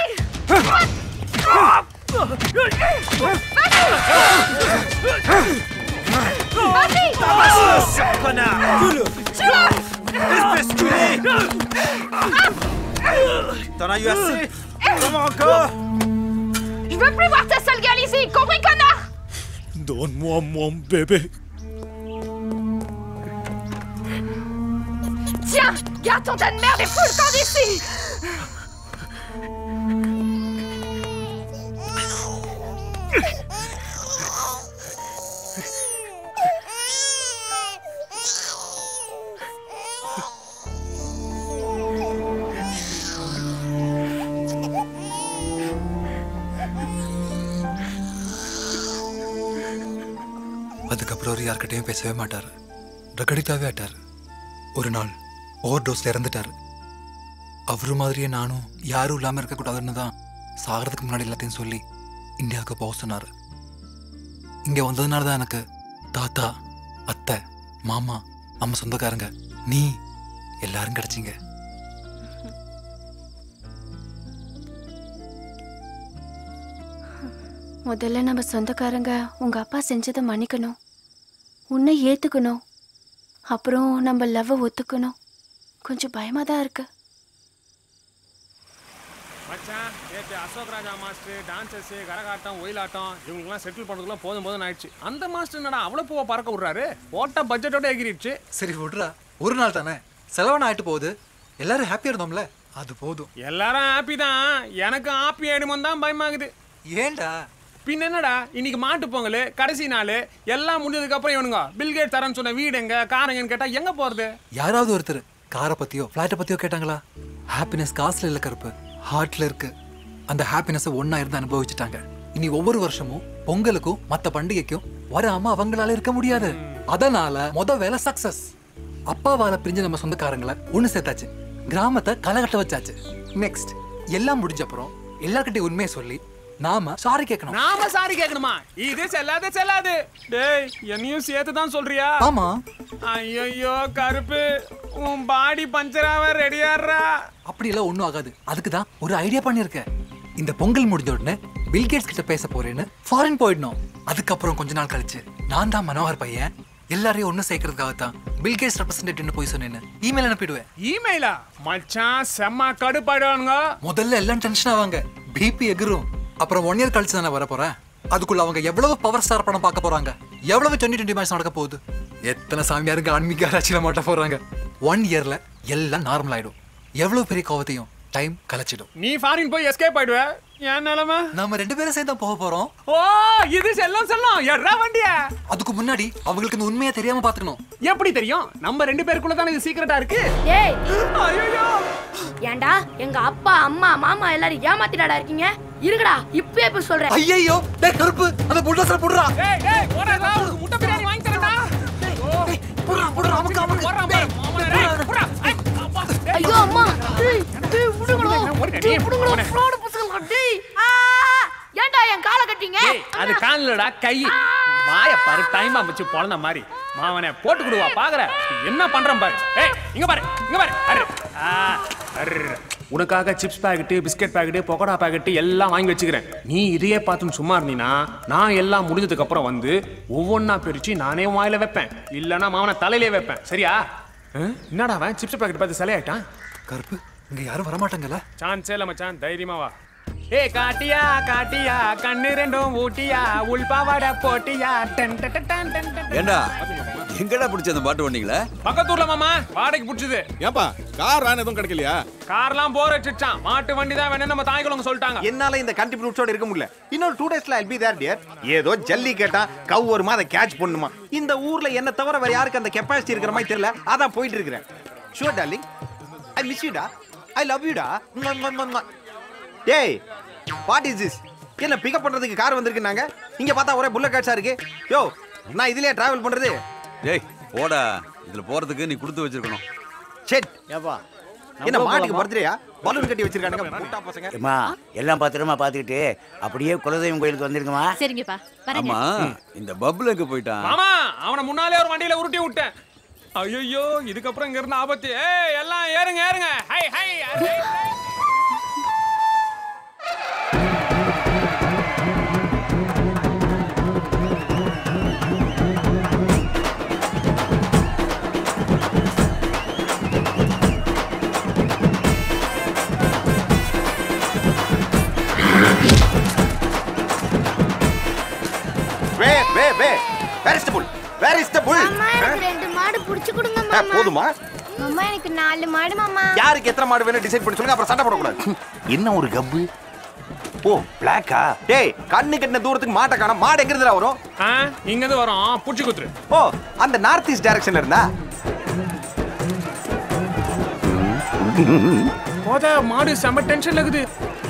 Vas-y! Sale connard! Tue-le! Espèce culée! T'en as eu assez? Comment encore? Je veux plus voir ta sale gueule ici! Compris, connard? Donne-moi mon bébé. Tiens! Garde ton tas de merde et fous le camp d'ici! அதுக்கப்புறம் அவர் யார்கிட்டையும் பேசவே மாட்டார். ட்ரக் ஆட்டார். ஒரு நாள் over டோஸ்ல இறந்துட்டார். அவரு மாதிரியே நானும் யாரும் இல்லாமல் இருக்கக்கூடாதுன்னு தான் சாகிறதுக்கு முன்னாடி எல்லாத்தையும் சொல்லி இந்தியாவுக்கு போக சொன்னார். இங்கே வந்ததுனால தான் எனக்கு தாத்தா, அத்தை, மாமா, அம்மா, சொந்தக்காரங்க, நீ எல்லாரும் கிடைச்சிங்க. முதல்ல நம்ம சொந்தக்காரங்க உங்க அப்பா செஞ்சதை மன்னிக்கணும், உன்னை ஏத்துக்கணும், அப்புறம் நம்ம லவ் ஒத்துக்கணும். கொஞ்சம் பயமா தான் இருக்கு. மச்சான், நேற்று அசோக் ராஜா மாஸ்டர் டான்சர்ஸ், கரகாட்டம், ஒயிலாட்டம் இவங்களுக்குலாம் செட்டில் பண்ணுறதுக்குலாம் போதும் ஆயிடுச்சு. அந்த மாஸ்டர் என்னடா அவ்வளோ பூவை பறக்க விட்றாரு? போட்ட பட்ஜெட்டோட எகிரிடுச்சு. சரி விட்றா, ஒரு நாள் தானே, செலவான ஆயிட்டு போகுது. எல்லாரும் ஹாப்பியா இருந்தோம்ல, அது போதும். எல்லாரும் ஹாப்பி தான். எனக்கு ஹாப்பி ஆயிடுமோ தான் பயமாகுது. ஏண்டா பின்ன என்னடா இன்னைக்கு மாட்டு பொங்கல் கடைசி நாள் எல்லாம் முடிஞ்சதுக்கு அப்புறம் இவனுங்க பில்கேட் தரேன்னு சொன்ன வீடு எங்க காரங்கன்னு கேட்டா எங்க போறது? யாராவது ஒருத்தர் காரை பத்தியோ ஃபிளாட்டை பத்தியோ கேட்டாங்களா? ஹாப்பினஸ் காசுல இல்ல கருப்பு, ஹார்ட்ல இருக்கு. அந்த ஹாப்பினஸ் ஒன்னா இருந்து அனுபவிச்சுட்டாங்க. இனி ஒவ்வொரு வருஷமும் பொங்கலுக்கும் மத்த பண்டிகைக்கும் வராம அவங்களால இருக்க முடியாது. அதனால வேலை சக்சஸ். அப்பாவால பிரிஞ்சு நம்ம சொந்தக்காரங்களை ஒண்ணு சேர்த்தாச்சு, கிராமத்தை கலகட்ட வச்சாச்சு. நெக்ஸ்ட் எல்லாம் முடிஞ்ச அப்புறம் எல்லார்கிட்டயும் உண்மையை சொல்லி நாம சாரி கேட்கணும். நாம சாரி கேட்கணுமா? இது செல்லாது. டேய் என்னையும் சேர்த்து தான் சொல்றியா? ஆமா. ஐயோ கருப்பு, உன் பாடி பஞ்சராவ ரெடியாடுறா. அப்படி எல்லாம் ஒண்ணும் ஆகாது. அதுக்கு தான் ஒரு ஐடியா பண்ணிருக்கேன். இந்த பொங்கல் முடிஞ்ச உடனே பில்கேட்ஸ் கிட்ட பேச போறேன்னு ஃபாரின் போயிடணும். அதுக்கப்புறம் கொஞ்ச நாள் கழிச்சு நான் தான் மனோகர் பையன் எல்லாரையும் ஒண்ணு சேர்க்கறதுக்காக தான் பில்கேட்ஸ் ரெப்ரசன்டேட்டிவ்னு போய் சொன்னேன்னு இமெயில் அனுப்பிடுவேன். இமெயிலா? மச்சான் செம்ம கடுப்பாயிடுவானுங்க. முதல்ல எல்லாம் டென்ஷன் ஆவாங்க, பிபி எகிரும். அப்புறம் 1 இயர் கழிச்சு தானே வர போறேன். அதுக்குள்ள அவங்க எவ்வளவு பவர் ஸ்டார் படம் பார்க்க போறாங்க, எவ்வளவு 2020 மேட்ச் நடக்க போகுது, எத்தனை சாமியாருக்கு ஆன்மீக ஆராய்ச்சியில மாட்ட போறாங்க. 1 இயர்ல எல்லாம் நார்மல் ஆயிடும். எவ்வளவு பெரிய கோவத்தையும் டைம் கலைச்சிடும். நீ ஃபாரின் போய் எஸ்கேப் ஆயிடுவ. ஏன் நிலைமை? நாம 2 பேரும் சேர்ந்து போக போறோம். ஓ இது செல்லம் எட்ரா வண்டிய. அதுக்கு முன்னாடி அவங்களுக்கு இந்த உண்மையா தெரியாம பாத்துக்கணும். எப்படி தெரியும்? நம்ம 2 பேருக்குள்ள தானே இது சீக்ரெட்டா இருக்கு. ஏய் ஐயோ ஏண்டா எங்க அப்பா அம்மா மாமா எல்லாரும் ஏமாத்திடாடா இருக்கீங்க. இருங்கடா இப்பவே போய் சொல்றேன். ஐயோ டேய் கருப்பு, அந்த புல்டோசர் புடுறா. டேய் போடா, உனக்கு முட்டை பிரியாணி வாங்கி தரேன்டா. புடுறா நமக்கு போறா புடுறா. ஐயோ அம்மா, டேய் விடுங்கடா. டேய் விடுங்கடா, ஃப்ராட் பசங்க. டேய் ஏன்டா என் காலை கட்டிங்க? அது கால்லடா கை. வாய பாரு, டைம் ஆச்சு பொளந்த மாதிரி. மாவனே போட்டு கொடுவா பாக்குற என்ன பண்றேன் பாரு. ஏய் இங்க பாரு. அரே உனக்காக chips packet, biscuit packet, pakoda packet எல்லாம் வாங்கி வச்சுக்கிறேன். நீ இதையே பார்த்துன்னு சும்மா இருந்தீனா நான் எல்லாம் முடிஞ்சதுக்கு அப்புறம் வந்து ஒவ்வொன்னா பிரிச்சு நானே வாயில வைப்பேன். இல்லன்னா மாவனை தலையிலே வைப்பேன். சரியா? என்னடா அவன் சிப்ஸ் பாக்கெட் பார்த்து சிலையாயிட்டான். கருப்பு இங்க யாரும் வரமாட்டாங்கல்ல? சான்ஸே இல்ல மச்சான், தைரியமா வா. ஏ காட்டியா கண்ணு ரெண்டும் ஊட்டியா உள்பாவாட போட்டியா. ஏண்டா எங்கடா பிடிச்ச அந்த பாட்டு வந்தீங்களா? பக்கத்தூர்ல மாமா வாடகைக்கு பிடிச்சது. ஏப்பா கார் ஆன எதுவும் கிடைக்கலையா? கார்லாம் போர் அடிச்சிட்டான். மாட்டு வண்டி தான் வேணும் நம்ம தாய்க்குள்ளவங்க சொல்லிட்டாங்க. என்னால இந்த கண்டிபியூட்ஸோட இருக்க முடியல. இன்னொரு 2 டேஸ்ல I'll be there dear. ஏதோ ஜல்லி கேட்டா கவ் வருமா, அதை கேட்ச் பண்ணுமா. இந்த ஊர்ல என்ன தவிர வேற யாருக்கு அந்த கெப்பாசிட்டி இருக்கிற மாதிரி தெரியல. அதான் போயிட்டு இருக்கிறேன். Sure darling, I miss you டா, I love you டா. டேய் வாட் இஸ் திஸ்? என்ன பிக்கப் பண்றதுக்கு கார் வந்திருக்குனாங்க, இங்க பார்த்தா ஒரே புல்லட் கார்ஸா இருக்கு. யோ நான் இதுலயே டிராவல் பண்றது? டேய் போடா, இதுல போறதுக்கு நீ கொடுத்து வச்சிருக்கணும். ஷெட் ஏப்பா, என்ன மாட்டுக்கு பர்த்டேயா? பலூன் கட்டி வச்சிருக்கானுங்க முட்டா பசங்க. அம்மா எல்லாம் பத்திரமா பாத்துக்கிட்டு அப்படியே குலதெய்வம் கோயிலுக்கு வந்துருங்கம்மா. சரிங்கப்பா. ஆமா இந்த பப்புல எங்க போயிட்டான்? மாமா அவனை முன்னாலே ஒரு வண்டியில உருட்டி விட்டேன். ஐயோ இதுக்கப்புறம் இங்க இருந்து ஆபத்து. ஏய் எல்லாம் ஏறுங்க. Hi hi. Where is the bull? Where is the bull? மாமா எனக்கு 2 மாடு புடிச்சு கொடுங்க மாமா. போதுமா? மாமா எனக்கு 4 மாடு மாமா. யாருக்கு எத்தனை மாடு வேணும் டிசைட் பண்ணி சொல்லுங்க, அப்புறம் சண்டை போட கூடாது. என்ன ஒரு கப்பு? ஓ பிளாக்கா? டேய் கண்ணு கட்டின தூரத்துக்கு மாட்டை காணோம். மாடு எங்க இருந்துடா வரும்? இங்க இருந்து வரோம். புடிச்சு குத்துரு. ஓ அந்த நார்த் ஈஸ்ட் டைரக்ஷன்ல இருந்தா? போதா மாடு செம டென்ஷன்ல இருக்குது.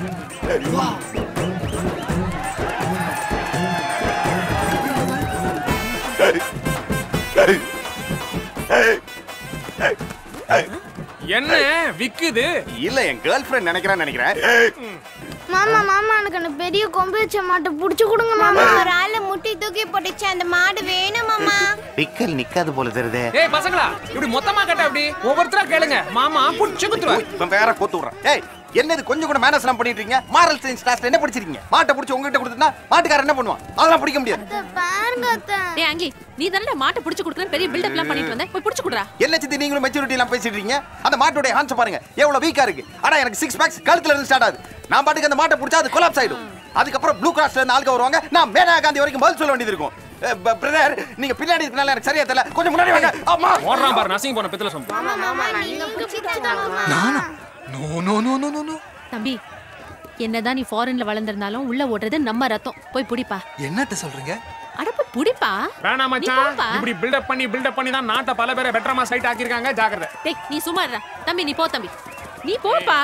என்ன விக்குது? இல்ல என் கேர்ள் ஃப்ரெண்ட் நினைக்கிறேன். மாமா எனக்கு அந்த பெரிய கொம்பு வச்ச மாட்டை புடிச்சு கொடுங்க மாமா. ஒரு ஆளு முட்டி தூக்கி போட்டுச்சு, அந்த மாடு வேணும் மாமா. பிக்கல் நிக்காது போல தெரியுதே. ஏய் பசங்களா இப்படி மொத்தமா கட்ட அப்படி ஒவ்வொருத்தரா கேளுங்க. மாமா புடிச்சு குத்துறேன். இவன் வேற கோத்து விடுறான். ஏய் என்னது கொஞ்சம் கூட மேனர்ஸ் எல்லாம் பண்ணிட்டு இருக்கீங்க? மாரல் சயின்ஸ் கிளாஸ்ல என்ன படிச்சிருக்கீங்க? மாட்டை புடிச்சு உங்ககிட்ட கொடுத்தா மாட்டுக்காரர் என்ன பண்ணுவான்? அதெல்லாம் பிடிக்க முடியாது. பாருங்க அத்தை. டேய் அங்கி நீ தானே மாட்டை புடிச்சு குடுக்கற பெரிய பில்ட் அப்லாம் பண்ணிட்டு வந்த. போய் புடிச்சு குடுறா. என்ன சித்தி நீங்களும் மெச்சூரிட்டி எல்லாம் பேசிட்டு இருக்கீங்க? அந்த மாட்டோட ஹான்ஸ் பாருங்க எவ்வளவு வீக்கா இருக்கு. ஆனா எனக்கு 6 பேக்ஸ் கழுத்துல இருந்து ஸ்டார்ட் ஆகுது. நான் பாட்டுக்கு அந்த மாட்டை புடிச்சா அது கொலாப்ஸ் ஆயிடும். அதுக்கப்புறம் ப்ளூ கிராஸ்ல இருந்து ஆளுங்க வருவாங்க. நான் மேனா காந்தி வரைக்கும் பதில் சொல்ல வேண்டியது இருக்கும். பிரதர் நீங்க பின்னாடி இருக்கனால எனக்கு சரியா தெரியல. கொஞ்சம் முன்னாடி வாங்க. அம்மா ஓடுறான் பாரு நசிங் போன பித்தல சொம்பு. மாமா நீங்க புடிச்சிட்டாங்க மாமா. நானா? நோ. தம்பி என்னதான் நீ ஃபாரின்ல வளர்ந்திருந்தாலும் உள்ள ஓடுறது நம்ம ரத்தம். போய் புடிப்பா. என்னத்த சொல்றீங்க? அட போய் புடிப்பா. வேணாம் மச்சான், இப்படி பில்டப் பண்ணி தான் நாட்டை பல பேரை பெட்டரமா சைட் ஆக்கியிருக்காங்க. ஜாக்கிரதை. டேய் நீ சும்மா இருடா. தம்பி நீ போ தம்பி. நீ போப்பா.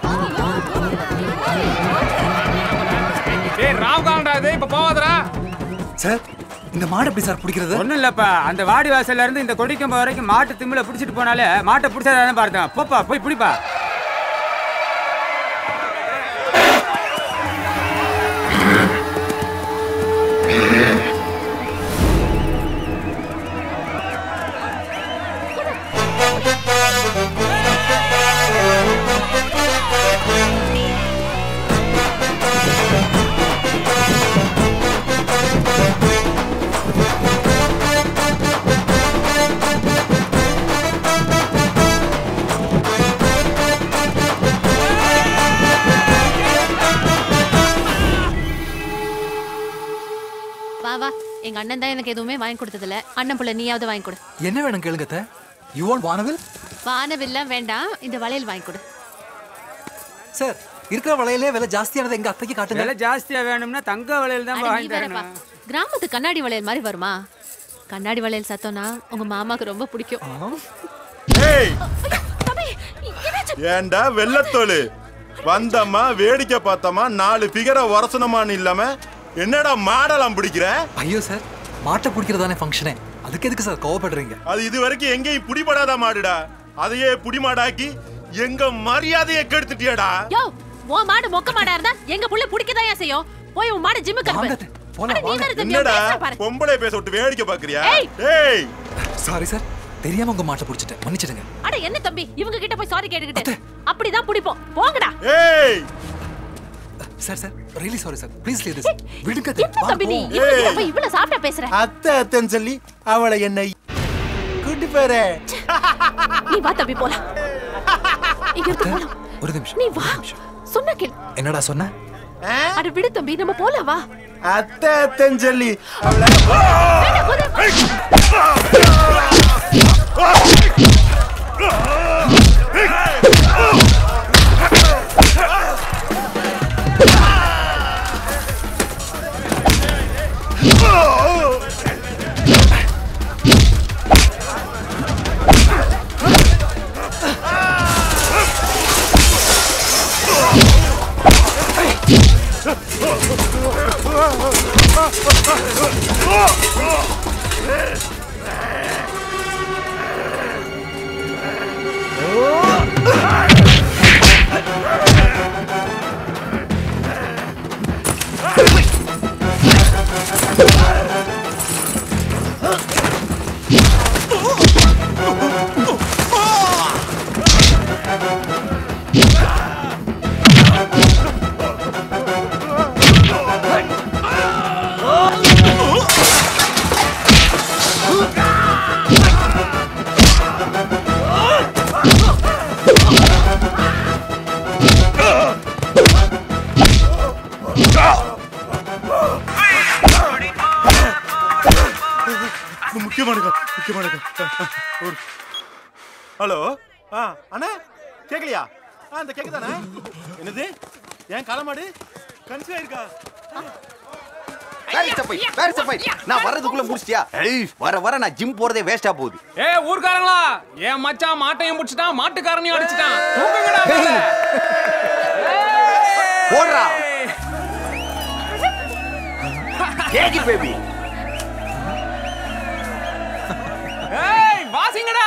டேய் ராவ்கால்டா இது, இப்ப போவாதடா. சார் இந்த மாடு எப்படி சார் பிடிக்கிறது? ஒண்ணும் இல்லப்பா, அந்த வாடி வாசல்ல இருந்து இந்த கொடிக்கம்ப வரைக்கும் மாட்டு திமில பிடிச்சிட்டு போனாலே மாட்டை பிடிச்சாதான் பார்த்தேன். போப்பா போய் பிடிப்பா. எங்க அண்ணன் தான் எனக்கு எதுவுமே வாங்கி கொடுத்ததில்ல. அண்ணன் புள்ள நீயாவது வாங்கி கொடு. என்ன வேணும் கேளுங்க. யூ வாண்ட் வானவில்? வானவில்லாம் வேண்டாம், இந்த வளையல் வாங்கி கொடு. சார் இருக்கிற வளையலே விலை ஜாஸ்தியானது எங்க அத்தைக்கு காட்டுங்க. விலை ஜாஸ்தியா வேணும்னா தங்க வளையல் தான் வாங்கி தரணும். கிராமத்து கண்ணாடி வளையல் மாதிரி வருமா? கண்ணாடி வளையல் சத்தம்னா உங்க மாமாக்கு ரொம்ப பிடிக்கும். ஏண்டா வெள்ளத்தோளு வந்தம்மா வேடிக்கை பார்த்தம்மா 4 ஃபிகரை உரசனமான்னு இல்லாம என்னடா மாடலாம் பிடிக்கிற? ஐயோ சார், மாட்டை பிடிக்கிறதானே ஃபங்க்ஷனே, அதுக்கு எதுக்கு சார் கோவப்படுறீங்க? அது இது வரைக்கும் எங்கேயும் புடிபடாத மாடுடா, அதையே புடிமாடாக்கி எங்க மரியாதையை கெடுத்துட்டியடா. யோ உன் மாடு மொக்க மாடா இருந்தா எங்க புள்ள பிடிக்கதாயா செய்யும். போய் உன் மாடு ஜிம்முக்கு அனுப்பு. என்னடா பொம்பளை பேச விட்டு வேடிக்கை பாக்குறியா? ஏய் சாரி சார், தெரியாம உங்க மாட்டை பிடிச்சிட்டேன், மன்னிச்சிடுங்க. அட என்ன தம்பி, இவங்க கிட்ட போய் சாரி கேட்டுக்கிட்டு அப்படிதான் பிடிப்போம். போங்கடா. ஏய் sir sir really sorry sir, please leave this. விடுங்க தம்பி, நீ இவ்வளவு சாஃப்ட்டா பேசுற. அத்தை அத்தைன்னு சொல்லி அவளை என்ன கூட்டி போறே. நீ வா தம்பி போலாம். இங்க இருந்து போலாம். ஒரு நிமிஷம் நீ வா. சொன்னா கேளு. என்னடா சொன்ன? அட விடு தம்பி, நம்ம போலாம் வா. அத்தை அத்தைன்னு சொல்லி அவளை ஹலோ அண்ணா கேக்கலையா? அந்த கேக்குதானே? என்னது ஏன் காலமாடு கன்சிவ் ஆயிருக்கா? நான் வர்றதுக்குள்ள முடிச்சிட்டியா? வர நான் ஜிம் போறதே வேஸ்டா போகுது. ஊர்காரங்களா, என் மச்சான் மாட்டையும் முடிச்சிட்டான், மாட்டுக்காரனையும் அடிச்சிட்டான். போடுறா கேக்கி பேபி. வாசிங்கடா.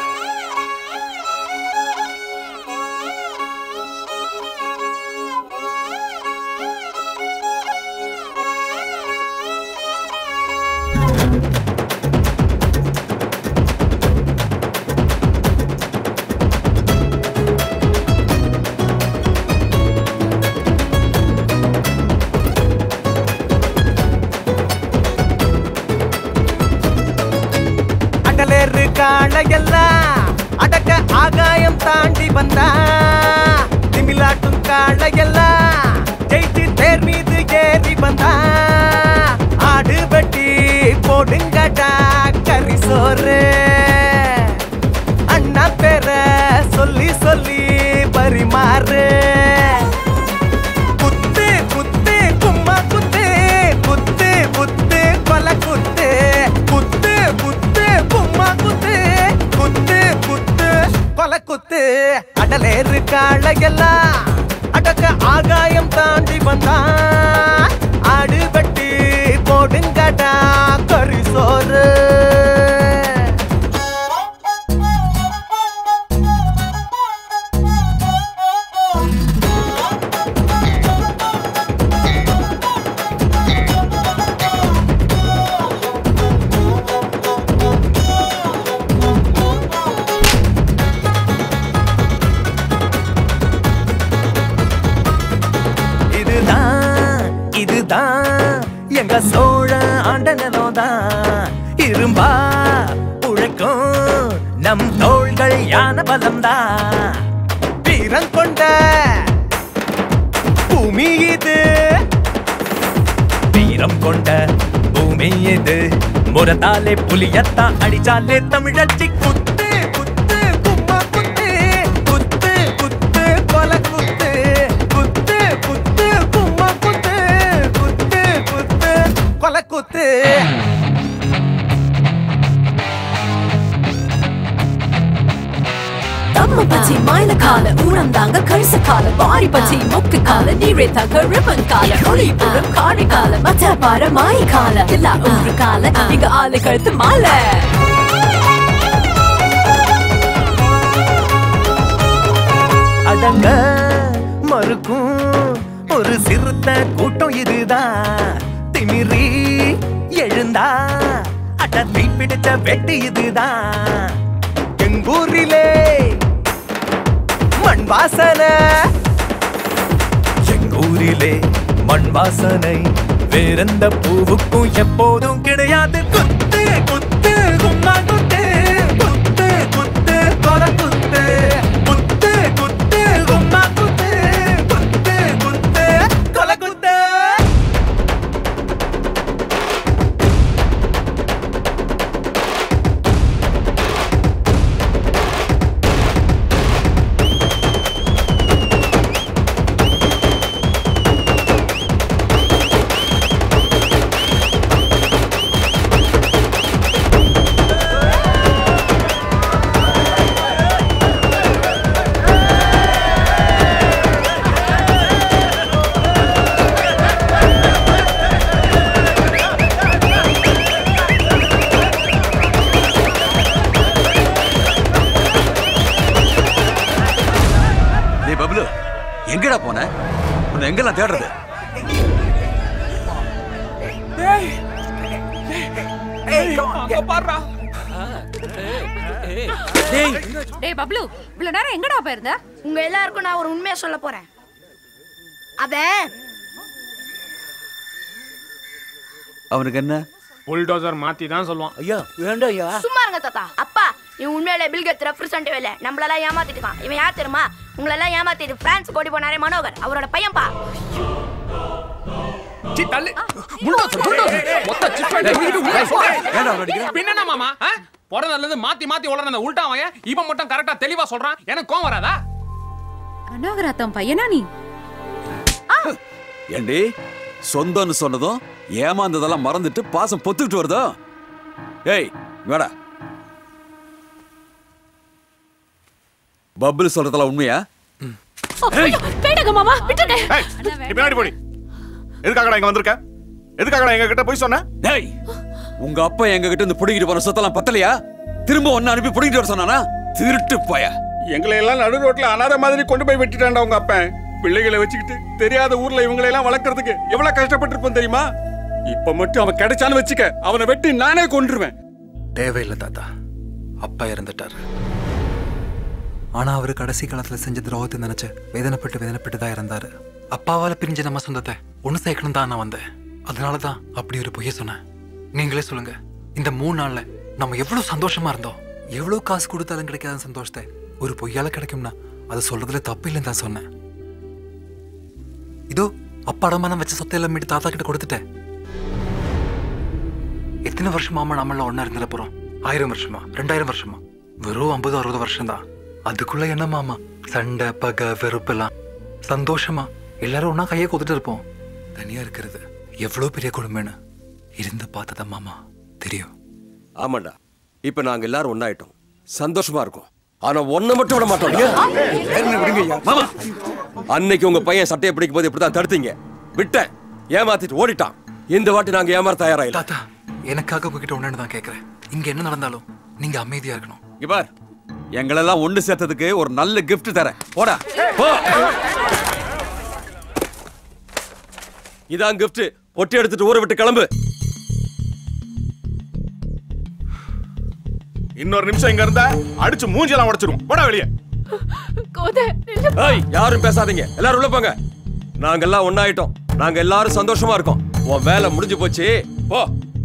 காளையெல்லாம் அடக்க ஆகாயம் தாண்டி வந்தா, திமிலாட்டும் காளையெல்லாம் ஜெயிச்சு தேர் மீது ஏறி வந்தா. ஆடு வெட்டி போடுங்கடா கறி சோறு, அண்ணா பேர சொல்லி சொல்லி பரிமாறு. அடலேறு காளையெல்லாம் அடக்க ஆகாயம் தாண்டி வந்தான் ஆடு வெட்டி போடுங்கடா கறி சோறு எங்க சோழ ஆண்ட நிலம்தான் இரும்பா உழைக்கும் நம் தோள்கள் யான பலம்தான் வீரம் கொண்ட பூமி இது வீரம் கொண்ட பூமி இது முரத்தாலே புலியத்தான் அடிச்சாலே தமிழச்சி குத்து குத்து கும்மா குத்து குத்து குத்து கொல குத்து குத்து குத்து கும்மா குத்து குத்து குத்து கொல குத்து தம்ம பச்சி மாயில கால ஊரம் தாங்க கரிச கால பாரி பச்சி மொக்கு கால நீரே தக ரிப்பன் கால ஒளி புறம் காரி கால மச்ச பார மாய கால எல்லா ஊரு கால இங்க ஆளு கழுத்து மாலை அடங்க மறுக்கும் ஒரு சிறுத்த கூட்டம் இதுதான் திமிரி எழுந்தா அடத்தை பிடிச்ச வெட்டு இதுதான் எங்கூரிலே மண் வாசனை எங்கூரிலே மண் வாசனை வேறெந்த பூவுக்கும் எப்போதும் கிடையாது குத்து குத்து கும்மா குத்து குத்து குத்து கொல குத்து குத்து குத்து கும்மா குத்து குத்து குத்து கொல குத்து எங்கடா போன உன்னை எங்கெல்லாம் தேடுறது டேய் பப்ளு இவ்வளவு நேரம் எங்கடா போயிருந்த? உங்க எல்லாருக்கும் நான் ஒரு உண்மையை சொல்ல போறேன். அவனுக்கு என்ன புல்டோசர் மாத்தி தான் சொல்லுவான். ஐயா வேண்டாம் ஐயா. சும்மா இருங்க தாத்தா. அப்பா இவன் உண்மையிலே பில்கேட்ஸ் ரெப்ரசன்டேட்டிவ் இல்ல. நம்மளெல்லாம் ஏமாத்திட்டு இருக்கான். இவன் யார் தெரியுமா? உங்களெல்லாம் ஏமாத்திட்டு பிரான்ஸ் போடி போனாரே மனோகர், அவரோட பையன்பா. பின்ன மாமா பிறந்ததுல மாத்தி மாத்தி உளறன உல்டாவன் இவன் மட்டும் கரெக்டா தெளிவா சொல்றான். எனக்கு கோவம் வராதா? மனோகராத்தம் பையனா நீ? ஏண்டி சொந்தம்னு சொன்னதும் ஏமாந்ததெல்லாம் மறந்துட்டு பாசம் பொத்துக்கிட்டு வருதோ? ஏய் வேடா, பப்புல் சொல்றதெல்லாம் உண்மையா? பேடக மாமா விட்டுடு. பின்னாடி போடி. எதுக்காகடா இங்க வந்திருக்க? எதுக்காகடா எங்க கிட்ட போய் சொன்ன? டேய், உங்க அப்பா எங்க கிட்ட இருந்து புடிங்கிட்டு போன சொத்தெல்லாம் பத்தலையா? திரும்ப ஒன்னு அனுப்பி புடிங்கிட்டு வர சொன்னானா? திருட்டு போய. எங்களை எல்லாம் நடு ரோட்ல அனாதை மாதிரி கொண்டு போய் விட்டுட்டான்டா உங்க அப்பா. பிள்ளைகளை வச்சுக்கிட்டு தெரியாத ஊர்ல இவங்களை எல்லாம் வளர்க்கறதுக்கு எவ்வளவு கஷ்டப்பட்டிருப்போம் தெரியுமா? இப்ப மட்டும் அவன் கிடைச்சான்னு வச்சுக்க, அவனை வெட்டி நானே கொன்றுவேன். தேவையில்லை தாத்தா, அப்பா இறந்துட்டாரு. ஆனா அவரு கடைசி காலத்துல செஞ்ச துரோகத்தை நினைச்சு வேதனைப்பட்டு தான் இறந்தாரு. அப்பாவால பிரிஞ்ச நம்ம சொந்தத்தை ஒண்ணு சேர்க்கணும் தான் நான் வந்தேன். அதனாலதான் அப்படி ஒரு பொய்ய சொன்னேன். நீங்களே சொல்லுங்க, இந்த 3 நாள்ல நம்ம எவ்வளவு சந்தோஷமா இருந்தோம். எவ்வளவு காசு கொடுத்தாலும் கிடைக்காத சந்தோஷத்தை ஒரு பொய்யால கிடைக்கும்னா அது சொல்றதுல தப்பு இல்லைன்னு தான் சொன்னேன். இதோ அப்பா அடமானம் வச்ச சொத்தை எல்லாம் மீட்டு தாத்தா கிட்ட கொடுத்துட்டேன். எத்தனை வருஷமா நம்மள ஒன்னா இருந்துட போறோம்? 1000 வருஷமா, 2000 வருஷமா? வெறும் 50-60 வருஷம் தான். அதுக்குள்ள என்ன மாமா சண்டை, பகை, வெறுப்பெல்லாம்? சந்தோஷமா எல்லாரும் ஒன்னா கையை கொத்துட்டு இருப்போம். தனியா இருக்கிறது எவ்வளவு பெரிய கொடுமைன்னு இருந்து பார்த்ததா மாமா தெரியும். ஆமாண்டா, இப்ப நாங்க எல்லாரும் ஒன்னாயிட்டோம், சந்தோஷமா இருக்கும். ஆனா ஒண்ணு மட்டும் விட மாட்டோம். விடுங்க மாமா. அன்னைக்கு உங்க பையன் சட்டையை பிடிக்கும் போது இப்படிதான் தடுத்தீங்க. விட்டேன், ஏமாத்திட்டு ஓடிட்டான். இந்த வாட்டி நாங்க ஏமாற தயாராயில்லை. தாத்தா, எனக்காக உங்ககிட்ட ஒண்ணு தான் கேட்கறேன். இங்க என்ன நடந்தாலும் நீங்க அமைதியா இருக்கணும். இவர் எங்களெல்லாம் ஒண்ணு சேர்த்ததுக்கு ஒரு நல்ல gift தரேன். போடா போ. இதான் gift. பொட்டி எடுத்துட்டு ஊரை விட்டு கிளம்பு. இன்னொரு நிமிஷம் இங்க இருந்தா அடிச்சு மூஞ்சியெல்லாம் உடைச்சிரும். போடா வெளியே. ஏய், யாரும் பேசாதீங்க. எல்லாரும் உள்ள போங்க. நாங்க எல்லாம் ஒண்ணாயிட்டோம். நாங்க எல்லாரும் சந்தோஷமா இருக்கோம். உன் வேலை முடிஞ்சு போச்சு. போ.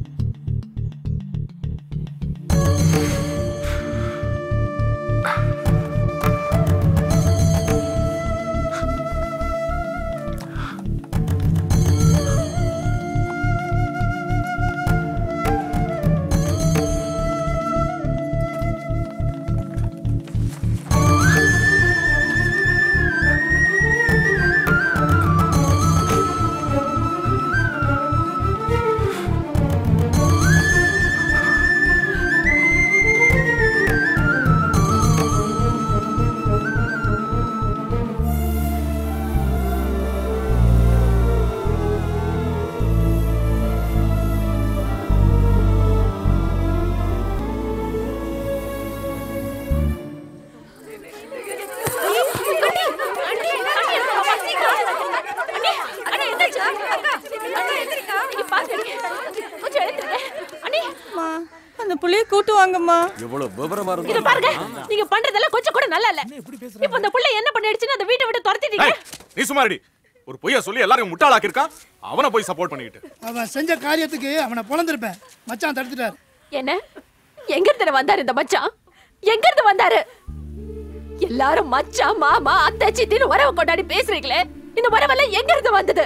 இவ்வளவு விவரமா இருக்கு. இத பாருங்க, நீங்க பண்றதெல்லாம் கொஞ்சம் கூட நல்லா இல்ல. இப்போ அந்த புள்ள என்ன பண்ணிடுச்சுன்னு அந்த வீட்டை விட்டு துரத்திட்டீங்க. நீ சும்மா இருடி. ஒரு பொய்ய சொல்லி எல்லாரும் முட்டாளாக்கி இருக்கான். அவனை போய் சப்போர்ட் பண்ணிட்டு. அவன் செஞ்ச காரியத்துக்கு அவனை பொளந்திருப்பேன். மச்சான் தடுத்துட்டாரு. என்ன? எங்க இருந்து வந்தாரு இந்த மச்சான்? எங்க இருந்து வந்தாரு? எல்லாரும் மச்சான், மாமா, அத்தை, சித்தின்னு உறவு கொண்டாடி பேசுறீங்களே, இந்த உறவெல்லாம் எங்க இருந்து வந்தது?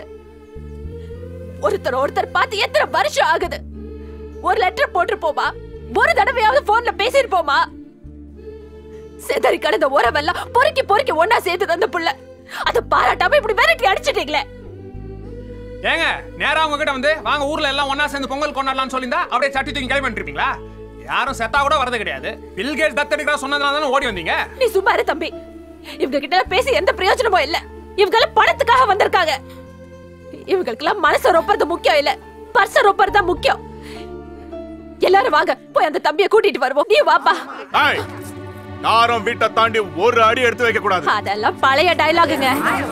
ஒருத்தர் பார்த்து எத்தனை வருஷம் ஆகுது? ஒரு லெட்டர் போட்டுருப்போமா? ஒரு தடவையாவது போன்ல பேசிருப்போமா? செதறி கடந்த உறவெல்லாம் பொறுக்கி பொறுக்கி ஒன்னா சேர்த்து அந்த புள்ள, அத பாராட்டாம இப்படி விரட்டி அடிச்சிட்டீங்களே. ஏங்க, நேரா உங்ககிட்ட வந்து வாங்க ஊர்ல எல்லாம் ஒன்னா சேர்ந்து பொங்கல் கொண்டாடலாம்னு சொல்லிருந்தா அப்படியே சட்டி தூக்கி கிளம்பி வந்துருப்பீங்களா? யாரும் செத்தா கூட வரது கிடையாது. பில் கேட்ஸ் தத்தெடுக்கிறா சொன்னதுனால தானே ஓடி வந்தீங்க. நீ சும்மா இரு தம்பி. இவங்க கிட்ட பேசி எந்த பிரயோஜனமும் இல்ல. இவங்க பணத்துக்காக வந்திருக்காங்க. இவங்களுக்கெல்லாம் மனசு ரொப்பறது முக்கியம் இல்ல, பர்ச ரொப்பறது தான் முக்கியம். எல்லாரும் வாங்க, போய் அந்த தம்பியை கூட்டிட்டு வருவோம். நீ வாப்பா. யாரும் வீட்டை தாண்டி ஒரு அடி எடுத்து வைக்க கூடாது. அதெல்லாம் பழைய டயலாகுங்க.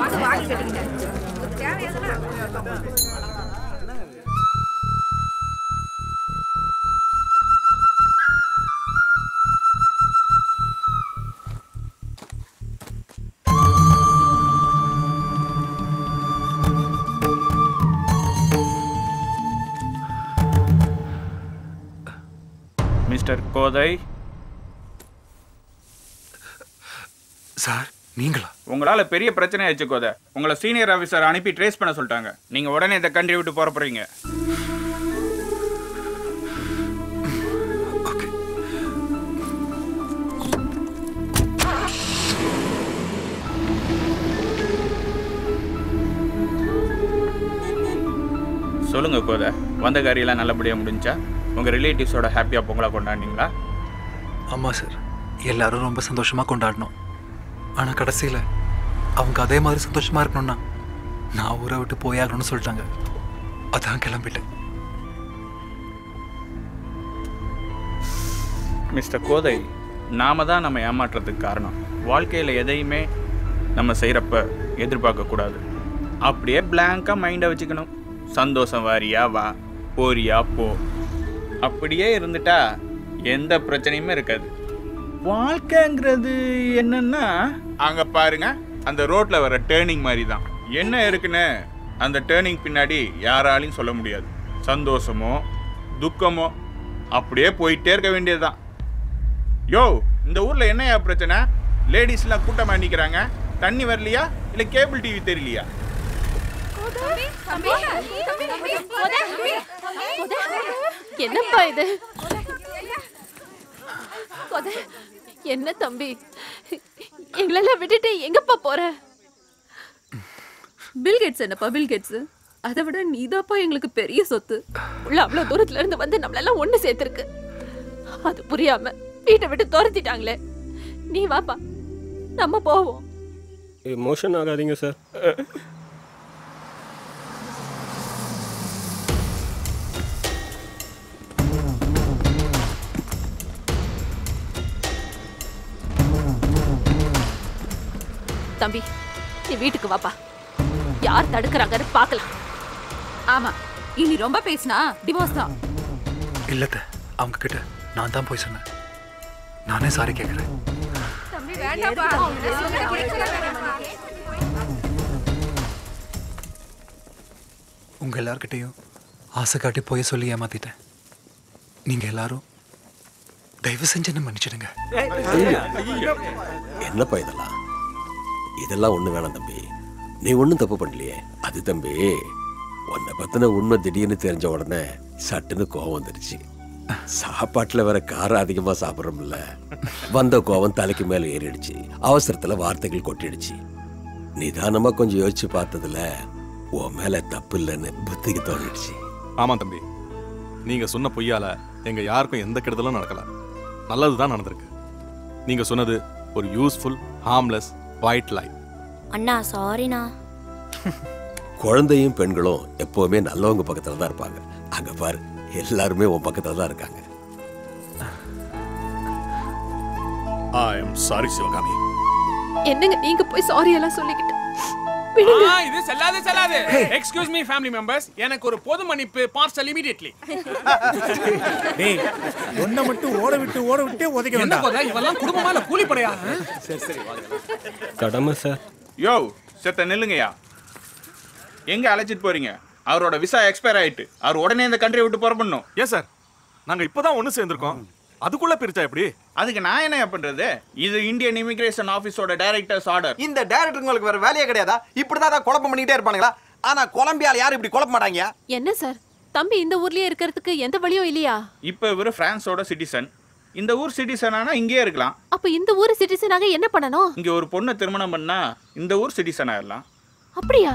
மிஸ்டர் கோதை. சார், நீங்களா? உங்களால பெரிய பிரச்சனை ஆயிடுச்சு கோதை. உங்களை சீனியர் ஆபீசர் அனுப்பி ட்ரேஸ் பண்ண சொல்லிட்டாங்க. நீங்க உடனே இந்த கண்ட்ரி விட்டு போறீங்க. சொல்லுங்க கோதை, வந்த காரியெல்லாம் நல்லபடியா முடிஞ்சா? உங்க ரிலேட்டிவ்ஸோட ஹாப்பியா பொங்கலா கொண்டாடினீங்களா? ஆமா சார், எல்லாரும் ரொம்ப சந்தோஷமா கொண்டாடணும். ஆனா கடைசியில அவங்க அதே மாதிரி சந்தோஷமா இருக்கணும்னா நான் ஊரை விட்டு போயாகணும்னு சொல்லிட்டாங்க. அதான் கிளம்பிட்டேன். மிஸ்டர் கோதை, நாம தான் நம்ம ஏமாற்றுறதுக்கு காரணம். வாழ்க்கையில் எதையுமே நம்ம செய்கிறப்ப எதிர்பார்க்கக்கூடாது. அப்படியே பிளாங்காக மைண்டை வச்சுக்கணும். சந்தோஷம் வாரியா வா, போரியா போ. அப்படியே இருந்துட்டா எந்த பிரச்சனையுமே இருக்காது. வாழ்க்கைங்கிறது என்னன்னா, அங்கே பாருங்க, அந்த ரோட்டில் வர டேர்னிங் மாதிரி தான். என்ன இருக்குன்னு அந்த டேர்னிங் பின்னாடி யாராலையும் சொல்ல முடியாது. சந்தோஷமோ துக்கமோ அப்படியே போயிட்டே இருக்க வேண்டியதுதான். யோ, இந்த ஊரில் என்னையா பிரச்சனை? லேடிஸ்லாம் கூட்டமாக நிற்கிறாங்க. தண்ணி வரலையா இல்லை கேபிள் டிவி தெரியலையா? என்னப்பா இது? என்ன தம்பி, எங்களெல்லாம் விட்டுட்டு எங்கப்பா போற? பில்கேட்ஸ் என்னப்பா பில்கேட்ஸ்? அதை விட நீதாப்பா எங்களுக்கு பெரிய சொத்து. உள்ள அவ்வளவு தூரத்துல இருந்து வந்து நம்மளெல்லாம் ஒண்ணு சேர்த்திருக்கு. அது புரியாம வீட்டை விட்டு துரத்திட்டாங்களே. நீ வாப்பா, நம்ம போவோம். எமோஷன் ஆகாதீங்க சார். தம்பி, நீ வீட்டுக்கு வாப்பா. யார் தடுக்கறாங்கன்னு பார்க்கலாம். ஆமா, இனி ரொம்ப பேசினா டிவோர்ஸ் தான். இல்லத்த, அவங்க கிட்ட நான் தான் போய் சொன்னேன். நானே சாரி கேட்குறேன். தம்பி வேண்டாப்பா. உங்க எல்லார்கிட்டையும் ஆசை காட்டி போய் சொல்லி ஏமாத்திட்டேன். நீங்க எல்லாரும் தயவு செஞ்சு என்ன மன்னிச்சிடுங்க. என்னப்பா இதெல்லாம்? இதெல்லாம் ஒண்ணு வேணாம் தம்பி. நீ ஒன்றும் தப்பு பண்ணலையே. அது தம்பி, உன்னை பத்தின உண்மை திடீர்னு தெரிஞ்ச உடனே சட்டுன்னு கோவம் வந்துடுச்சு. சாப்பாட்டுல வேற காரம் அதிகமா சாப்பிட்றோம்ல, வந்த கோவம் தலைக்கு மேல ஏறிடுச்சு. அவசரத்துல வார்த்தைகள் கொட்டிடுச்சு. நிதானமா கொஞ்சம் யோசிச்சு பார்த்ததுல உன் மேல தப்பு இல்லைன்னு புத்திக்கு தோணிடுச்சு. ஆமா தம்பி, நீங்க சொன்ன பொய்யால எங்க யாருக்கும் எந்த கெடுதலும் நடக்கல. நல்லதுதான் நடந்திருக்கு. நீங்க சொன்னது ஒரு யூஸ்ஃபுல் ஹார்ம்லெஸ் ஒயிட் லைஃப். அண்ணா சாரிண்ணா. குழந்தையும் பெண்களும் எப்பவுமே நல்லவங்க பக்கத்துல தான் இருப்பாங்க. அங்க பாரு, எல்லாருமே உன் பக்கத்துல தான் இருக்காங்க. I am sorry Sivagami. என்னங்க நீங்க போய் சாரி எல்லாம் சொல்லிக்கிட்டு? இது செல்லாது. எக்ஸ்கியூஸ் மீ ஃபேமிலி மெம்பர்ஸ், எனக்கு ஒரு பொது மன்னிப்பு பார்சல் இமிடியட்லி. டேய், ஒண்ண மட்டும் ஓட விட்டு உதைக்க என்ன வேண்டாம். போதா இவெல்லாம் குடும்பமா இல்ல கூலி படையா? சரி வாங்க. கடமை சார். யோ செத்த நில்லுங்கயா. எங்க அழைச்சிட்டு போறீங்க? அவரோட விசா எக்ஸ்பயர் ஆயிட்டு. அவர் உடனே இந்த கண்ட்ரியை விட்டு புறப்படணும். ஏன் சார், நாங்க இப்பதான் ஒண்ணு சேர்ந்திருக்கோம். அதுக்குள்ள பிரிச்சா எப்படி? அதுக்கு நான் என்ன பண்றது? இது இந்தியன் இமிகிரேஷன் ஆபீஸோட டைரக்டர்ஸ் ஆர்டர். இந்த டைரக்டருக்கு வேற வேலையே கிடையாதா? இப்படிதான் குழப்பம் பண்ணிட்டே இருப்பாங்களா? ஆனா கொலம்பியால யாரும் இப்படி குழப்ப மாட்டாங்க. என்ன சார், தம்பி இந்த ஊர்லயே இருக்கிறதுக்கு எந்த வழியும் இல்லையா? இப்போ இவர் பிரான்ஸோட சிட்டிசன். இந்த ஊர் சிட்டிசன் ஆனா இங்கேயே இருக்கலாம். அப்ப இந்த ஊர் சிட்டிசனாக என்ன பண்ணணும்? இங்க ஒரு பொண்ணை திருமணம் பண்ணா இந்த ஊர் சிட்டிசன் ஆயிடலாம். அப்படியா?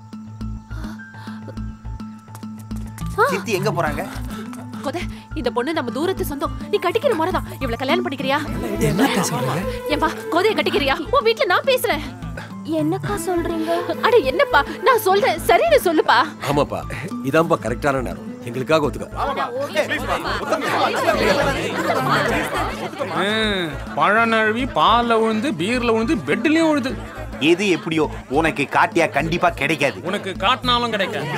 சித்தி எங்க போறாங்க? கொத, இந்த பொண்ணு நம்ம தூரத்து சொந்தம். நீ கட்டிக்கிற முறைதான். இவளை கல்யாணம் பண்ணிக்கிறியா? ஏன்பா கோதைய கட்டிக்கிறியா? உன் வீட்டுல நான் பேசுறேன். என்னக்கா சொல்றீங்க? அட என்னப்பா, நான் சொல்றேன் சரின்னு சொல்லுப்பா. ஆமாப்பா, இதான்பா கரெக்டான நேரம். எங்களுக்காக ஒத்துக்க. பழம் நழுவி பால்ல விழுந்து பீர்ல விழுந்து பெட்லயும் விழுது. எது எப்படியோ உனக்கு காட்டியா கண்டிப்பா கிடைக்காது. உனக்கு காட்டினாலும் கிடைக்காது.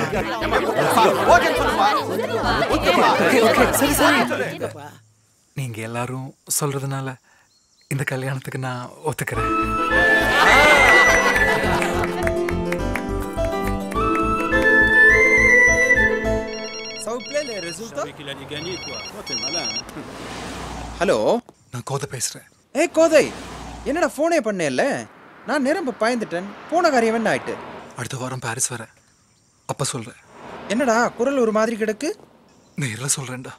நீங்க எல்லாரும் சொல்றதுனால இந்த கல்யாணத்துக்கு நான் ஒத்துக்கிறேன். ஹலோ, நான் கோதை பேசுறேன். ஏய் கோதை, என்னடா போனே பண்ணேல்ல? நான் நிரம்ப பயந்துட்டேன். போன காரியம் என்ன ஆயிட்டு? அடுத்த வாரம் பாரிஸ் வரேன். அப்ப சொல்றேன். என்னடா குரல் ஒரு மாதிரி கிடக்கு? நேர்ல சொல்றேன்டா.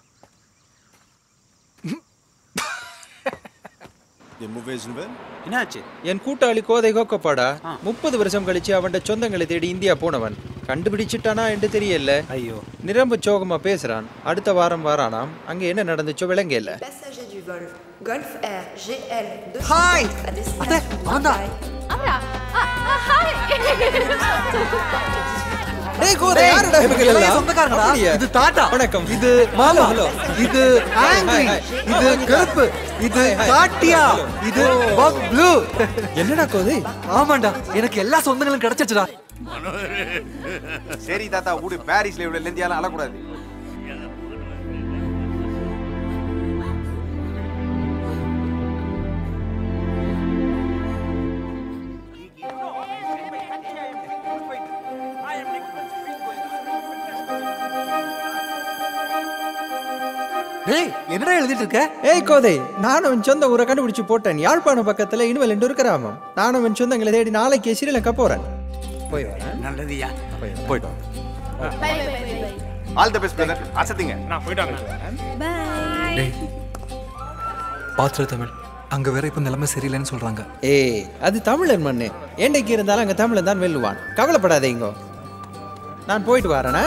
என்னாச்சு? என் கூட்டாளி கோதை கோக்கப்பாடா 30 வருஷம் கழிச்சு அவன் சொந்தங்களை தேடி இந்தியா போனவன் கண்டுபிடிச்சிட்டானா என்று தெரியல. ஐயோ, நிரம்ப சோகமா பேசுறான். அடுத்த வாரம் வாரானாம். அங்க என்ன நடந்துச்சோ விளங்க இல்ல. ஹாய் அத்தை, வாடா. அவரா? ஹாய். டேய் கோதை, யாருடா இவங்க எல்லாம்? சொந்தக்காரங்களா? இது தாத்தா. வணக்கம். இது மாமா. இது ஆங்கிரி. இது கருப்பு. இது காட்டியா. இது ப்ளூ. என்னடா கோதை? ஆமாண்டா, எனக்கு எல்லா சொந்தங்களும் கிடைச்சிச்சுடா. சரி தாத்தா, ஊடு. பாரிஸ்ல இவ்வளவு லெந்தியாலாம் அழக்கூடாது. என்னடா எழுதிட்டு இருக்க? ஏய் கோதை, நானும் அவன் சொந்த ஊரை கண்டுபிடிச்சு போட்டேன். யாழ்ப்பாணம் பக்கத்துல இனிமேல் ஒரு கிராமம். நானும் அவன் சொந்தங்களை தேடி நாளைக்கு ஸ்ரீலங்கா போறேன். போய் வரேன். நல்லதுயா. போய்ட்டோம். All the best brother. அசத்திங்க. நான் போய்ட்டாங்க. டேய், பாத்ர தமிழ் அங்க வேற இப்ப நிலைமை சரியில்லைன்னு சொல்றாங்க. ஏய், அது தமிழன் மண்ணு. என்னைக்கு இருந்தாலும் அங்க தமிழன் தான் வெல்லுவான். கவலைப்படாதீங்க. நான் போயிட்டு வரேனா?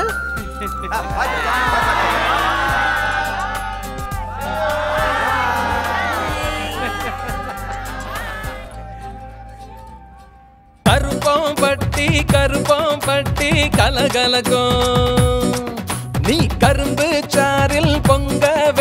பட்டி கருப்பாம்பட்டி கலகலக்கும் நீ கரும்பு சாரில் பொங்க